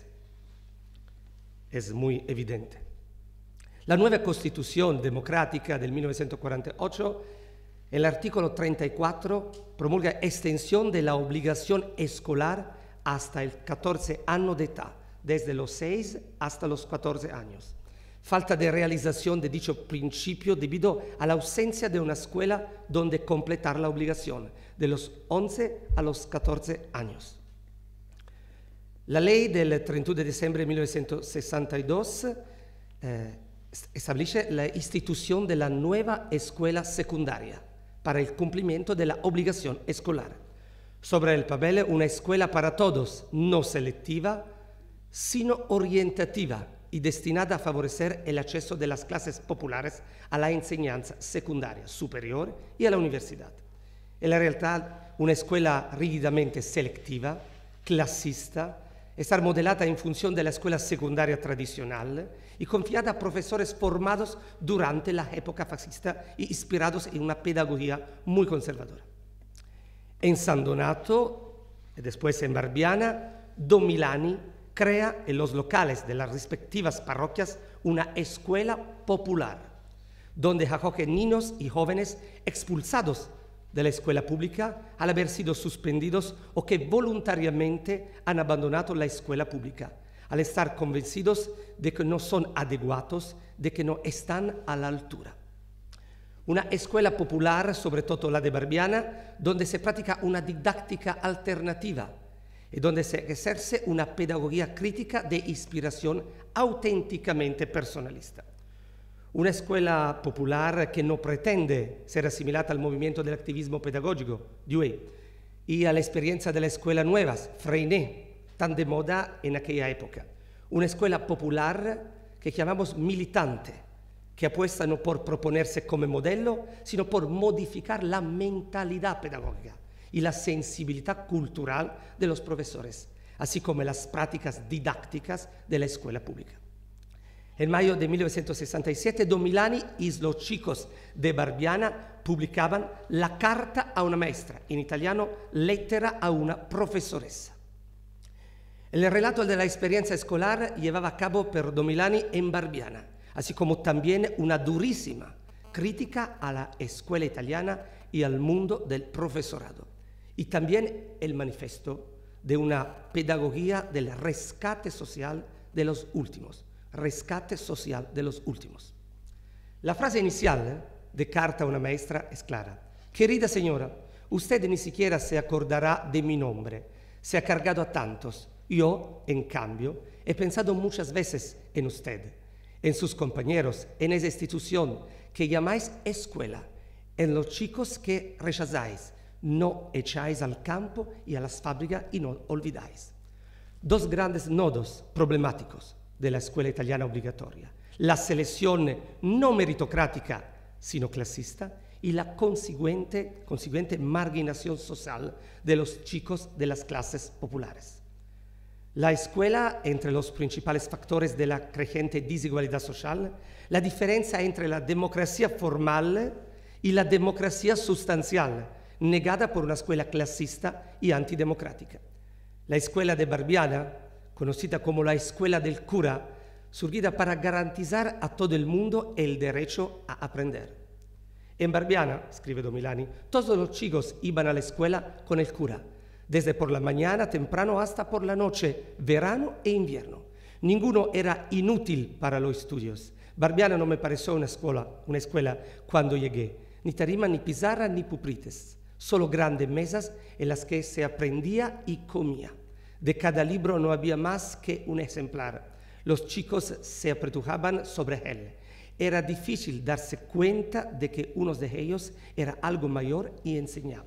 Es muy evidente. La nueva Constitución Democrática del mil novecientos cuarenta y ocho, en el artículo treinta y cuatro, promulga extensión de la obligación escolar hasta el catorce año de edad, desde los seis hasta los catorce años. Falta de realización de dicho principio debido a la ausencia de una escuela donde completar la obligación, de los once a los catorce años. La ley del treinta y uno de diciembre de mil novecientos sesenta y dos eh, establece la institución de la nueva escuela secundaria para el cumplimiento de la obligación escolar. Sobre el papel, una escuela para todos, no selectiva, sino orientativa y destinada a favorecer el acceso de las clases populares a la enseñanza secundaria, superior y a la universidad. En la realidad, una escuela rígidamente selectiva, clasista, estar modelada en función de la escuela secundaria tradicional y confiada a profesores formados durante la época fascista e inspirados en una pedagogía muy conservadora. En San Donato, y después en Barbiana, Domilani crea en los locales de las respectivas parroquias una escuela popular, donde acoge niños y jóvenes expulsados de la escuela pública al haber sido suspendidos o que voluntariamente han abandonado la escuela pública, al estar convencidos de que no son adecuados, de que no están a la altura. Una escuela popular, sobre todo la de Barbiana, donde se practica una didáctica alternativa y donde se ejerce una pedagogía crítica de inspiración auténticamente personalista. Una escuela popular que no pretende ser asimilada al movimiento del activismo pedagógico, Dewey, y a la experiencia de la escuela nuevas, Freinet, tan de moda en aquella época. Una escuela popular que llamamos militante, que apuesta no por proponerse como modelo, sino por modificar la mentalidad pedagógica y la sensibilidad cultural de los profesores, así como las prácticas didácticas de la escuela pública. En mayo de mil novecientos sesenta y siete, Domilani y los chicos de Barbiana publicaban La carta a una maestra, en italiano, Lettera a una profesoressa. El relato de la experiencia escolar llevaba a cabo por Domilani en Barbiana, así como también una durísima crítica a la escuela italiana y al mundo del profesorado. Y también el manifiesto de una pedagogía del rescate social de los últimos. Rescate social de los últimos. La frase inicial de Carta a una maestra es clara. Querida señora, usted ni siquiera se acordará de mi nombre. Se ha cargado a tantos. Yo, en cambio, he pensado muchas veces en usted, en sus compañeros, en esa institución que llamáis escuela, en los chicos que rechazáis, no echáis al campo y a las fábricas y no olvidáis. Dos grandes nodos problemáticos de la escuela italiana obligatoria: la selección no meritocrática, sino clasista, y la consiguiente, consiguiente marginación social de los chicos de las clases populares. La escuela, entre los principales factores de la creciente desigualdad social, la diferencia entre la democracia formal y la democracia sustancial, negada por una escuela clasista y antidemocrática. La escuela de Barbiana, conocida como la escuela del cura, surgida para garantizar a todo el mundo el derecho a aprender. En Barbiana, escribe Domilani, todos los chicos iban a la escuela con el cura, desde por la mañana temprano hasta por la noche, verano e invierno. Ninguno era inútil para los estudios. Barbiana no me pareció una escuela, una escuela cuando llegué, ni tarima, ni pizarra, ni pupitres, solo grandes mesas en las que se aprendía y comía. De cada libro no había más que un ejemplar. Los chicos se apretujaban sobre él. Era difícil darse cuenta de que uno de ellos era algo mayor y enseñaba.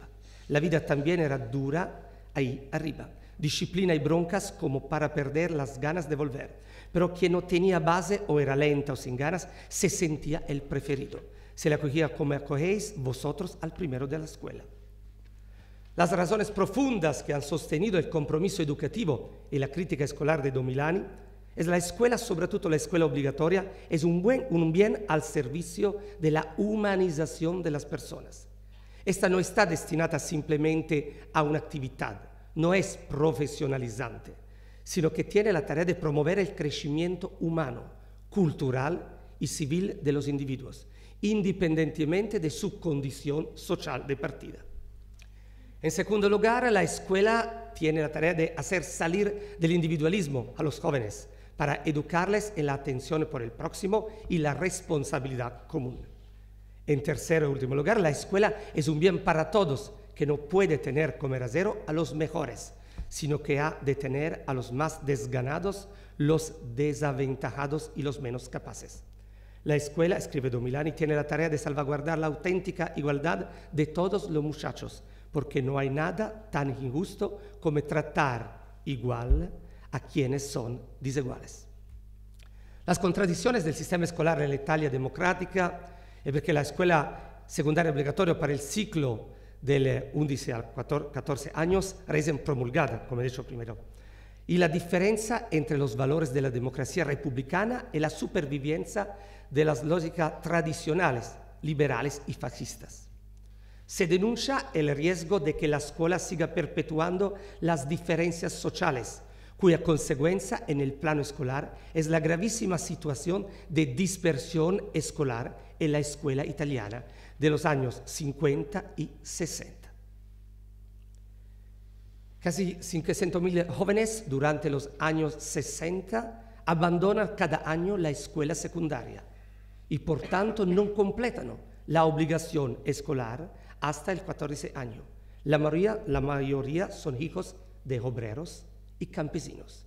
La vida también era dura ahí arriba. Disciplina y broncas como para perder las ganas de volver. Pero quien no tenía base o era lenta o sin ganas, se sentía el preferido. Se le acogía como acogéis vosotros al primero de la escuela. Las razones profundas que han sostenido el compromiso educativo y la crítica escolar de Domilani es la escuela, sobre todo la escuela obligatoria, es un, buen, un bien al servicio de la humanización de las personas. Esta no está destinada simplemente a una actividad, no es profesionalizante, sino que tiene la tarea de promover el crecimiento humano, cultural y civil de los individuos, independientemente de su condición social de partida. En segundo lugar, la escuela tiene la tarea de hacer salir del individualismo a los jóvenes para educarles en la atención por el próximo y la responsabilidad común. En tercer y último lugar, la escuela es un bien para todos que no puede tener como rasero a los mejores, sino que ha de tener a los más desganados, los desaventajados y los menos capaces. La escuela, escribe Domilani, tiene la tarea de salvaguardar la auténtica igualdad de todos los muchachos, porque no hay nada tan injusto como tratar igual a quienes son desiguales. Las contradicciones del sistema escolar en la Italia democrática es porque la escuela secundaria obligatoria para el ciclo del once al catorce años recién promulgada, como he dicho primero, y la diferencia entre los valores de la democracia republicana y la supervivencia de las lógicas tradicionales, liberales y fascistas. Se denuncia el riesgo de que la escuela siga perpetuando las diferencias sociales, cuya consecuencia en el plano escolar es la gravísima situación de dispersión escolar en la escuela italiana de los años cincuenta y sesenta. Casi cincuecento mil jóvenes durante los años sesenta abandonan cada año la escuela secundaria y por tanto no completan la obligación escolar hasta el catorce año. La mayoría, la mayoría son hijos de obreros y campesinos.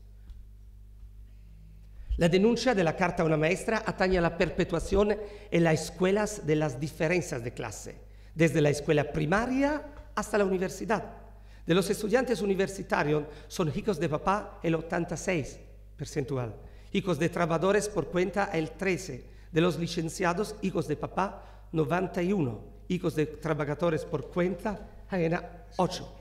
La denuncia de la Carta a una maestra atañe a la perpetuación en las escuelas de las diferencias de clase, desde la escuela primaria hasta la universidad. De los estudiantes universitarios son hijos de papá el ochenta y seis porcentual, hijos de trabajadores por cuenta el trece, de los licenciados hijos de papá noventa y uno, hijos de trabajadores por cuenta ajena ocho.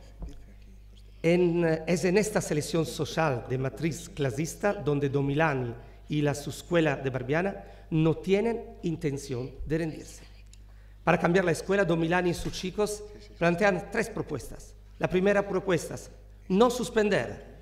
En, es en esta selección social de matriz clasista donde Domilani y la su escuela de Barbiana no tienen intención de rendirse. Para cambiar la escuela, Domilani y sus chicos plantean tres propuestas. La primera propuesta es no suspender.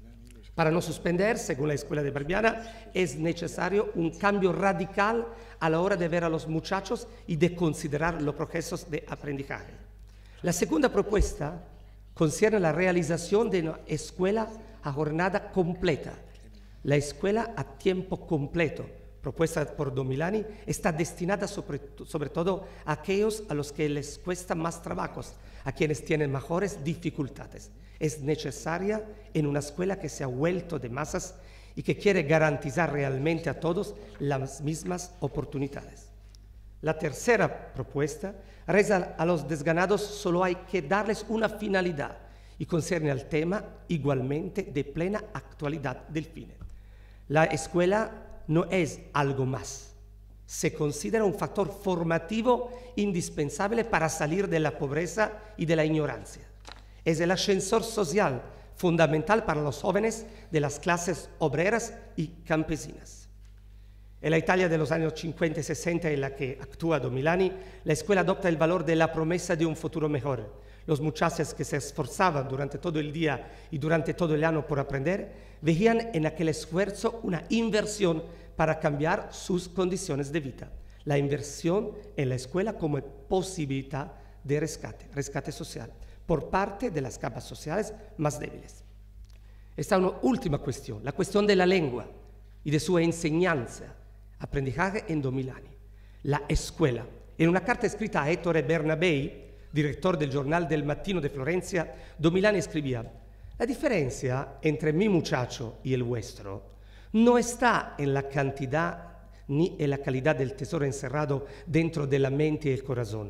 Para no suspender, según la escuela de Barbiana, es necesario un cambio radical a la hora de ver a los muchachos y de considerar los procesos de aprendizaje. La segunda propuesta concierne la realización de una escuela a jornada completa. La escuela a tiempo completo, propuesta por Domilani, está destinada sobre, sobre todo a aquellos a los que les cuesta más trabajos, a quienes tienen mejores dificultades. Es necesaria en una escuela que se ha vuelto de masas y que quiere garantizar realmente a todos las mismas oportunidades. La tercera propuesta reza a los desganados solo hay que darles una finalidad y concierne al tema igualmente de plena actualidad del fin. La escuela no es algo más. Se considera un factor formativo indispensable para salir de la pobreza y de la ignorancia. Es el ascensor social fundamental para los jóvenes de las clases obreras y campesinas. En la Italia de los años cincuenta y sesenta en la que actúa Domilani, la escuela adopta el valor de la promesa de un futuro mejor. Los muchachos que se esforzaban durante todo el día y durante todo el año por aprender, veían en aquel esfuerzo una inversión para cambiar sus condiciones de vida. La inversión en la escuela como posibilidad de rescate, rescate social, por parte de las capas sociales más débiles. Esta es una última cuestión, la cuestión de la lengua y de su enseñanza, aprendizaje en Domilani. La escuela. En una carta escrita a Ettore Bernabei, director del Giornale del Mattino de Florencia, Domilani escribía: la diferencia entre mi muchacho y el vuestro no está en la cantidad ni en la calidad del tesoro encerrado dentro de la mente y el corazón,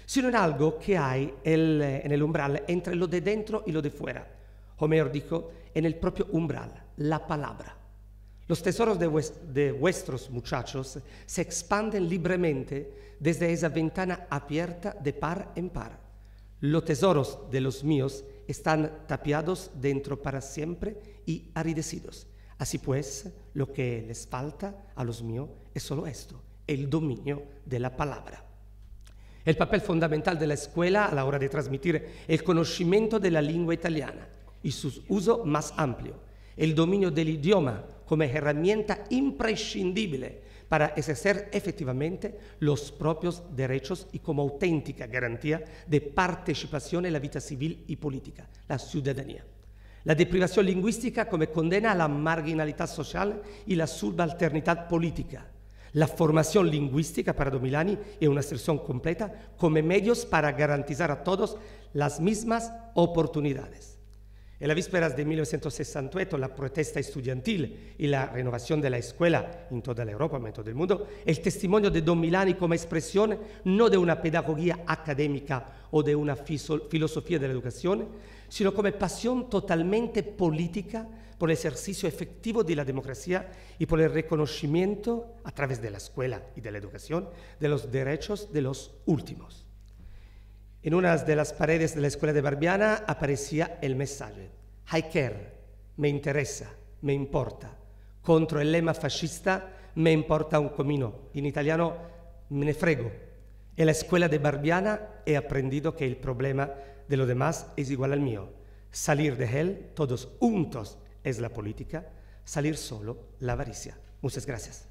sino en algo que hay el, en el umbral entre lo de dentro y lo de fuera. O mejor dicho, en el propio umbral, la palabra. Los tesoros de, vuest de vuestros muchachos se expanden libremente desde esa ventana abierta de par en par. Los tesoros de los míos están tapiados dentro para siempre y aridecidos. Así pues, lo que les falta a los míos es solo esto, el dominio de la palabra. El papel fundamental de la escuela a la hora de transmitir el conocimiento de la lengua italiana y su uso más amplio, el dominio del idioma como herramienta imprescindible para ejercer efectivamente los propios derechos y como auténtica garantía de participación en la vida civil y política, la ciudadanía. La deprivación lingüística come condena a la marginalidad social y la subalternidad política. La formación lingüística para Domilani es una excepción completa como medios para garantizar a todos las mismas oportunidades. En las vísperas de mil novecientos sesenta y ocho, la protesta estudiantil y la renovación de la escuela en toda la Europa, en todo el mundo, el testimonio de Domilani como expresión no de una pedagogía académica o de una filosofía de la educación, sino como pasión totalmente política por el ejercicio efectivo de la democracia y por el reconocimiento, a través de la escuela y de la educación, de los derechos de los últimos. En una de las paredes de la escuela de Barbiana aparecía el mensaje: I care, me interesa, me importa. Contro el lema fascista, me importa un comino. En italiano, me ne frego. En la escuela de Barbiana he aprendido que el problema de los demás es igual al mío. Salir de él, todos juntos, es la política. Salir solo, la avaricia. Muchas gracias.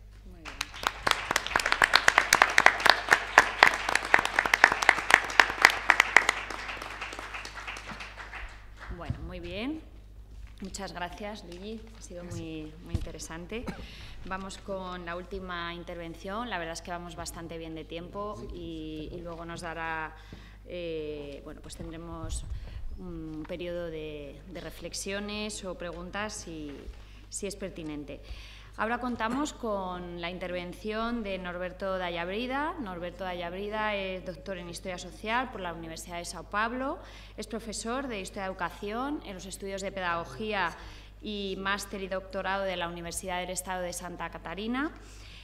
Bueno, muy bien. Muchas gracias, Luigi. Ha sido muy, muy interesante. Vamos con la última intervención. La verdad es que vamos bastante bien de tiempo y, y luego nos dará, eh, bueno, pues tendremos un periodo de, de reflexiones o preguntas si, si es pertinente. Ahora contamos con la intervención de Norberto Dallabrida. Norberto Dallabrida es doctor en Historia Social por la Universidad de Sao Paulo, es profesor de Historia de Educación en los estudios de Pedagogía y máster y doctorado de la Universidad del Estado de Santa Catarina.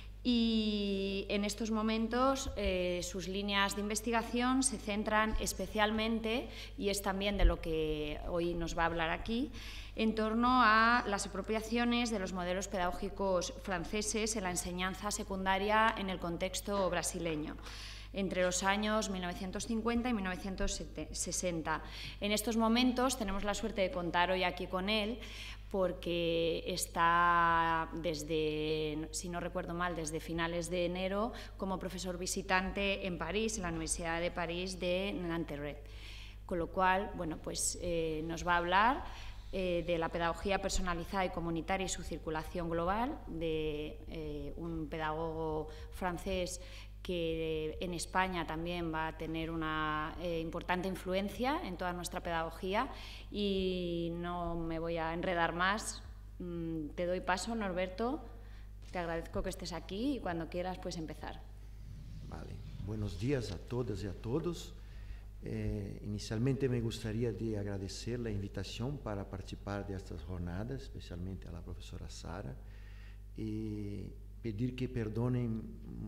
Y en estos momentos eh, sus líneas de investigación se centran especialmente, y es también de lo que hoy nos va a hablar aquí, en torno a las apropiaciones de los modelos pedagógicos franceses en la enseñanza secundaria en el contexto brasileño, entre los años mil novecientos cincuenta y mil novecientos sesenta. En estos momentos tenemos la suerte de contar hoy aquí con él, porque está desde, si no recuerdo mal, desde finales de enero como profesor visitante en París, en la Universidad de París de Nanterre. Con lo cual, bueno, pues eh, nos va a hablar eh, de la pedagogía personalizada y comunitaria y su circulación global, de eh, un pedagogo francés que en España también va a tener una eh, importante influencia en toda nuestra pedagogía, y no me voy a enredar más. Mm, te doy paso, Norberto. Te agradezco que estés aquí y cuando quieras puedes empezar. Vale. Buenos días a todas y a todos. Eh, inicialmente me gustaría de agradecer la invitación para participar de estas jornadas, especialmente a la profesora Sara, y pedir que perdonen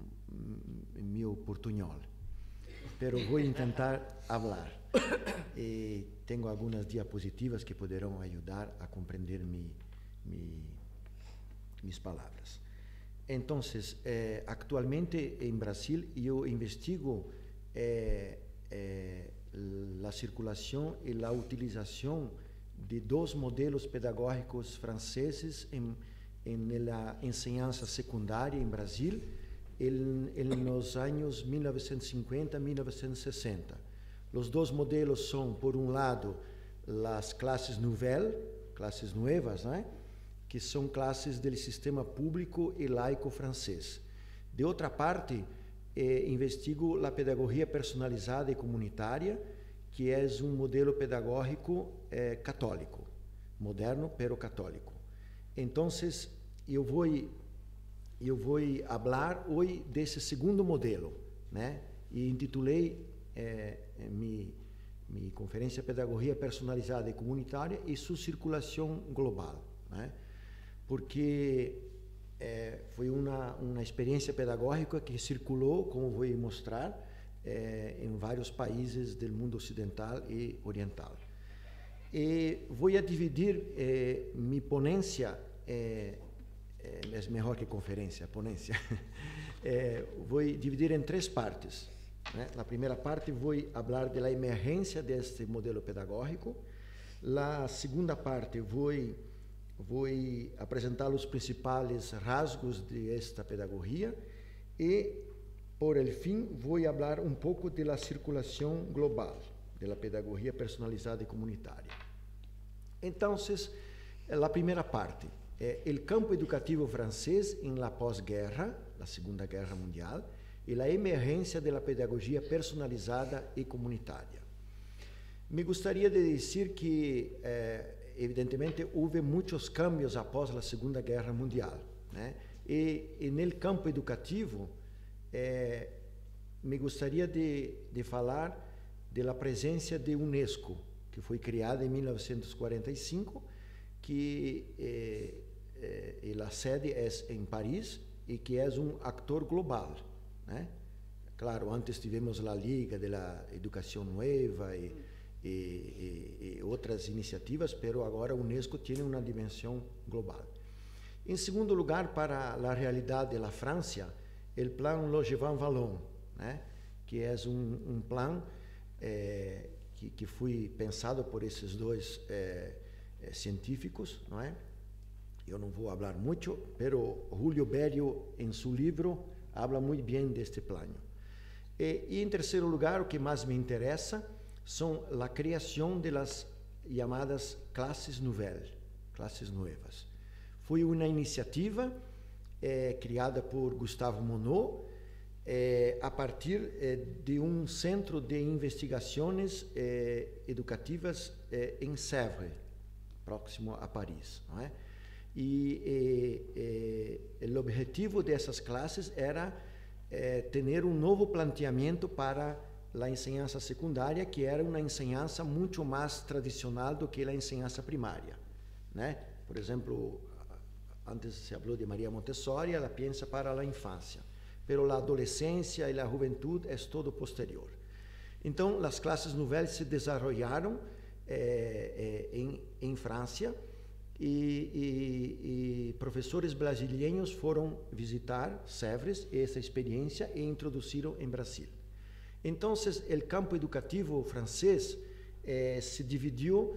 mi portuñol, pero voy a intentar hablar. Eh, tengo algunas diapositivas que podrán ayudar a comprender mi, mi, mis palabras. Entonces, eh, actualmente en Brasil yo investigo eh, eh, la circulación y la utilización de dos modelos pedagógicos franceses en en la enseñanza secundaria en Brasil en, en los años mil novecientos cincuenta a mil novecientos sesenta. Los dos modelos son, por un lado, las clases nouvelles, clases nuevas, ¿eh? que son clases del sistema público y laico francés. De otra parte, eh, investigo la pedagogía personalizada y comunitaria, que es un modelo pedagógico eh, católico, moderno pero católico. Entonces, eu vou, eu vou falar hoje desse segundo modelo, né? E intitulei eh, mi, mi conferência Pedagogia Personalizada e Comunitária e sua circulação global, né? Porque eh, foi uma, uma experiência pedagógica que circulou, como vou mostrar, eh, em vários países do mundo ocidental e oriental. E vou dividir eh, minha ponência, eh, é melhor que conferência, ponência, é, vou dividir em três partes. Né? Na primeira parte vou falar da emergência deste modelo pedagógico. Na segunda parte vou, vou apresentar os principais rasgos de esta pedagogia e, por el fim, vou falar um pouco da circulação global da pedagogia personalizada e comunitária. Então, a primeira parte. É, o campo educativo francês em la pós-guerra, na Segunda Guerra Mundial, e a emergência da pedagogia personalizada e comunitária. Me gostaria de dizer que, eh, evidentemente, houve muitos cambios após a Segunda Guerra Mundial, né? E, e no campo educativo, eh, me gostaria de, de falar da presença da UNESCO, que foi criada em mil novecentos e quarenta e cinco, que eh, eh, a sede é em Paris e que é um ator global, né? Claro, antes tivemos a Liga da Educação Nova e, e, e, e outras iniciativas, mas agora a UNESCO tem uma dimensão global. Em segundo lugar, para a realidade da França, o Plan Langevin Wallon, né? Que é um, um plano eh, que, que foi pensado por esses dois eh, eh, científicos, não é? Eu não vou falar muito, mas Julio Berio, em seu livro, fala muito bem deste plano. E, e, em terceiro lugar, o que mais me interessa são a criação das chamadas classes nouvelles, classes novas. Foi uma iniciativa eh, criada por Gustave Monod, eh, a partir eh, de um centro de investigações eh, educativas eh, em Sèvres, próximo a Paris, não é? E, e, e o objetivo dessas classes era eh, ter um novo planteamento para a enseñança secundária, que era uma enseñança muito mais tradicional do que a enseñança primária, né? Por exemplo, antes se falou de Maria Montessori, ela pensa para a infância, pero a adolescência e a juventude é todo posterior. Então, as classes nouvelles se desenvolveram eh, eh, em, em França. E, e, e professores brasileiros foram visitar Sèvres, essa experiência, e introduziram em Brasil. Então, o campo educativo francês eh, se dividiu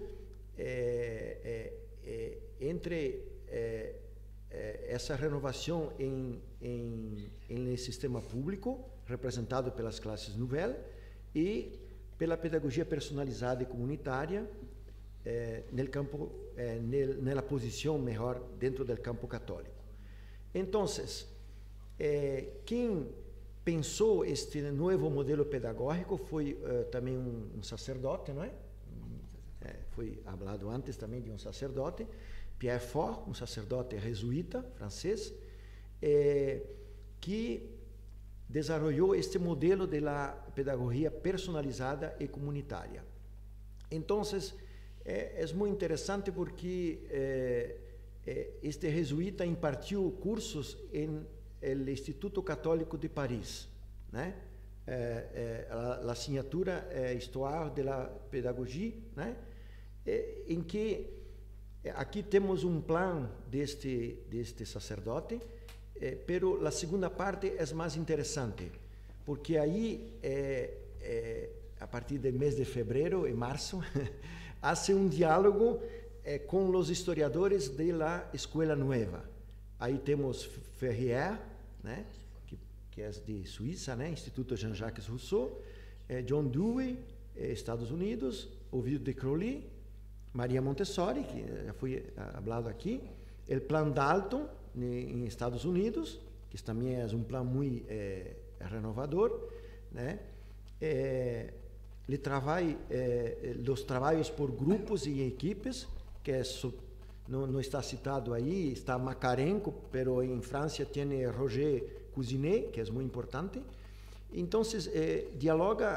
eh, eh, entre eh, essa renovação em, em, em sistema público, representado pelas classes nouvelles, e pela pedagogia personalizada e comunitária, Eh, nel campo, eh, nel, nella posição melhor dentro do campo católico. Então, eh, quem pensou este novo modelo pedagógico foi eh, também um, um sacerdote, não é? Eh, foi falado antes também de um sacerdote, Pierre Fort, um sacerdote jesuíta francês, eh, que desenvolveu este modelo de la pedagogia personalizada e comunitária. Então, É, é muito interessante porque eh, eh, este jesuíta impartiu cursos em el Instituto Católico de Paris, né? Eh, eh, a, a assinatura é Histoire de la Pédagogie, né? Eh, em que eh, aqui temos um plano deste deste sacerdote, eh, pero a segunda parte é mais interessante, porque aí eh, eh, a partir do mês de fevereiro e março hace um diálogo eh, com os historiadores da Escola Nova. Aí temos Ferrier, né, que, que é de Suíça, né, Instituto Jean-Jacques Rousseau, eh, John Dewey, eh, Estados Unidos, Ovidio de Crowley, Maria Montessori, que já foi falado aqui, o Plan Dalton, em Estados Unidos, que também é um plano muito eh, renovador, né? Eh, Ele trabalha, eh, os trabalhos por grupos e equipes, que é, não, não está citado aí, está Makarenko, pero em França tem Roger Cousinet, que é muito importante. Então, eh, dialoga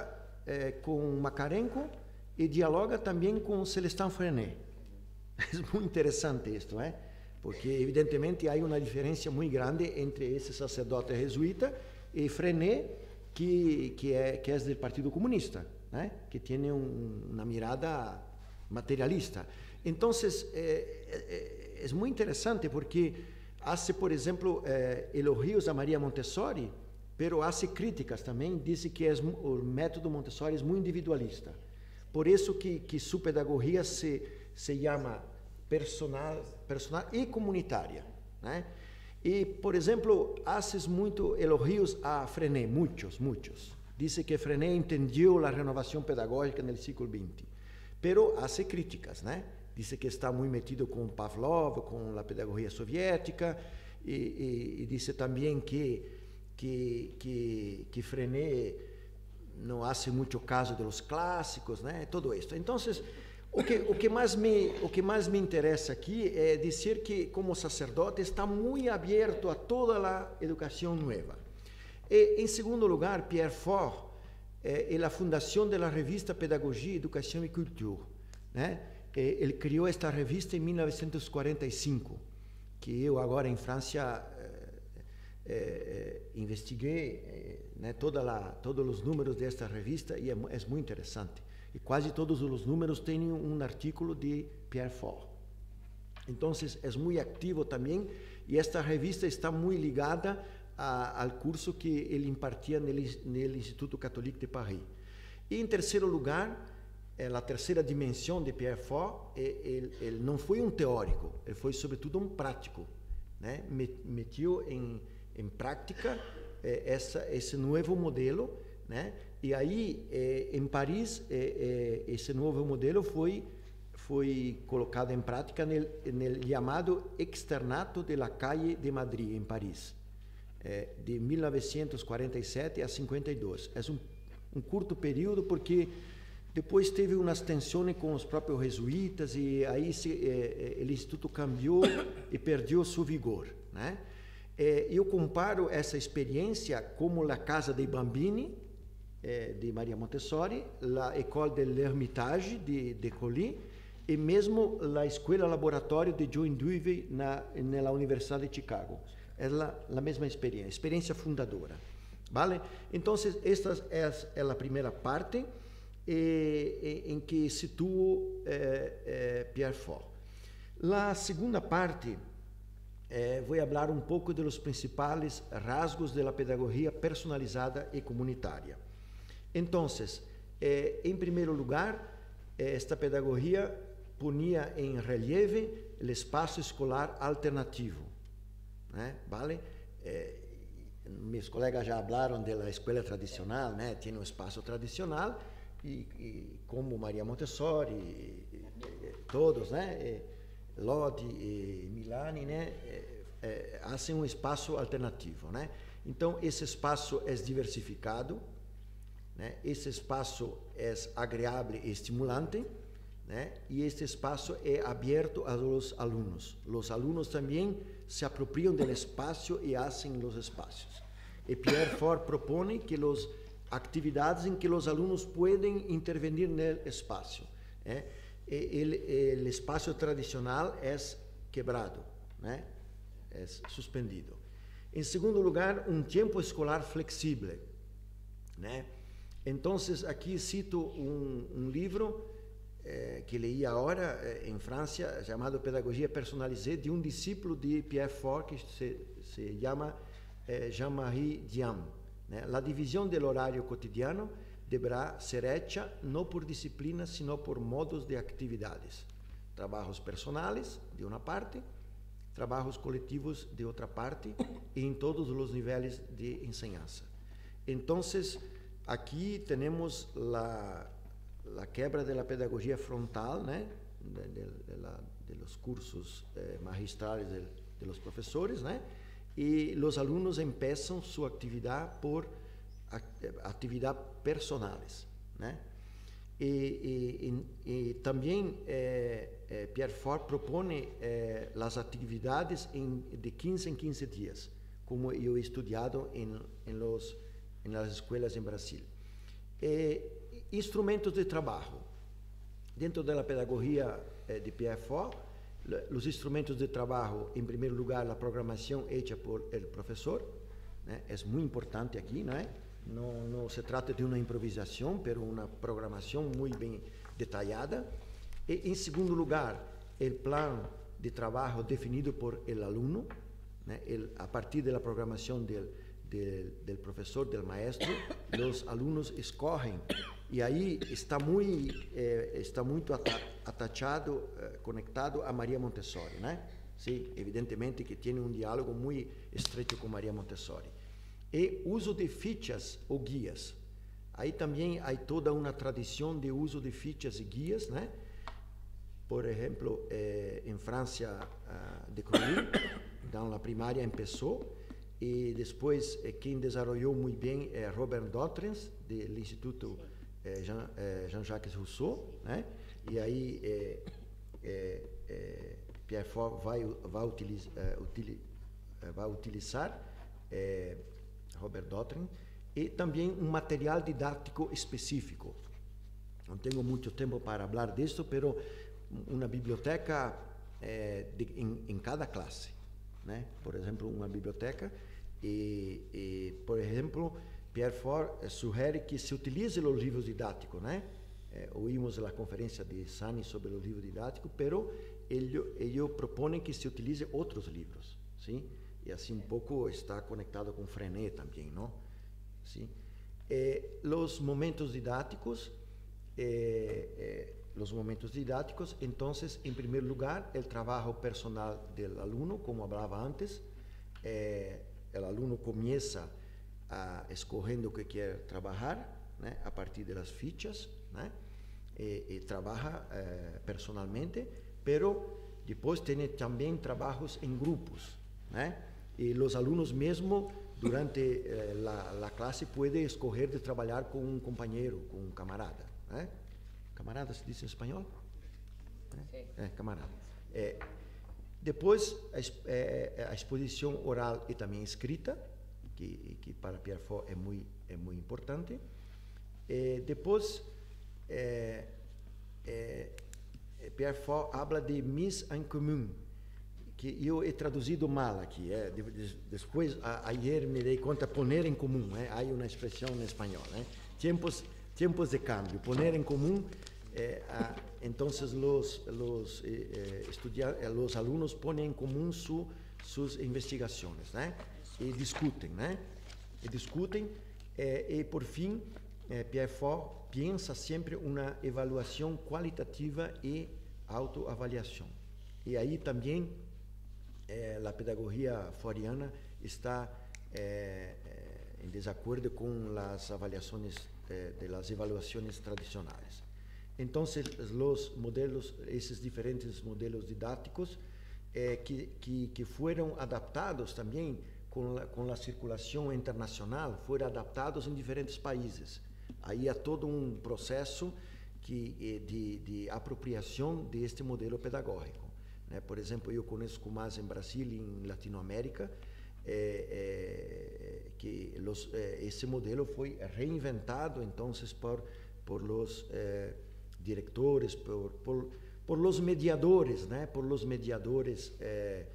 eh, con Makarenko y dialoga también con Celestin Freinet. Es muy interesante esto, ¿eh? Porque evidentemente hay una diferencia muy grande entre ese sacerdote jesuita y Freinet, que, que, es, que es del Partido Comunista, ¿eh? Que tiene un, una mirada materialista. Entonces, eh, eh, es muy interesante porque hace, por ejemplo, eh, elogios a María Montessori, pero hace críticas también, dice que es, el método Montessori es muy individualista. Por eso que, que su pedagogía se, se llama personal, personal y comunitaria, ¿eh? Y, por exemplo, haces muito elogios a Freinet, muitos, muitos. Dice que Freinet entendió la renovación pedagógica en el siglo veinte, pero hace críticas, ¿no? Dice que está muy metido con Pavlov, con la pedagogía soviética, y, y, y dice también que, que, que, que Freinet no hace mucho caso de los clásicos, ¿no? Todo esto. Entonces, O que, o, que mais me, o que mais me interessa aqui é dizer que, como sacerdote, está muito aberto a toda a educação nova. E, em segundo lugar, Pierre Fort é, é a fundação da revista Pedagogia, Educação e Cultura, né? É, ele criou esta revista em mil novecentos e quarenta e cinco, que eu agora em França é, é, investiguei é, né, toda la, todos os números desta revista e é, é muito interessante. E quase todos os números têm um artículo de Pierre Fort. Então, é muito ativo também, e esta revista está muito ligada a, ao curso que ele impartia no Instituto Católico de Paris. E, em terceiro lugar, é, a terceira dimensão de Pierre Fort, é, ele, ele não foi um teórico, ele foi, sobretudo, um prático, né? Meteu em, em prática é, essa, esse novo modelo, né? E aí, eh, em Paris, eh, eh, esse novo modelo foi, foi colocado em prática no chamado Externato de la Calle de Madrid, em Paris, eh, de mil novecentos e quarenta e sete a cinquenta e dois. É um, um curto período, porque depois teve umas tensões com os próprios jesuítas, e aí se, eh, o Instituto cambiou e perdeu seu vigor, né? Eh, eu comparo essa experiência como a Casa dei Bambini, de Maria Montessori, a École de l'Hermitage de, de Colli e mesmo a Escola Laboratório de John Dewey na, na Universidade de Chicago. É a mesma experiência, experiência fundadora. Vale? Então, esta é, é a primeira parte eh, em que situo eh, eh, Pierre Fort. A segunda parte, eh, vou falar um pouco dos principais rasgos da pedagogia personalizada e comunitária. Então, eh, em primeiro lugar, eh, esta pedagogia ponia em relieve o espaço escolar alternativo, né? Vale? Eh, meus colegas já falaram da escola tradicional, né? Tinha um espaço tradicional e, e como Maria Montessori, e, e, todos, né? E, Lodi e Milani, né? Eh, fazem um espaço alternativo, né? Então, esse espaço é diversificado. Né? Esse espaço é agradável e estimulante, né? E este espaço é aberto aos alunos. Os alunos também se apropriam do espaço e fazem os espaços. E Pierre Fort propõe que as atividades em que os alunos podem intervenir no espaço, né? O espaço tradicional é quebrado, né? É suspendido. Em segundo lugar, um tempo escolar flexível, né? Então, aqui cito um, um livro eh, que li agora eh, em França, chamado Pedagogia Personnalisée, de um discípulo de Pierre Fort, que se, se chama eh, Jean-Marie Diam. Né? A divisão do horário cotidiano deverá ser hecha não por disciplinas, sino por modos de atividades. Trabalhos personais, de uma parte, trabalhos coletivos, de outra parte, e em todos os níveis de enseñanza. Então, aqui temos a, a quebra da pedagogia frontal, né, de, de, de, la, de los cursos eh, magistrales de, de los professores, né, e os alunos começam sua atividade por atividades personais, né. E, e, e, e também eh, eh, Pierre Fort propõe eh, as atividades em, de quinze em quinze dias, como eu he estudado em, em los en las escuelas en Brasil. Eh, instrumentos de trabajo. Dentro de la pedagogía eh, de Pierre Fort, los instrumentos de trabajo, en primer lugar, la programación hecha por el profesor, ¿eh? Es muy importante aquí, ¿no? No, no se trata de una improvisación, pero una programación muy bien detallada. Y, en segundo lugar, el plan de trabajo definido por el alumno, ¿eh? el, a partir de la programación del, del, del profesor, del maestro, los alumnos escogen. Y ahí está muy, eh, está muy atachado, eh, conectado a María Montessori, ¿no? Sí, evidentemente que tiene un diálogo muy estrecho con María Montessori. Y uso de fichas o guías. Ahí también hay toda una tradición de uso de fichas y guías, ¿no? Por ejemplo, eh, en Francia, uh, de Crony, en la primaria empezó, y después eh, quien desarrolló muy bien es Robert Dotrens, del Instituto eh, Jean, eh, Jean-Jacques Rousseau, ¿eh? Y ahí eh, eh, eh, Pierre Fort vai, vai, utiliz, uh, utili, uh, vai utilizar eh, Robert Dotrens, e também um material didático específico. Não tenho muito tempo para falar disso, mas uma biblioteca eh, de, em, em cada classe, né? Por exemplo, uma biblioteca e, e por exemplo, Pierre Fort eh, sugere que se utilize os livros didáticos, né? Eh, oímos a conferência de Sani sobre os livros didáticos, pero ele, ele propõe que se utilize outros livros, sim? E assim um pouco está conectado com Freinet também, não? Sim? Eh, los momentos didáticos, eh, eh, los momentos didáticos, entonces, en primer lugar, el trabajo personal del alumno, como hablaba antes, eh, el alumno comienza a escoger lo que quiere trabajar, ¿eh? A partir de las fichas, ¿eh? eh, eh, trabaja eh, personalmente, pero después tiene también trabajos en grupos, ¿eh? Y los alumnos mismos durante eh, la, la clase puede escoger de trabajar con un compañero, con un camarada. ¿Eh? ¿Camarada se dice en español? ¿Eh? Sí. Eh, camarada. Eh, después, a, eh, a exposición oral y también escrita, que, que para Pierre Fort es muy, es muy importante. Eh, después, eh, eh, Pierre Fort habla de mise en commun, que eu he traduzido mal aqui. É, de, de, depois, a, ayer me dei conta, poner em comum, é, há uma expressão em espanhol, é, tiempos, tiempos de cambio, poner em comum, é, a, então os, os, eh, estudiantes, os alunos põem em comum su, suas investigações, né, e discutem, né, e discutem, é, e por fim, é, Pierre Fort pensa sempre uma avaliação qualitativa e autoavaliação. E aí também Eh, la pedagogía fortiana está eh, eh, en desacuerdo con las evaluaciones eh, de las evaluaciones tradicionales. Entonces, los modelos, esos diferentes modelos didácticos eh, que, que, que fueron adaptados también con la, con la circulación internacional, fueron adaptados en diferentes países. Ahí hay todo un proceso que, eh, de, de apropiación de este modelo pedagógico. Né? Por exemplo, eu conheço mais em Brasil e em Latinoamérica é, é, que los, é, esse modelo foi reinventado então por por los é, diretores, por por por los mediadores, né? Por los mediadores é,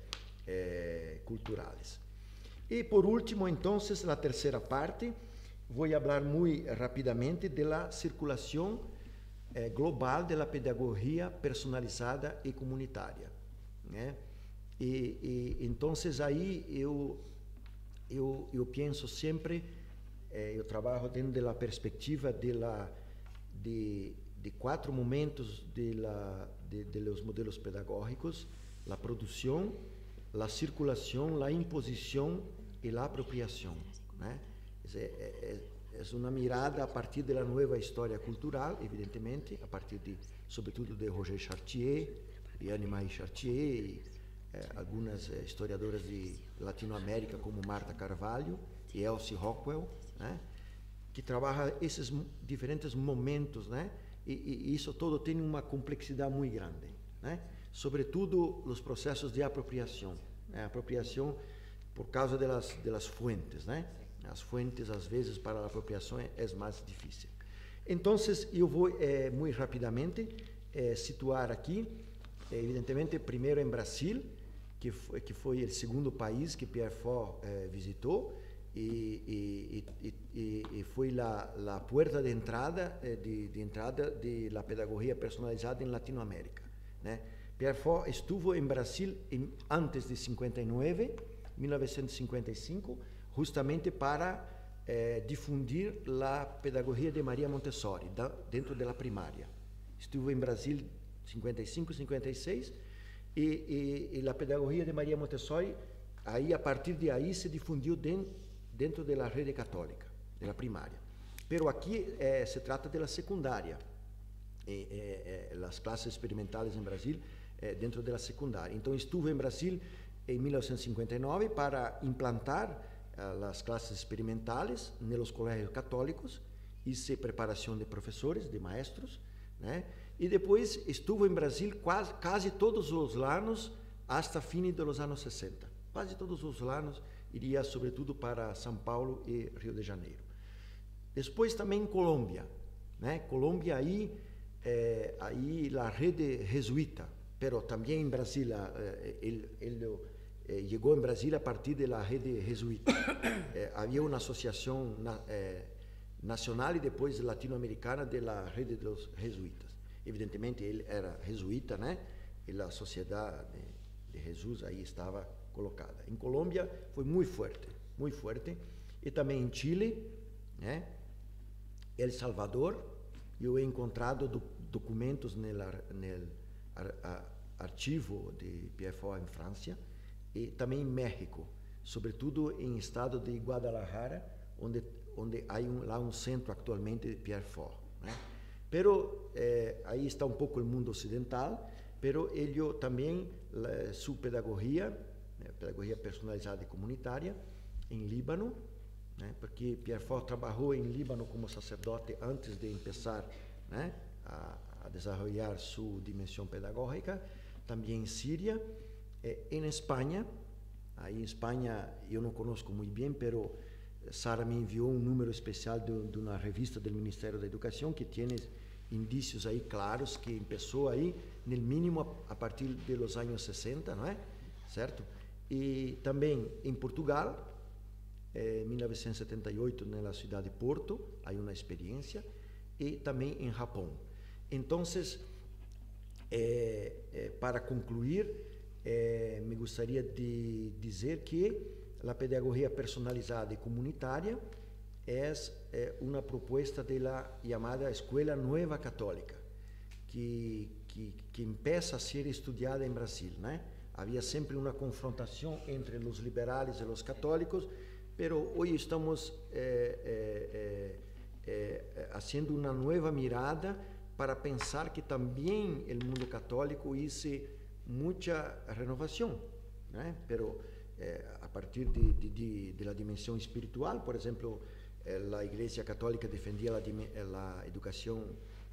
é, culturais. E por último, então, a terceira parte, vou falar muito rapidamente da circulação é, global da pedagogia personalizada e comunitária. Né? E, e então aí eu eu eu penso sempre, eh, eu trabalho dentro da perspectiva de la de de quatro momentos de la de, de los modelos pedagógicos: la produção, la circulação, la imposição e la apropriação, né? É, é, é uma mirada a partir da nova história cultural, evidentemente, a partir de, sobretudo, de Roger Chartier, de Anne-Marie Chartier, e eh, algumas eh, historiadoras de Latinoamérica, como Marta Carvalho e Elsie Rockwell, né, que trabalham esses diferentes momentos, né, e, e isso todo tem uma complexidade muito grande, né, sobretudo os processos de apropriação, né, apropriação por causa das das fuentes, né, as fuentes às vezes para a apropriação é, é mais difícil. Entonces, eu vou eh, muito rapidamente eh, situar aqui, eh, evidentemente, primeiro em Brasil, que foi, que foi o segundo país que Pierre Fort eh, visitou, e, e, e, e, e foi a, a porta de entrada eh, de, de entrada de la pedagogia personalizada em Latinoamérica, né? Pierre Fort estuvo em Brasil em, antes de cinquenta e nove, mil novecentos e cinquenta e cinco, justamente para eh, difundir a pedagogia de Maria Montessori da, dentro da primária. Estuvo em Brasil cinquenta e cinco, cinquenta e seis, e, e, e a pedagogia de Maria Montessori, aí a partir de aí se difundiu dentro, dentro da rede católica, da primária. Pero aqui eh, se trata da secundária, e, eh, eh, as classes experimentais em Brasil eh, dentro da secundária. Então, estuve em Brasil em mil novecentos e cinquenta e nove para implantar uh, as classes experimentais nos colégios católicos, hice preparação de professores, de maestros, né? E depois estuve em Brasil quase, quase todos os anos, até fim dos anos sessenta. Quase todos os anos iria, sobretudo, para São Paulo e Rio de Janeiro. Depois também em Colômbia, né? Colômbia aí, eh, aí a rede jesuíta, pero também em Brasil, eh, ele, ele eh, chegou em Brasil a partir da rede jesuíta. Eh, havia uma associação na, eh, nacional e depois latino-americana da rede dos jesuítas. Evidentemente, ele era jesuíta, né? E a sociedade de, de Jesus aí estava colocada. Em Colômbia foi muito forte, muito forte. E também em Chile, né? El Salvador, eu he encontrado do, documentos no ar, ar, arquivo de Pierre Fort em França, e também em México, sobretudo em estado de Guadalajara, onde onde há um, lá um centro atualmente de Pierre Fort, né? Pero eh, aí está um pouco o mundo ocidental, pero ele também la, sua pedagogia, né, pedagogia personalizada e comunitária em Líbano, né, porque Pierre Fort trabalhou em Líbano como sacerdote antes de começar, né, a, a desenvolver sua dimensão pedagógica, também em Síria, eh, em Espanha. Aí em Espanha eu não conosco muito bem, pero Sara me enviou um número especial de, de uma revista do Ministério da Educação que tem indícios aí claros que começou aí, no mínimo a, a partir dos anos sessenta, não é? Certo? E também em Portugal, em mil novecentos e setenta e oito, na cidade de Porto, há uma experiência, e também em Japão. Então, eh, eh, para concluir, eh, me gostaria de dizer que a pedagogia personalizada e comunitária é eh, uma proposta da chamada Escola Nova Católica, que, que, que começa a ser estudada em Brasil, né? Havia sempre uma confrontação entre os liberais e os católicos, pero hoje estamos eh, eh, eh, eh, fazendo uma nova mirada para pensar que também o mundo católico hice muita renovação, né? Pero eh, a partir de, de, de, de la dimensão espiritual, por exemplo, eh, a Igreja Católica defendia a educação,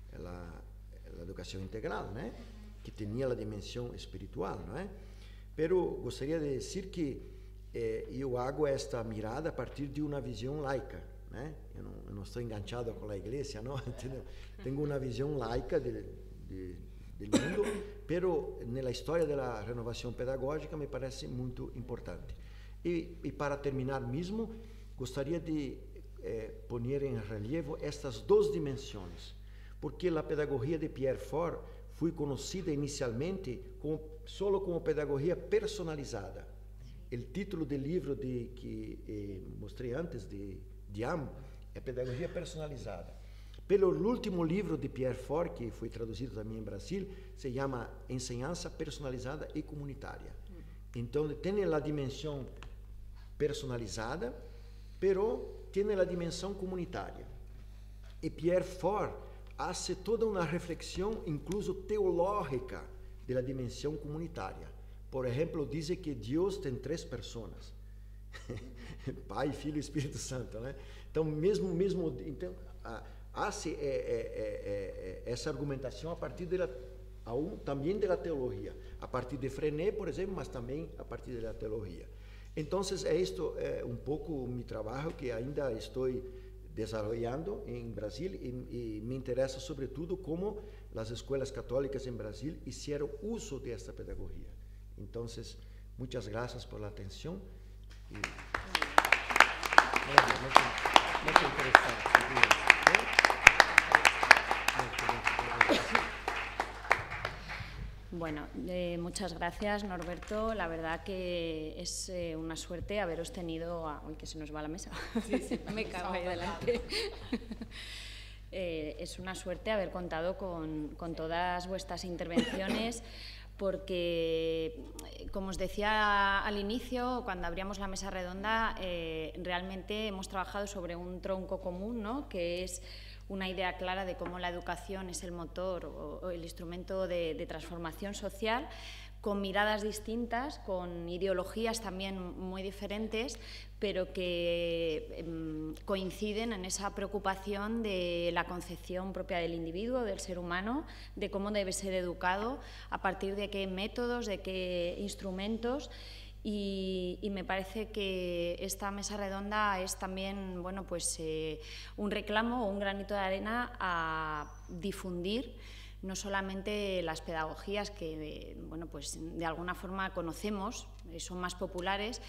a educação integral, né? Que tinha a dimensão espiritual, não é? Pero gostaria de dizer que eh, eu hago esta mirada a partir de uma visão laica, né? Eu não, eu não estou enganchado com a Igreja, não? Tenho uma visão laica de, de, do mundo, pero na história da renovação pedagógica me parece muito importante. E, e para terminar mesmo, gostaria de eh, pôr em relevo estas duas dimensões, porque a pedagogia de Pierre Fort foi conhecida inicialmente como, solo como pedagogia personalizada. O título do livro de, que eh, mostrei antes, de Diam, é Pedagogia Personalizada. Pelo último livro de Pierre Fort, que foi traduzido também em Brasil, se chama Enseñanza Personalizada e Comunitária. Então, tem a dimensão personalizada, pero tem a dimensão comunitária. E Pierre Fort faz toda uma reflexão, incluso teológica, da dimensão comunitária. Por exemplo, diz que Deus tem três pessoas: Pai, Filho e Espírito Santo, né? Então, mesmo, mesmo, então, hace é, é, é, essa argumentação a partir de la, aún, também da teologia, a partir de Frenet, por exemplo, mas também a partir da teologia. Então, é isto é um pouco o meu trabalho, que ainda estou desarrollando en Brasil y, y me interesa sobre todo cómo las escuelas católicas en Brasil hicieron uso de esta pedagogía. Entonces, muchas gracias por la atención. Y... Bueno, eh, muchas gracias, Norberto. La verdad que es eh, una suerte haberos tenido... A... Uy, que se nos va la mesa. Sí, sí, me cago ahí delante. eh, es una suerte haber contado con, con todas vuestras intervenciones, porque, como os decía al inicio, cuando abríamos la mesa redonda, eh, realmente hemos trabajado sobre un tronco común, ¿no?, que es una idea clara de cómo la educación es el motor o, o el instrumento de, de transformación social, con miradas distintas, con ideologías también muy diferentes, pero que eh, coinciden en esa preocupación de la concepción propia del individuo, del ser humano, de cómo debe ser educado, a partir de qué métodos, de qué instrumentos. Y, y me parece que esta mesa redonda es también, bueno, pues, eh, un reclamo o un granito de arena a difundir no solamente las pedagogías que, bueno, pues, de alguna forma conocemos, son más populares,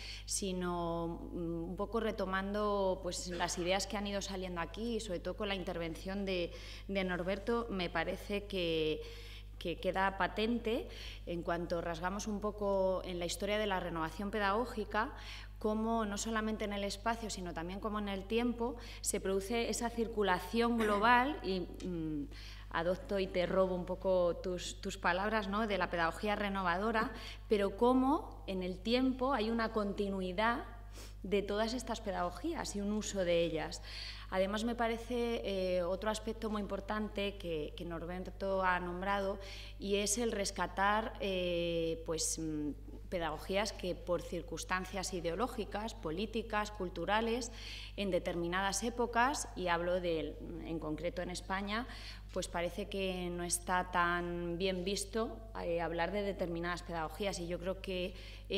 sino un poco retomando, pues, las ideas que han ido saliendo aquí, y sobre todo con la intervención de, de Norberto. Me parece que que queda patente, en cuanto rasgamos un poco en la historia de la renovación pedagógica, cómo no solamente en el espacio, sino también como en el tiempo, se produce esa circulación global, y mmm, adopto y te robo un poco tus, tus palabras, ¿no?, de la pedagogía renovadora, pero cómo en el tiempo hay una continuidad de todas estas pedagogías y un uso de ellas. Además, me parece eh, otro aspecto muy importante que, que Norberto ha nombrado, y es el rescatar eh, pues, pedagogías que, por circunstancias ideológicas, políticas, culturales, en determinadas épocas, y hablo de, en concreto en España, pues parece que no está tan bien visto eh, hablar de determinadas pedagogías, y yo creo que,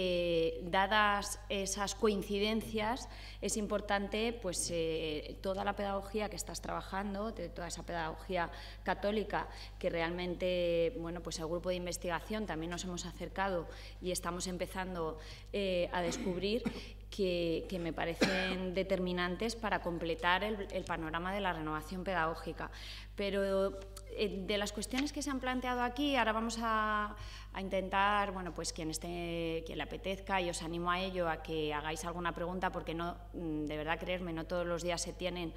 eh, dadas esas coincidencias, es importante, pues, eh, toda la pedagogía que estás trabajando, de toda esa pedagogía católica que realmente, bueno, pues el grupo de investigación también nos hemos acercado y estamos empezando eh, a descubrir, Que, que me parecen determinantes para completar el, el panorama de la renovación pedagógica. Pero eh, de las cuestiones que se han planteado aquí, ahora vamos a, a intentar, bueno, pues quien, esté, quien le apetezca, y os animo a ello, a que hagáis alguna pregunta, porque no, de verdad, creerme, no todos los días se tienen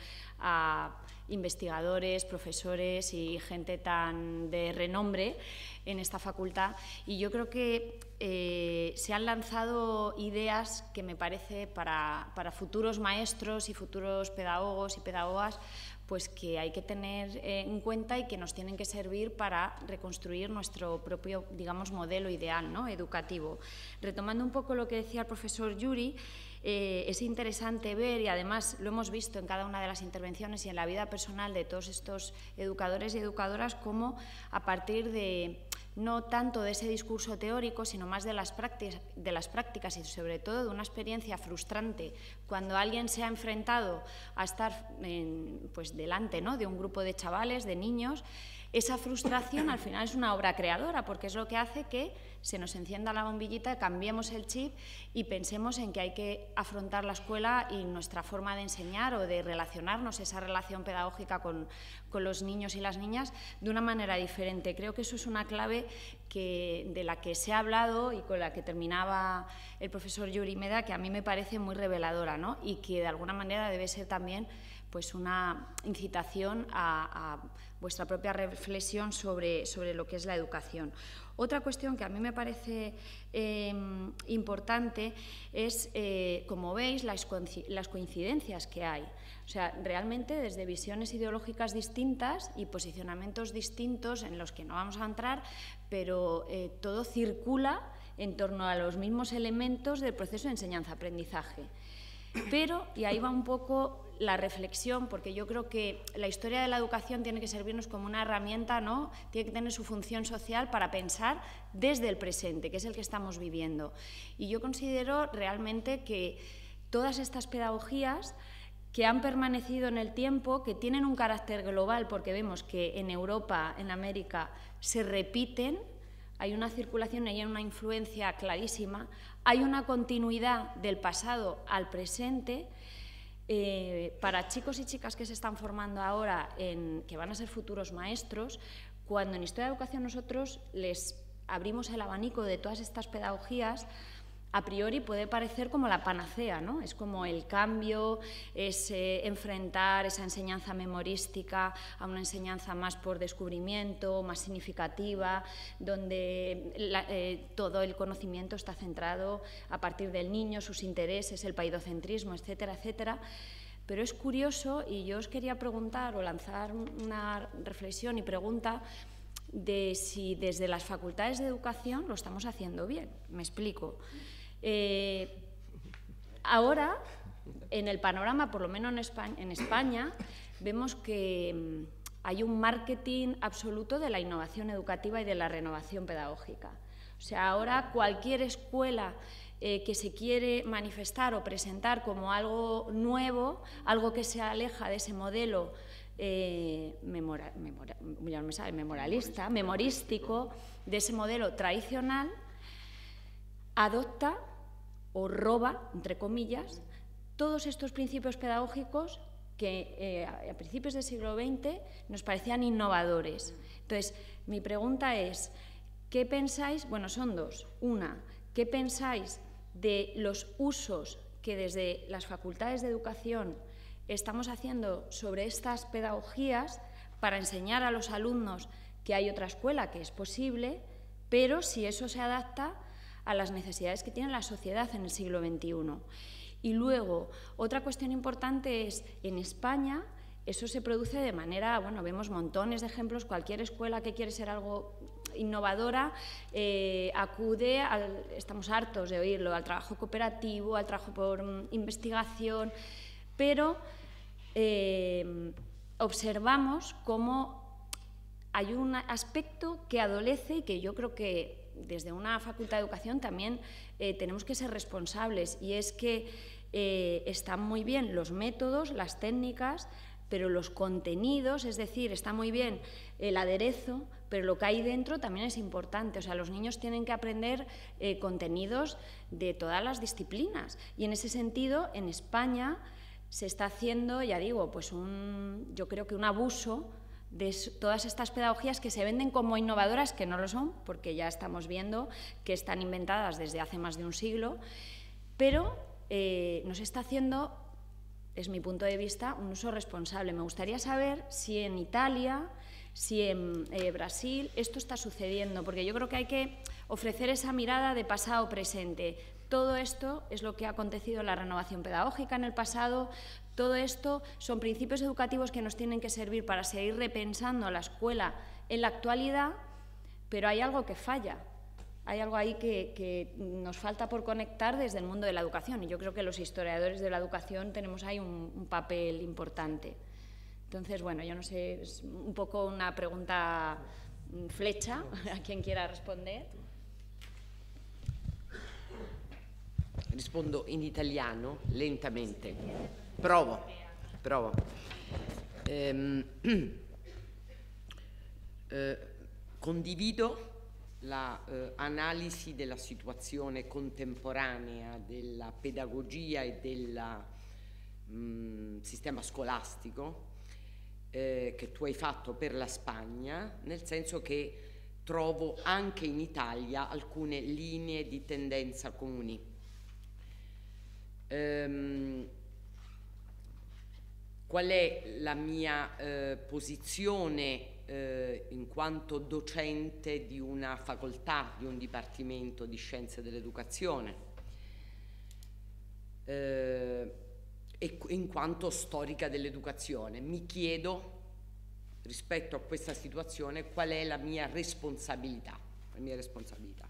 a investigadores, profesores y gente tan de renombre en esta facultad, y yo creo que eh, se han lanzado ideas que me parece para, para futuros maestros y futuros pedagogos y pedagogas, pues que hay que tener en cuenta y que nos tienen que servir para reconstruir nuestro propio, digamos, modelo ideal, ¿no?, educativo. Retomando un poco lo que decía el profesor Yuri, eh, es interesante ver, y además lo hemos visto en cada una de las intervenciones y en la vida personal de todos estos educadores y educadoras, cómo a partir de, no tanto de ese discurso teórico, sino más de las prácticas, de las prácticas y sobre todo de una experiencia frustrante, cuando alguien se ha enfrentado a estar en, pues, delante, ¿no?, de un grupo de chavales, de niños, esa frustración al final es una obra creadora, porque es lo que hace que se nos encienda la bombillita, cambiemos el chip y pensemos en que hay que afrontar la escuela y nuestra forma de enseñar o de relacionarnos, esa relación pedagógica con, con los niños y las niñas, de una manera diferente. Creo que eso es una clave que, de la que se ha hablado y con la que terminaba el profesor Yuri Meda, que a mí me parece muy reveladora, ¿no?, y que de alguna manera debe ser también, pues, una incitación a, a vuestra propia reflexión sobre, sobre lo que es la educación. Otra cuestión que a mí me parece eh, importante es, eh, como veis, las, las coincidencias que hay. O sea, realmente desde visiones ideológicas distintas y posicionamientos distintos en los que no vamos a entrar, pero eh, todo circula en torno a los mismos elementos del proceso de enseñanza-aprendizaje. Pero, y ahí va un poco la reflexión, porque yo creo que la historia de la educación tiene que servirnos como una herramienta, ¿no?, tiene que tener su función social para pensar desde el presente, que es el que estamos viviendo. Y yo considero realmente que todas estas pedagogías que han permanecido en el tiempo, que tienen un carácter global, porque vemos que en Europa, en América, se repiten, hay una circulación, hay una influencia clarísima, hay una continuidad del pasado al presente. Eh, para chicos y chicas que se están formando ahora, en, que van a ser futuros maestros, cuando en Historia de la Educación nosotros les abrimos el abanico de todas estas pedagogías, a priori puede parecer como la panacea, ¿no? Es como el cambio, es eh, enfrentar esa enseñanza memorística a una enseñanza más por descubrimiento, más significativa, donde la, eh, todo el conocimiento está centrado a partir del niño, sus intereses, el paidocentrismo, etcétera, etcétera. Pero es curioso, y yo os quería preguntar o lanzar una reflexión y pregunta de si desde las facultades de educación lo estamos haciendo bien. Me explico. Eh, ahora, en el panorama, por lo menos en España, en España, vemos que hay un marketing absoluto de la innovación educativa y de la renovación pedagógica. O sea, ahora cualquier escuela eh, que se quiere manifestar o presentar como algo nuevo, algo que se aleja de ese modelo eh, memora, memora, ya no me sabe, memorialista, memorístico, de ese modelo tradicional, adopta o roba, entre comillas, todos estos principios pedagógicos que eh, a principios del siglo veinte nos parecían innovadores. Entonces, mi pregunta es, ¿qué pensáis? Bueno, son dos. Una, ¿qué pensáis de los usos que desde las facultades de educación estamos haciendo sobre estas pedagogías para enseñar a los alumnos que hay otra escuela, que es posible, pero si eso se adapta a las necesidades que tiene la sociedad en el siglo veintiuno. Y luego, otra cuestión importante es, en España, eso se produce de manera, bueno, vemos montones de ejemplos, cualquier escuela que quiere ser algo innovadora eh, acude, al, estamos hartos de oírlo, al trabajo cooperativo, al trabajo por um, investigación, pero eh, observamos cómo hay un aspecto que adolece y que yo creo que desde una facultad de educación también eh, tenemos que ser responsables, y es que eh, están muy bien los métodos, las técnicas, pero los contenidos, es decir, está muy bien el aderezo, pero lo que hay dentro también es importante. O sea, los niños tienen que aprender eh, contenidos de todas las disciplinas, y en ese sentido, en España se está haciendo, ya digo, pues un, yo creo que un abuso de todas estas pedagogías que se venden como innovadoras, que no lo son, porque ya estamos viendo que están inventadas desde hace más de un siglo, pero eh, nos está haciendo, es mi punto de vista, un uso responsable. Me gustaría saber si en Italia, si en eh, Brasil esto está sucediendo, porque yo creo que hay que ofrecer esa mirada de pasado-presente. Todo esto es lo que ha acontecido en la renovación pedagógica en el pasado. Todo esto son principios educativos que nos tienen que servir para seguir repensando la escuela en la actualidad, pero hay algo que falla, hay algo ahí que, que nos falta por conectar desde el mundo de la educación, y yo creo que los historiadores de la educación tenemos ahí un, un papel importante. Entonces, bueno, yo no sé, es un poco una pregunta flecha a quien quiera responder. Rispondo in italiano, lentamente. Provo, provo. Ehm, eh, condivido l'analisi eh, della situazione contemporanea della pedagogia e del mm, sistema scolastico eh, che tu hai fatto per la Spagna, nel senso che trovo anche in Italia alcune linee di tendenza comuni. Um, qual è la mia eh, posizione eh, in quanto docente di una facoltà, di un dipartimento di scienze dell'educazione eh, e in quanto storica dell'educazione? Mi chiedo, rispetto a questa situazione, qual è la mia responsabilità, la mia responsabilità.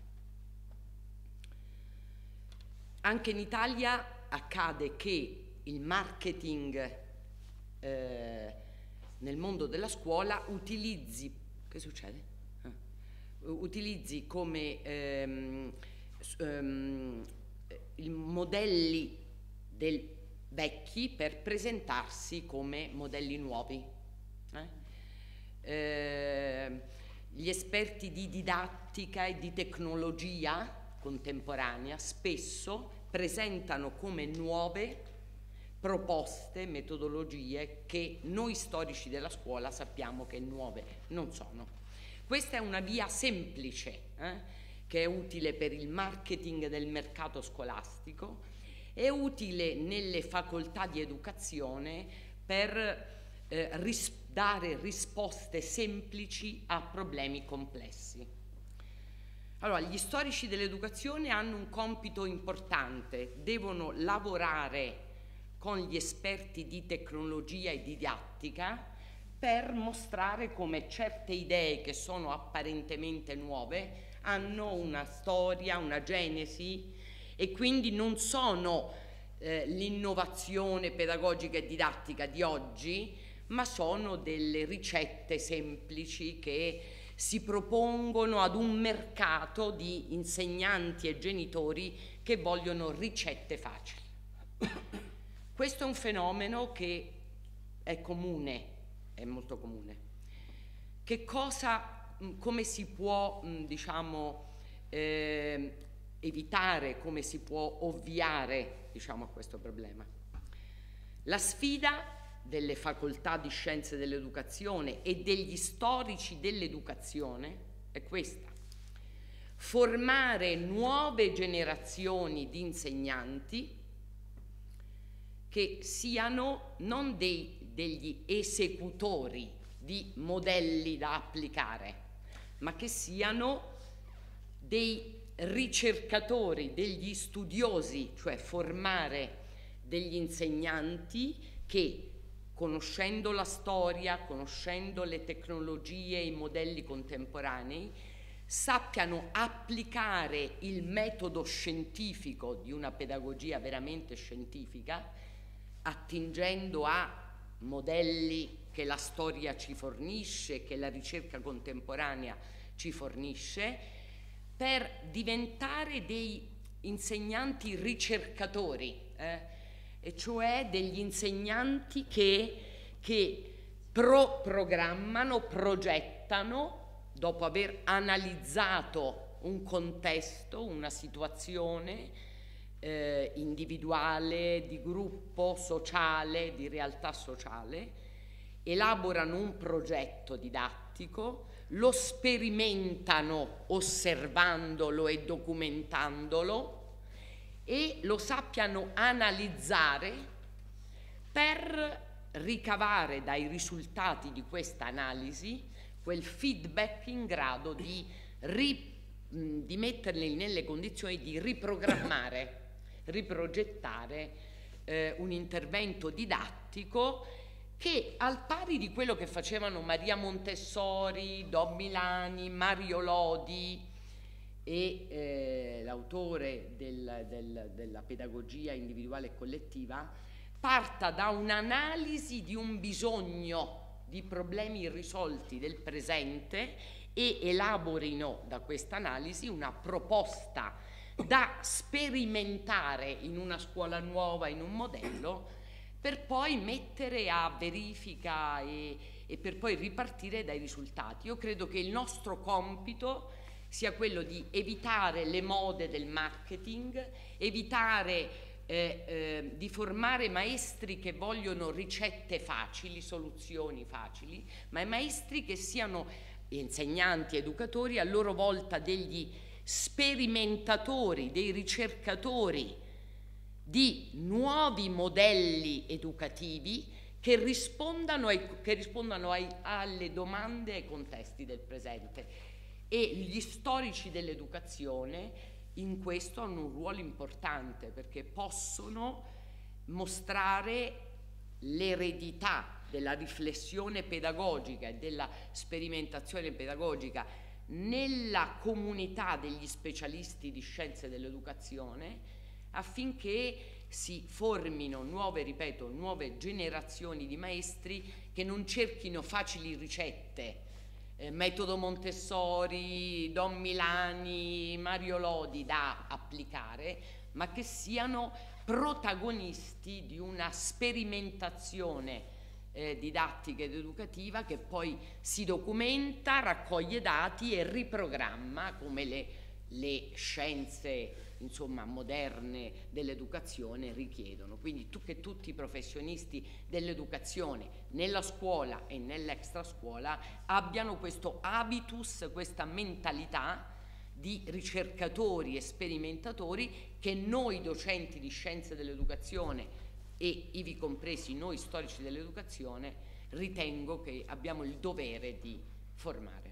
Anche in Italia accade che il marketing eh, nel mondo della scuola utilizzi, che succede? Ah. Utilizzi come ehm, um, i modelli del vecchi per presentarsi come modelli nuovi. Eh? Eh, gli esperti di didattica e di tecnologia contemporanea spesso presentano come nuove proposte, metodologie che noi storici della scuola sappiamo che nuove non sono. Questa è una via semplice eh, che è utile per il marketing del mercato scolastico, è utile nelle facoltà di educazione per eh, ris- dare risposte semplici a problemi complessi. Allora, gli storici dell'educazione hanno un compito importante, devono lavorare con gli esperti di tecnologia e didattica per mostrare come certe idee che sono apparentemente nuove hanno una storia, una genesi e quindi non sono eh, l'innovazione pedagogica e didattica di oggi, ma sono delle ricette semplici che si propongono ad un mercato di insegnanti e genitori che vogliono ricette facili. Questo è un fenomeno che è comune, è molto comune. Che cosa, come si può, diciamo, eh, evitare, come si può ovviare, diciamo, a questo problema? La sfida delle facoltà di scienze dell'educazione e degli storici dell'educazione è questa: formare nuove generazioni di insegnanti che siano non dei, degli esecutori di modelli da applicare, ma che siano dei ricercatori, degli studiosi, cioè formare degli insegnanti che, conoscendo la storia, conoscendo le tecnologie e i modelli contemporanei, sappiano applicare il metodo scientifico di una pedagogia veramente scientifica, attingendo a modelli che la storia ci fornisce, che la ricerca contemporanea ci fornisce, per diventare dei insegnanti ricercatori, eh? e cioè degli insegnanti che, che pro programmano, progettano, dopo aver analizzato un contesto, una situazione eh, individuale, di gruppo, sociale, di realtà sociale, elaborano un progetto didattico, lo sperimentano osservandolo e documentandolo, e lo sappiano analizzare per ricavare dai risultati di questa analisi quel feedback in grado di, ri, di metterli nelle condizioni di riprogrammare, riprogettare eh, un intervento didattico che, al pari di quello che facevano Maria Montessori, Don Milani, Mario Lodi e eh, l'autore del, del, della pedagogia individuale e collettiva, parta da un'analisi di un bisogno, di problemi irrisolti del presente, e elaborino da questa analisi una proposta da sperimentare in una scuola nuova, in un modello, per poi mettere a verifica e, e per poi ripartire dai risultati. Io credo che il nostro compito sia quello di evitare le mode del marketing, evitare eh, eh, di formare maestri che vogliono ricette facili, soluzioni facili, ma maestri che siano insegnanti, educatori, a loro volta degli sperimentatori, dei ricercatori di nuovi modelli educativi che rispondano, ai, che rispondano ai, alle domande e ai contesti del presente. E gli storici dell'educazione in questo hanno un ruolo importante, perché possono mostrare l'eredità della riflessione pedagogica e della sperimentazione pedagogica nella comunità degli specialisti di scienze dell'educazione, affinché si formino nuove, ripeto, nuove generazioni di maestri che non cerchino facili ricette, eh, metodo Montessori, Don Milani, Mario Lodi da applicare, ma che siano protagonisti di una sperimentazione eh, didattica ed educativa che poi si documenta, raccoglie dati e riprogramma come le, le scienze insomma moderne dell'educazione richiedono. Quindi tu, che tutti i professionisti dell'educazione nella scuola e nell'extra scuola abbiano questo habitus, questa mentalità di ricercatori e sperimentatori che noi docenti di scienze dell'educazione e ivi compresi noi storici dell'educazione ritengo che abbiamo il dovere di formare.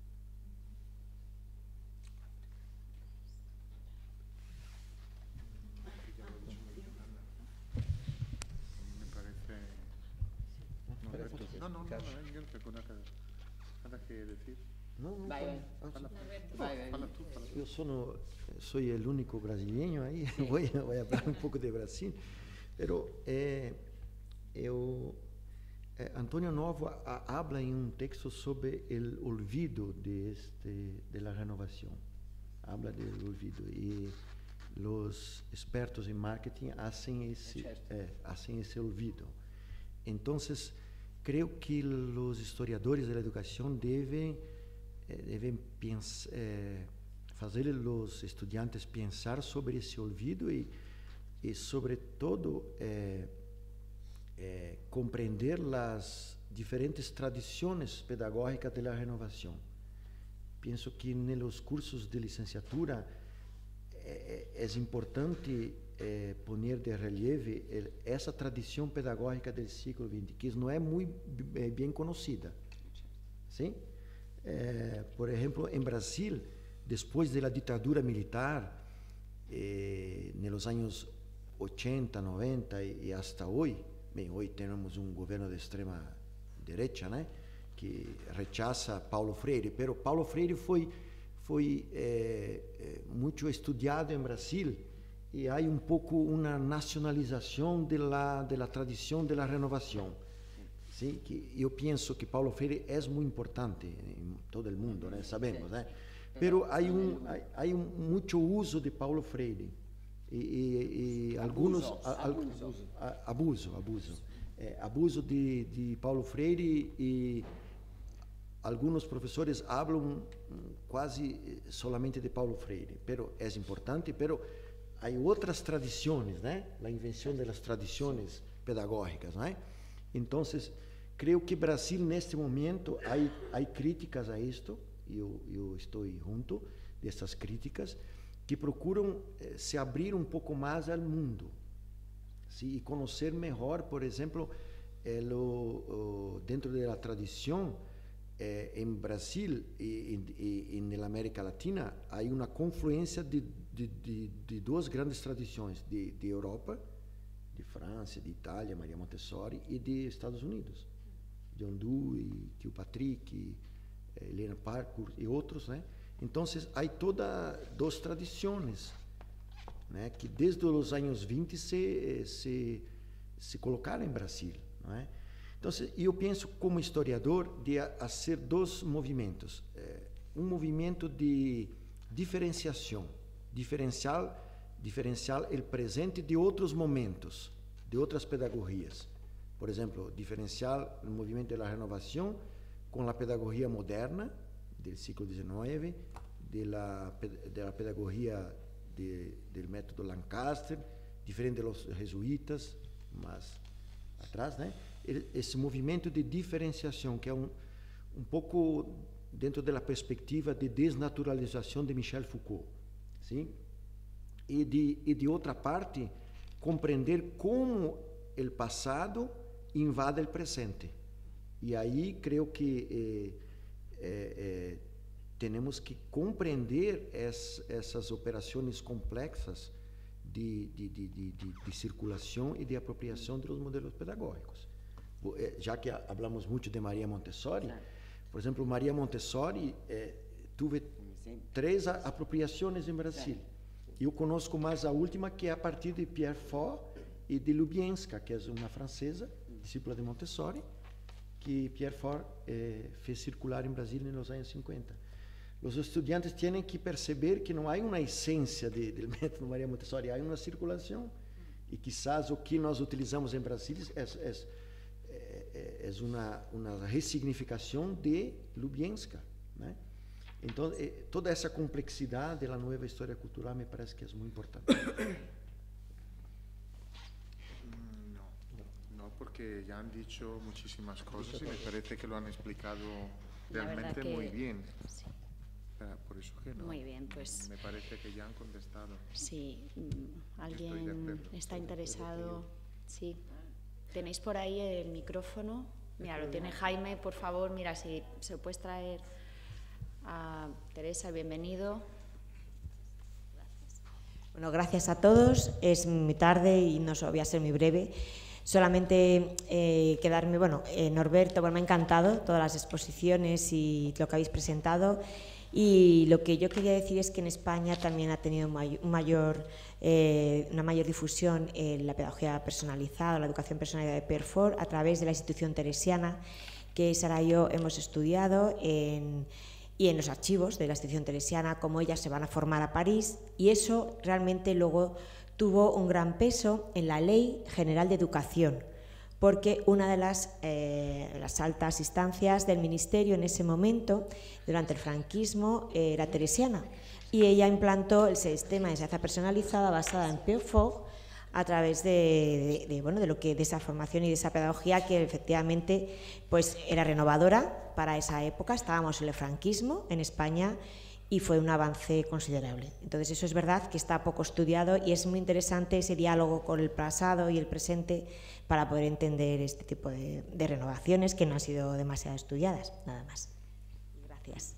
No, no, no, no hay nada que decir. No, no, vai, vai. Fala, vai, vai. fala tú, fala tú. Yo sono, soy el único brasileño ahí, sí. voy, voy a hablar un poco de Brasil, pero eh, eu, eh, Antonio Novo a, habla en un texto sobre el olvido de, este, de la renovación, habla del olvido y los expertos en marketing hacen ese, eh, hacen ese olvido. Entonces, creo que los historiadores de la educación deben, eh, deben pensar, eh, hacer a los estudiantes pensar sobre ese olvido y, y sobre todo eh, eh, comprender las diferentes tradiciones pedagógicas de la renovación. Pienso que en los cursos de licenciatura eh, es importante Eh, poner de relieve el, essa tradição pedagógica do século vinte, que não é muito eh, bem conhecida. ¿Sí? Eh, por exemplo, em Brasil, depois da ditadura militar, eh, nos anos oitenta, noventa e, e hasta hoje, bem, hoje temos um governo de extrema direita, né, que rechaça Paulo Freire, pero Paulo Freire foi, foi eh, eh, muito estudado em Brasil. E há um pouco uma nacionalização da da tradição da renovação. Sim, que eu penso que Paulo Freire é muito importante em todo o mundo, né? Sabemos, né? Pero há um há, há um muito uso de Paulo Freire e, e, e alguns abuso abuso abuso é, abuso de de Paulo Freire e alguns professores falam quase solamente de Paulo Freire, pero é importante, pero há outras tradições, né? A invenção das tradições pedagógicas, né? Então, creio que Brasil neste momento há há críticas a isto. Eu eu estou junto dessas críticas que procuram eh, se abrir um pouco mais ao mundo, sim, e conhecer melhor, por exemplo, eh, lo, o, dentro da tradição. Eh, em Brasil e, e, e na América Latina há uma confluência de, de, de, de duas grandes tradições, de, de Europa, de França, de Itália, Maria Montessori, e de Estados Unidos, John Dewey, Tio Patrick, Helena Parker e outros, né? Então, há todas duas tradições, né, que desde os anos vinte se, se, se colocaram em Brasil, não é? Então, eu penso como historiador de fazer dois movimentos. Um movimento de diferenciação, diferenciar, diferenciar o presente de outros momentos, de outras pedagogias. Por exemplo, diferenciar o movimento da renovação com a pedagogia moderna do século dezenove, da pedagogia de, do método Lancaster, diferente dos jesuítas, mas atrás, né? Esse movimento de diferenciação, que é um, um pouco dentro da perspectiva de desnaturalização de Michel Foucault, sim? E de, e de outra parte, compreender como o passado invade o presente. E aí, creio que eh, eh, eh, temos que compreender es, essas operações complexas de, de, de, de, de, de circulação e de apropriação dos modelos pedagógicos. Já que falamos muito de Maria Montessori, claro. Por exemplo, Maria Montessori eh, teve três apropriações em Brasil. Claro. Eu conosco mais a última, que é a partir de Pierre Fort e de Lubienska, que é uma francesa, discípula de Montessori, que Pierre Fort eh, fez circular em Brasília nos anos cinquenta. Os estudantes têm que perceber que não há uma essência do método Maria Montessori, há uma circulação E quizás o que nós utilizamos em Brasília é, é, é, é uma, uma ressignificação de Lubjenska, né? Então, é, toda essa complexidade da nova história cultural me parece que é muito importante. Porque ya han dicho muchísimas cosas y me parece que lo han explicado realmente que, muy bien. Sí. Por eso que no. Muy bien, pues. Me parece que ya han contestado. Sí. ¿Alguien está interesado? Sí. ¿Tenéis por ahí el micrófono? Mira, lo tiene Jaime, por favor. Mira, si se lo puedes traer a Teresa, bienvenido. Gracias. Bueno, gracias a todos. Es muy tarde y no voy a ser muy breve. Solamente eh, quedarme, bueno, eh, Norberto, bueno, me ha encantado todas las exposiciones y lo que habéis presentado, y lo que yo quería decir es que en España también ha tenido may un mayor, eh, una mayor difusión en la pedagogía personalizada, la educación personalizada de Perfor, a través de la institución teresiana, que Sara y yo hemos estudiado en, y en los archivos de la institución teresiana, cómo ellas se van a formar a París, y eso realmente luego tuvo un gran peso en la Ley General de Educación, porque una de las, eh, las altas instancias del Ministerio en ese momento, durante el franquismo, eh, era teresiana, y ella implantó el sistema de enseñanza personalizada basada en Perfor a través de, de, de, bueno, de, lo que, de esa formación y de esa pedagogía que efectivamente pues, era renovadora para esa época. Estábamos en el franquismo en España, y fue un avance considerable. Entonces, eso es verdad que está poco estudiado y es muy interesante ese diálogo con el pasado y el presente para poder entender este tipo de, de renovaciones que no han sido demasiado estudiadas, nada más. Gracias.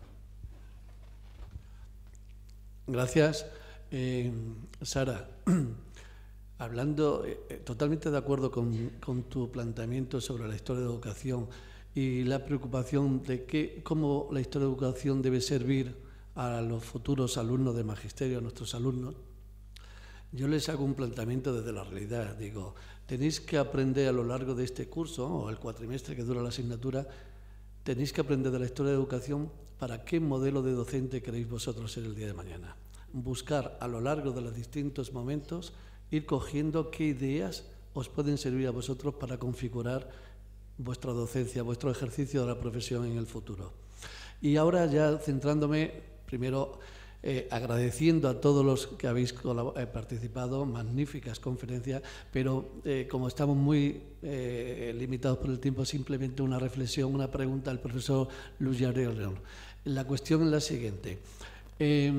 Gracias. Eh, Sara, hablando, eh, totalmente de acuerdo con, con tu planteamiento sobre la historia de educación y la preocupación de que, cómo la historia de educación debe servir a los futuros alumnos de magisterio, a nuestros alumnos. Yo les hago un planteamiento desde la realidad. Digo, tenéis que aprender a lo largo de este curso, o el cuatrimestre que dura la asignatura, tenéis que aprender de la historia de educación para qué modelo de docente queréis vosotros ser el día de mañana. Buscar a lo largo de los distintos momentos, ir cogiendo qué ideas os pueden servir a vosotros para configurar vuestra docencia, vuestro ejercicio de la profesión en el futuro. Y ahora ya centrándome, primero eh, agradeciendo a todos los que habéis eh, participado, magníficas conferencias, pero eh, como estamos muy eh, limitados por el tiempo, simplemente una reflexión, una pregunta al profesor Luis León. La cuestión es la siguiente. Eh,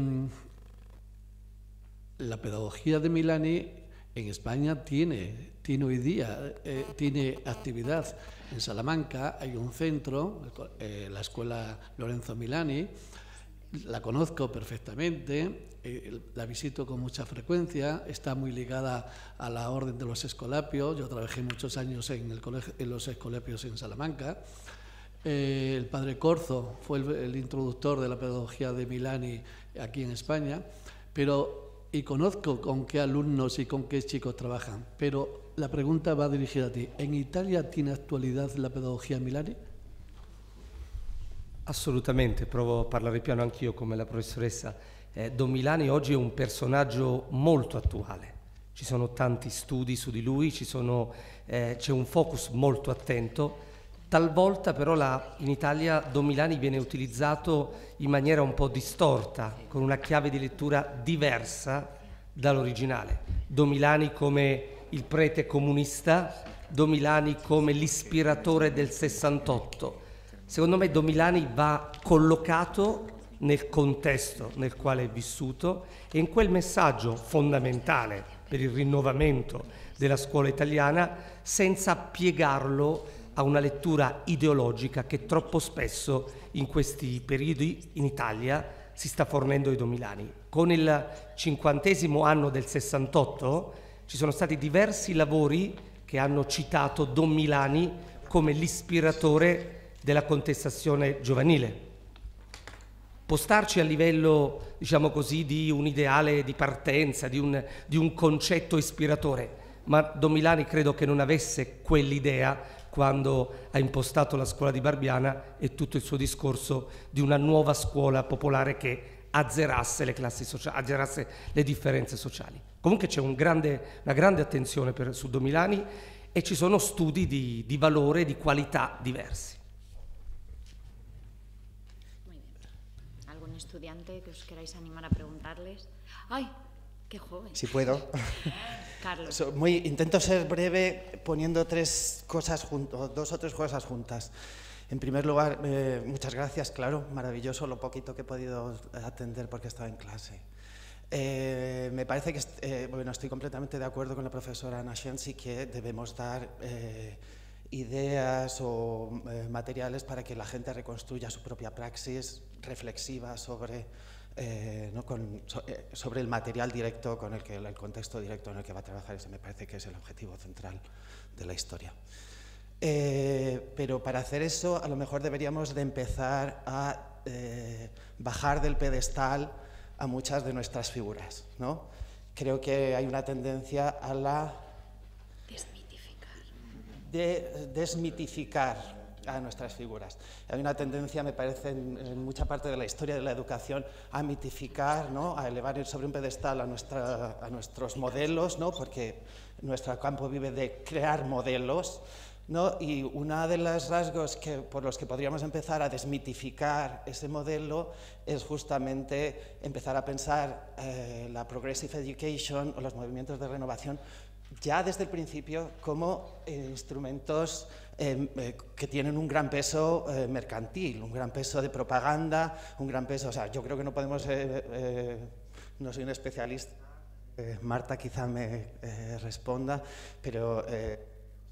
la pedagogía de Milani en España tiene, tiene hoy día, eh, tiene actividad. En Salamanca hay un centro, eh, la Escuela Lorenzo Milani, la conozco perfectamente, eh, la visito con mucha frecuencia, está muy ligada a la Orden de los Escolapios. Yo trabajé muchos años en, el colegio, en los Escolapios en Salamanca. Eh, el padre Corzo fue el, el introductor de la pedagogía de Milani aquí en España, pero, y conozco con qué alumnos y con qué chicos trabajan, pero la pregunta va dirigida a ti. ¿En Italia tiene actualidad la pedagogía Milani? Assolutamente, provo a parlare piano anch'io come la professoressa. Eh, Don Milani oggi è un personaggio molto attuale. Ci sono tanti studi su di lui, ci sono, eh, c'è un focus molto attento. Talvolta però la, in Italia Don Milani viene utilizzato in maniera un po' distorta, con una chiave di lettura diversa dall'originale. Don Milani come il prete comunista, Don Milani come l'ispiratore del sessantotto. Secondo me Don Milani va collocato nel contesto nel quale è vissuto e in quel messaggio fondamentale per il rinnovamento della scuola italiana, senza piegarlo a una lettura ideologica che troppo spesso in questi periodi in Italia si sta fornendo ai Don Milani. Con il cinquantesimo anno del sessantotto ci sono stati diversi lavori che hanno citato Don Milani come l'ispiratore della contestazione giovanile. Può starci a livello, diciamo così, di un ideale di partenza, di un, di un concetto ispiratore, ma Don Milani credo che non avesse quell'idea quando ha impostato la scuola di Barbiana e tutto il suo discorso di una nuova scuola popolare che azzerasse le classi sociali, azzerasse le differenze sociali. Comunque c'è un grande, una grande attenzione per, su Domilani e ci sono studi di, di valore e di qualità diversi. Muy bien. ¿Algún estudiante que os queráis animar a preguntarles? ¡Ay! ¡Qué joven! Si puedo. Carlos. So, muy, intento ser breve poniendo tres cosas juntos, dos o tres cosas juntas. En primer lugar, eh, muchas gracias, claro, maravilloso lo poquito que he podido atender porque estaba en clase. Eh, me parece que, eh, bueno, estoy completamente de acuerdo con la profesora Ana Scienzi que debemos dar eh, ideas o eh, materiales para que la gente reconstruya su propia praxis reflexiva sobre, eh, ¿no? con, so, eh, sobre el material directo, con el, que, el contexto directo en el que va a trabajar. Ese me parece que es el objetivo central de la historia. Eh, pero para hacer eso a lo mejor deberíamos de empezar a eh, bajar del pedestal a muchas de nuestras figuras, ¿no? Creo que hay una tendencia a la desmitificar. de desmitificar a nuestras figuras. Hay una tendencia, me parece, en, en mucha parte de la historia de la educación a mitificar, ¿no? A elevar sobre un pedestal a, nuestra, a nuestros modelos, ¿no? Porque nuestro campo vive de crear modelos, ¿no? Y uno de los rasgos que, por los que podríamos empezar a desmitificar ese modelo es justamente empezar a pensar eh, la progressive education o los movimientos de renovación ya desde el principio como eh, instrumentos eh, eh, que tienen un gran peso eh, mercantil, un gran peso de propaganda, un gran peso, o sea, yo creo que no podemos, eh, eh, no soy un especialista, eh, Marta quizá me eh, responda, pero eh,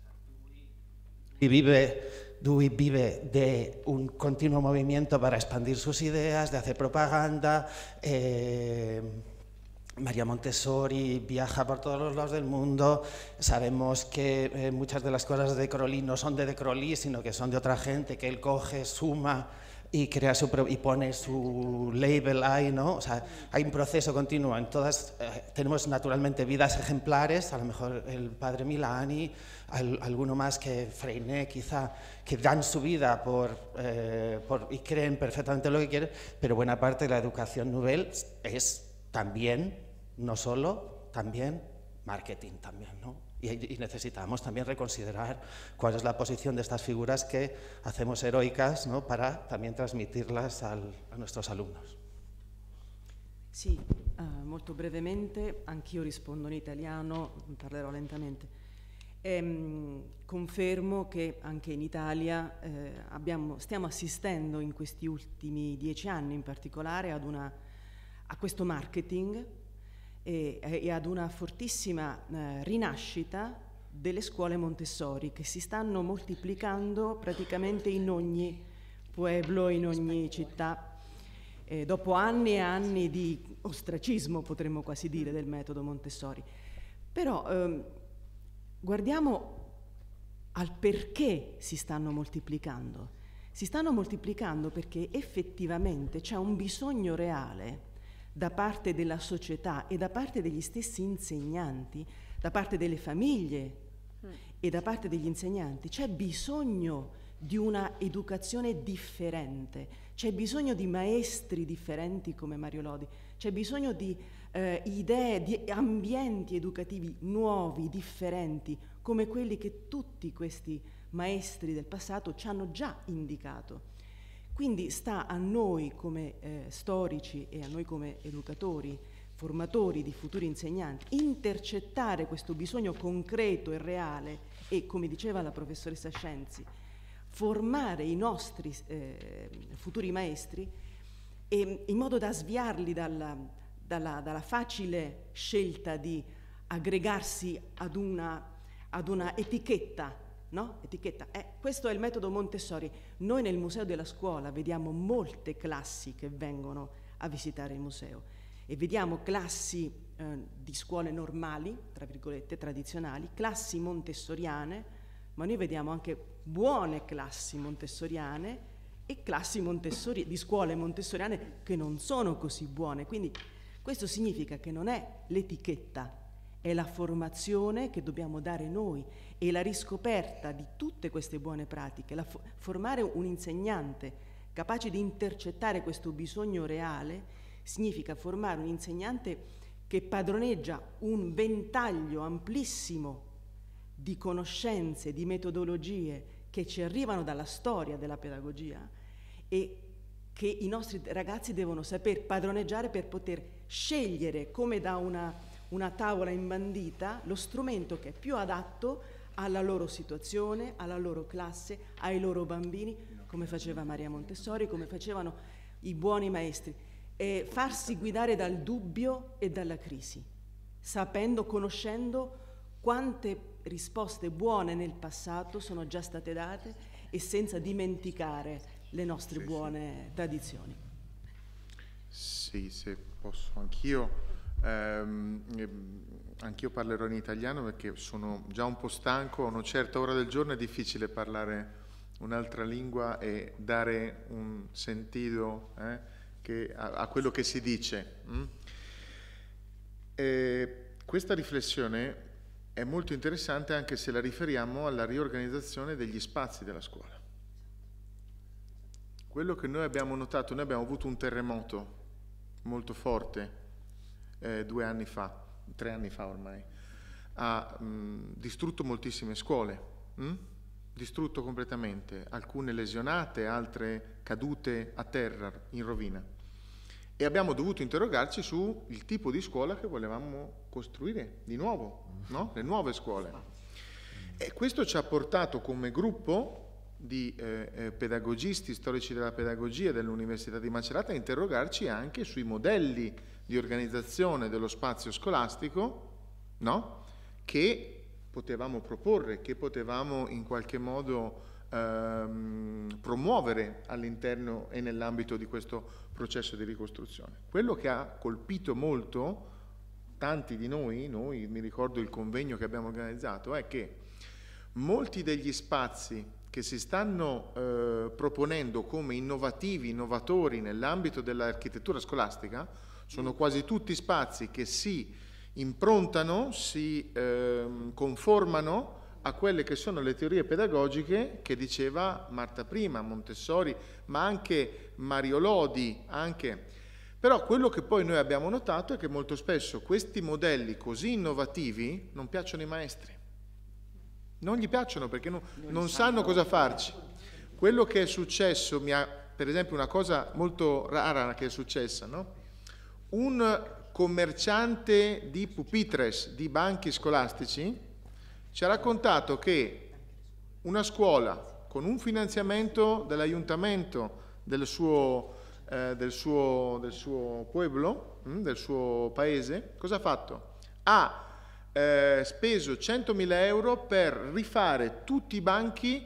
y vive, Dewey vive de un continuo movimiento para expandir sus ideas, de hacer propaganda. Eh, María Montessori viaja por todos los lados del mundo. Sabemos que eh, muchas de las cosas de Crowley no son de De Crowley, sino que son de otra gente, que él coge, suma y crea su y pone su label ahí, ¿no? O sea, hay un proceso continuo. En todas eh, tenemos naturalmente vidas ejemplares, a lo mejor el padre Milani, al, alguno más que Freinet quizá, que dan su vida por, eh, por, y creen perfectamente lo que quieren, pero buena parte de la educación nouvelle es también, no solo, también marketing también, ¿no? Y, y necesitamos también reconsiderar cuál es la posición de estas figuras que hacemos heroicas, ¿no? Para también transmitirlas al, a nuestros alumnos. Sì, uh, molto brevemente, anch'io rispondo in italiano, parlerò lentamente. Ehm, confermo che anche in Italia eh, abbiamo, stiamo assistendo in questi ultimi dieci anni in particolare ad una, a questo marketing e, e ad una fortissima eh, rinascita delle scuole Montessori che si stanno moltiplicando praticamente in ogni pueblo, in ogni città, eh, dopo anni e anni di ostracismo, potremmo quasi dire, del metodo Montessori. Però ehm, guardiamo al perché si stanno moltiplicando. Si stanno moltiplicando perché effettivamente c'è un bisogno reale da parte della società e da parte degli stessi insegnanti, da parte delle famiglie mm. e da parte degli insegnanti. C'è bisogno di una educazione differente, c'è bisogno di maestri differenti come Mario Lodi, c'è bisogno di eh, idee, di ambienti educativi nuovi, differenti, come quelli che tutti questi maestri del passato ci hanno già indicato. Quindi sta a noi come eh, storici e a noi come educatori, formatori di futuri insegnanti, intercettare questo bisogno concreto e reale e, come diceva la professoressa Scienzi, formare i nostri eh, futuri maestri e, in modo da sviarli dalla, dalla, dalla facile scelta di aggregarsi ad una, ad una etichetta. No? Etichetta. Eh, questo è il metodo Montessori. Noi nel Museo della Scuola vediamo molte classi che vengono a visitare il museo e vediamo classi eh, di scuole normali, tra virgolette, tradizionali, classi montessoriane, ma noi vediamo anche buone classi montessoriane e classi montessori, di scuole montessoriane che non sono così buone. Quindi questo significa che non è l'etichetta, è la formazione che dobbiamo dare noi e la riscoperta di tutte queste buone pratiche, la formare un insegnante capace di intercettare questo bisogno reale significa formare un insegnante che padroneggia un ventaglio amplissimo di conoscenze, di metodologie che ci arrivano dalla storia della pedagogia e che i nostri ragazzi devono saper padroneggiare per poter scegliere, come da una, una tavola imbandita, lo strumento che è più adatto alla loro situazione, alla loro classe, ai loro bambini, come faceva Maria Montessori, come facevano i buoni maestri. E farsi guidare dal dubbio e dalla crisi, sapendo, conoscendo quante risposte buone nel passato sono già state date e senza dimenticare le nostre sì, buone sì. tradizioni. Sì, se posso anch'io, ehm, anch'io parlerò in italiano perché sono già un po' stanco, a una certa ora del giorno è difficile parlare un'altra lingua e dare un sentido eh, che, a, a quello che si dice. Mm? E questa riflessione è molto interessante anche se la riferiamo alla riorganizzazione degli spazi della scuola. Quello che noi abbiamo notato, noi abbiamo avuto un terremoto molto forte eh, due anni fa, tre anni fa ormai, ha mh, distrutto moltissime scuole, mh? distrutto completamente, alcune lesionate, altre cadute a terra, in rovina. E abbiamo dovuto interrogarci sul tipo di scuola che volevamo costruire di nuovo, no? Le nuove scuole. E questo ci ha portato come gruppo di eh, eh, pedagogisti, storici della pedagogia dell'Università di Macerata a interrogarci anche sui modelli di organizzazione dello spazio scolastico, no? Che potevamo proporre, che potevamo in qualche modo ehm, promuovere all'interno e nell'ambito di questo processo di ricostruzione. Quello che ha colpito molto tanti di noi, noi mi ricordo il convegno che abbiamo organizzato, è che molti degli spazi che si stanno eh, proponendo come innovativi, innovatori nell'ambito dell'architettura scolastica, sono quasi tutti spazi che si improntano, si eh, conformano a quelle che sono le teorie pedagogiche che diceva Marta prima, Montessori, ma anche Mario Lodi, anche. Però quello che poi noi abbiamo notato è che molto spesso questi modelli così innovativi non piacciono ai maestri. Non gli piacciono perché non, non sanno cosa farci. Quello che è successo, mi ha, per esempio una cosa molto rara che è successa, no? Un commerciante di pupitres, di banchi scolastici, ci ha raccontato che una scuola con un finanziamento dell'aiutamento del suo, eh, del suo, del suo pueblo, hm, del suo paese, cosa ha fatto? Ha Eh, speso centomila euro per rifare tutti i banchi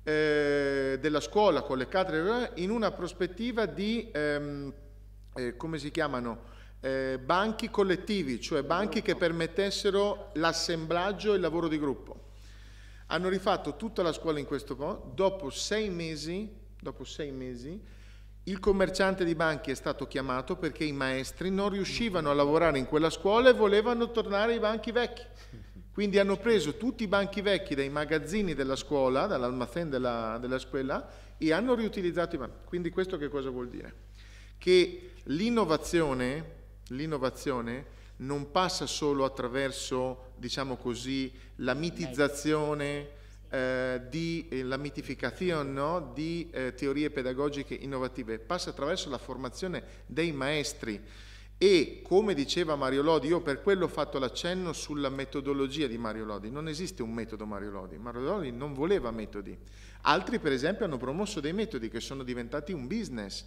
eh, della scuola con le cattedre in una prospettiva di, ehm, eh, come si chiamano, eh, banchi collettivi, cioè banchi che permettessero l'assemblaggio e il lavoro di gruppo. Hanno rifatto tutta la scuola in questo modo, dopo sei mesi, dopo sei mesi il commerciante di banchi è stato chiamato perché i maestri non riuscivano a lavorare in quella scuola e volevano tornare ai banchi vecchi. Quindi hanno preso tutti i banchi vecchi dai magazzini della scuola, dall'almacén della, della scuola, e hanno riutilizzato i banchi. Quindi questo che cosa vuol dire? Che l'innovazione, l'innovazione non passa solo attraverso, diciamo così, la mitizzazione, Eh, di eh, la mitificazione, no? di eh, teorie pedagogiche innovative, passa attraverso la formazione dei maestri e, come diceva Mario Lodi, io per quello ho fatto l'accenno sulla metodologia di Mario Lodi. Non esiste un metodo Mario Lodi, Mario Lodi non voleva metodi. Altri per esempio hanno promosso dei metodi che sono diventati un business.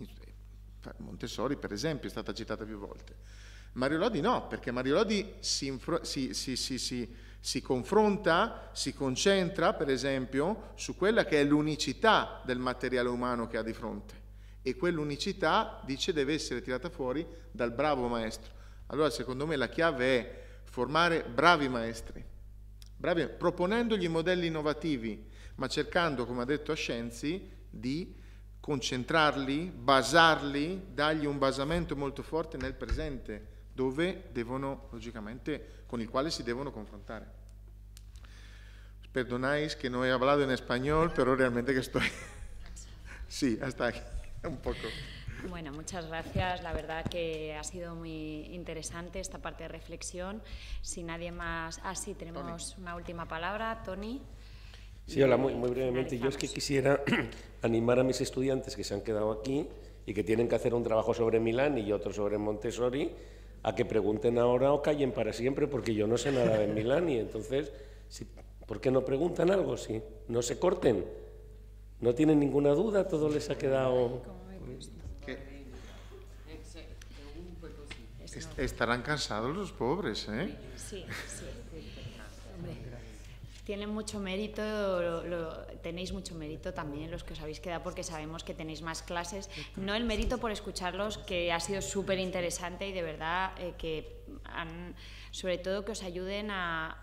Montessori per esempio è stata citata più volte. Mario Lodi no, perché Mario Lodi si, si, si, si, si si confronta, si concentra per esempio su quella che è l'unicità del materiale umano che ha di fronte e quell'unicità, dice, deve essere tirata fuori dal bravo maestro. Allora secondo me la chiave è formare bravi maestri, bravi, proponendogli modelli innovativi, ma cercando, come ha detto Ascenzi, di concentrarli, basarli, dargli un basamento molto forte nel presente, dove devono, lógicamente, con il quale si devono confrontare. Perdonáis que no he hablado en español, pero realmente que estoy... Sí, hasta aquí, un poco. Bueno, muchas gracias. La verdad que ha sido muy interesante esta parte de reflexión. Si nadie más... Ah, sí, tenemos Tony. Una última palabra. Tony. Sí, hola, muy, muy brevemente. Yo es que quisiera animar a mis estudiantes que se han quedado aquí y que tienen que hacer un trabajo sobre Milán y otro sobre Montessori, a que pregunten ahora o callen para siempre, porque yo no sé nada de Milán y entonces, si, ¿por qué no preguntan algo? Si no se corten, no tienen ninguna duda, todo les ha quedado... Estarán cansados los pobres, ¿eh? Sí, sí. Hombre, tienen mucho mérito, lo, lo, tenéis mucho mérito también los que os habéis quedado, porque sabemos que tenéis más clases. No el mérito por escucharlos, que ha sido súper interesante y de verdad eh, que han, sobre todo que os ayuden a...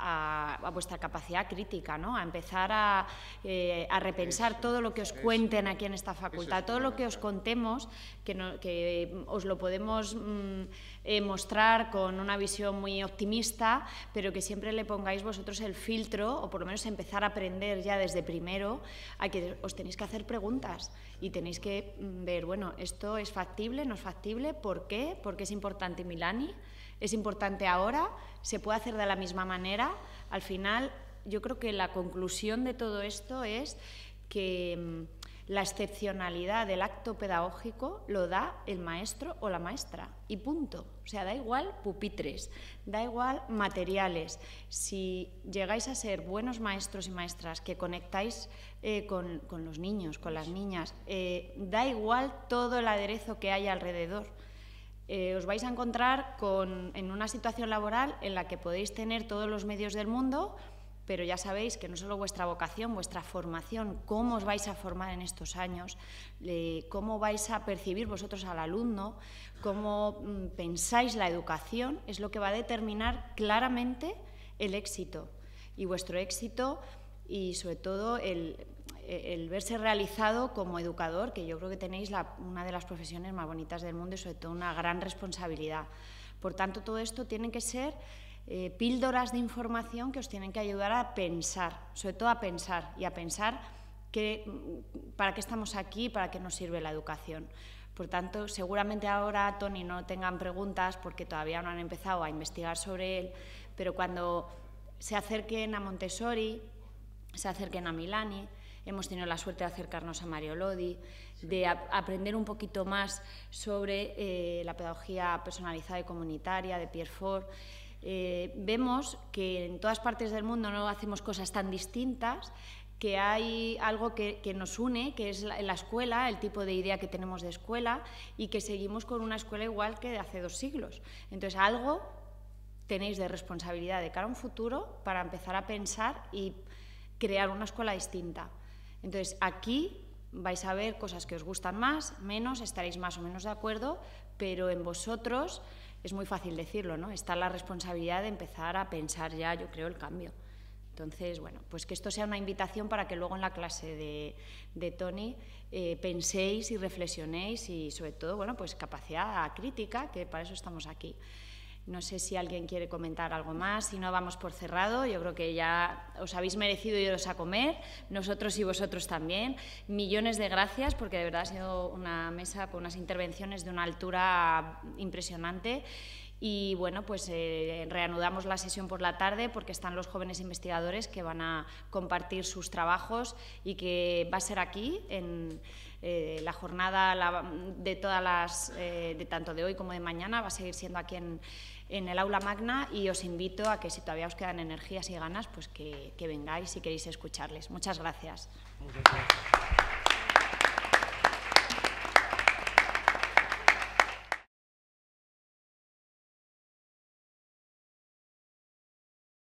A, a vuestra capacidad crítica, ¿no? A empezar a, eh, a repensar eso, todo lo que os cuenten aquí en esta facultad, todo lo que os contemos, que, no, que os lo podemos mm, eh, mostrar con una visión muy optimista, pero que siempre le pongáis vosotros el filtro, o por lo menos empezar a aprender ya desde primero, a que os tenéis que hacer preguntas y tenéis que ver, bueno, esto es factible, no es factible, ¿por qué? ¿Por qué es importante Milani? ¿Es importante ahora? ¿Se puede hacer de la misma manera? Al final, yo creo que la conclusión de todo esto es que mmm, la excepcionalidad del acto pedagógico lo da el maestro o la maestra, y punto. O sea, da igual pupitres, da igual materiales. Si llegáis a ser buenos maestros y maestras que conectáis eh, con, con los niños, con las niñas, eh, da igual todo el aderezo que hay alrededor. Eh, os vais a encontrar con, en una situación laboral en la que podéis tener todos los medios del mundo, pero ya sabéis que no solo vuestra vocación, vuestra formación, cómo os vais a formar en estos años, eh, cómo vais a percibir vosotros al alumno, cómo mm, pensáis la educación, es lo que va a determinar claramente el éxito. Y vuestro éxito y sobre todo el... el verse realizado como educador, que yo creo que tenéis la, una de las profesiones más bonitas del mundo y sobre todo una gran responsabilidad. Por tanto, todo esto tiene que ser eh, píldoras de información que os tienen que ayudar a pensar, sobre todo a pensar y a pensar que, para qué estamos aquí, para qué nos sirve la educación. Por tanto, seguramente ahora, Tony, no tengan preguntas porque todavía no han empezado a investigar sobre él, pero cuando se acerquen a Montessori, se acerquen a Milani, hemos tenido la suerte de acercarnos a Mario Lodi, de a, aprender un poquito más sobre eh, la pedagogía personalizada y comunitaria de Pierre Fort. Eh, vemos que en todas partes del mundo no hacemos cosas tan distintas, que hay algo que, que nos une, que es la, la escuela, el tipo de idea que tenemos de escuela, y que seguimos con una escuela igual que de hace dos siglos. Entonces, algo tenéis de responsabilidad de cara a un futuro para empezar a pensar y crear una escuela distinta. Entonces, aquí vais a ver cosas que os gustan más, menos, estaréis más o menos de acuerdo, pero en vosotros, es muy fácil decirlo, ¿no? Está la responsabilidad de empezar a pensar ya, yo creo, el cambio. Entonces, bueno, pues que esto sea una invitación para que luego en la clase de, de Tony eh, penséis y reflexionéis y, sobre todo, bueno, pues capacidad crítica, que para eso estamos aquí. No sé si alguien quiere comentar algo más, si no vamos por cerrado. Yo creo que ya os habéis merecido iros a comer, nosotros y vosotros también. Millones de gracias, porque de verdad ha sido una mesa con unas intervenciones de una altura impresionante. Y bueno, pues eh, reanudamos la sesión por la tarde porque están los jóvenes investigadores que van a compartir sus trabajos y que va a ser aquí en eh, la jornada la, de todas las, eh, de tanto de hoy como de mañana, va a seguir siendo aquí en, en el aula magna, y os invito a que si todavía os quedan energías y ganas, pues que, que vengáis si queréis escucharles. Muchas gracias. Muchas gracias.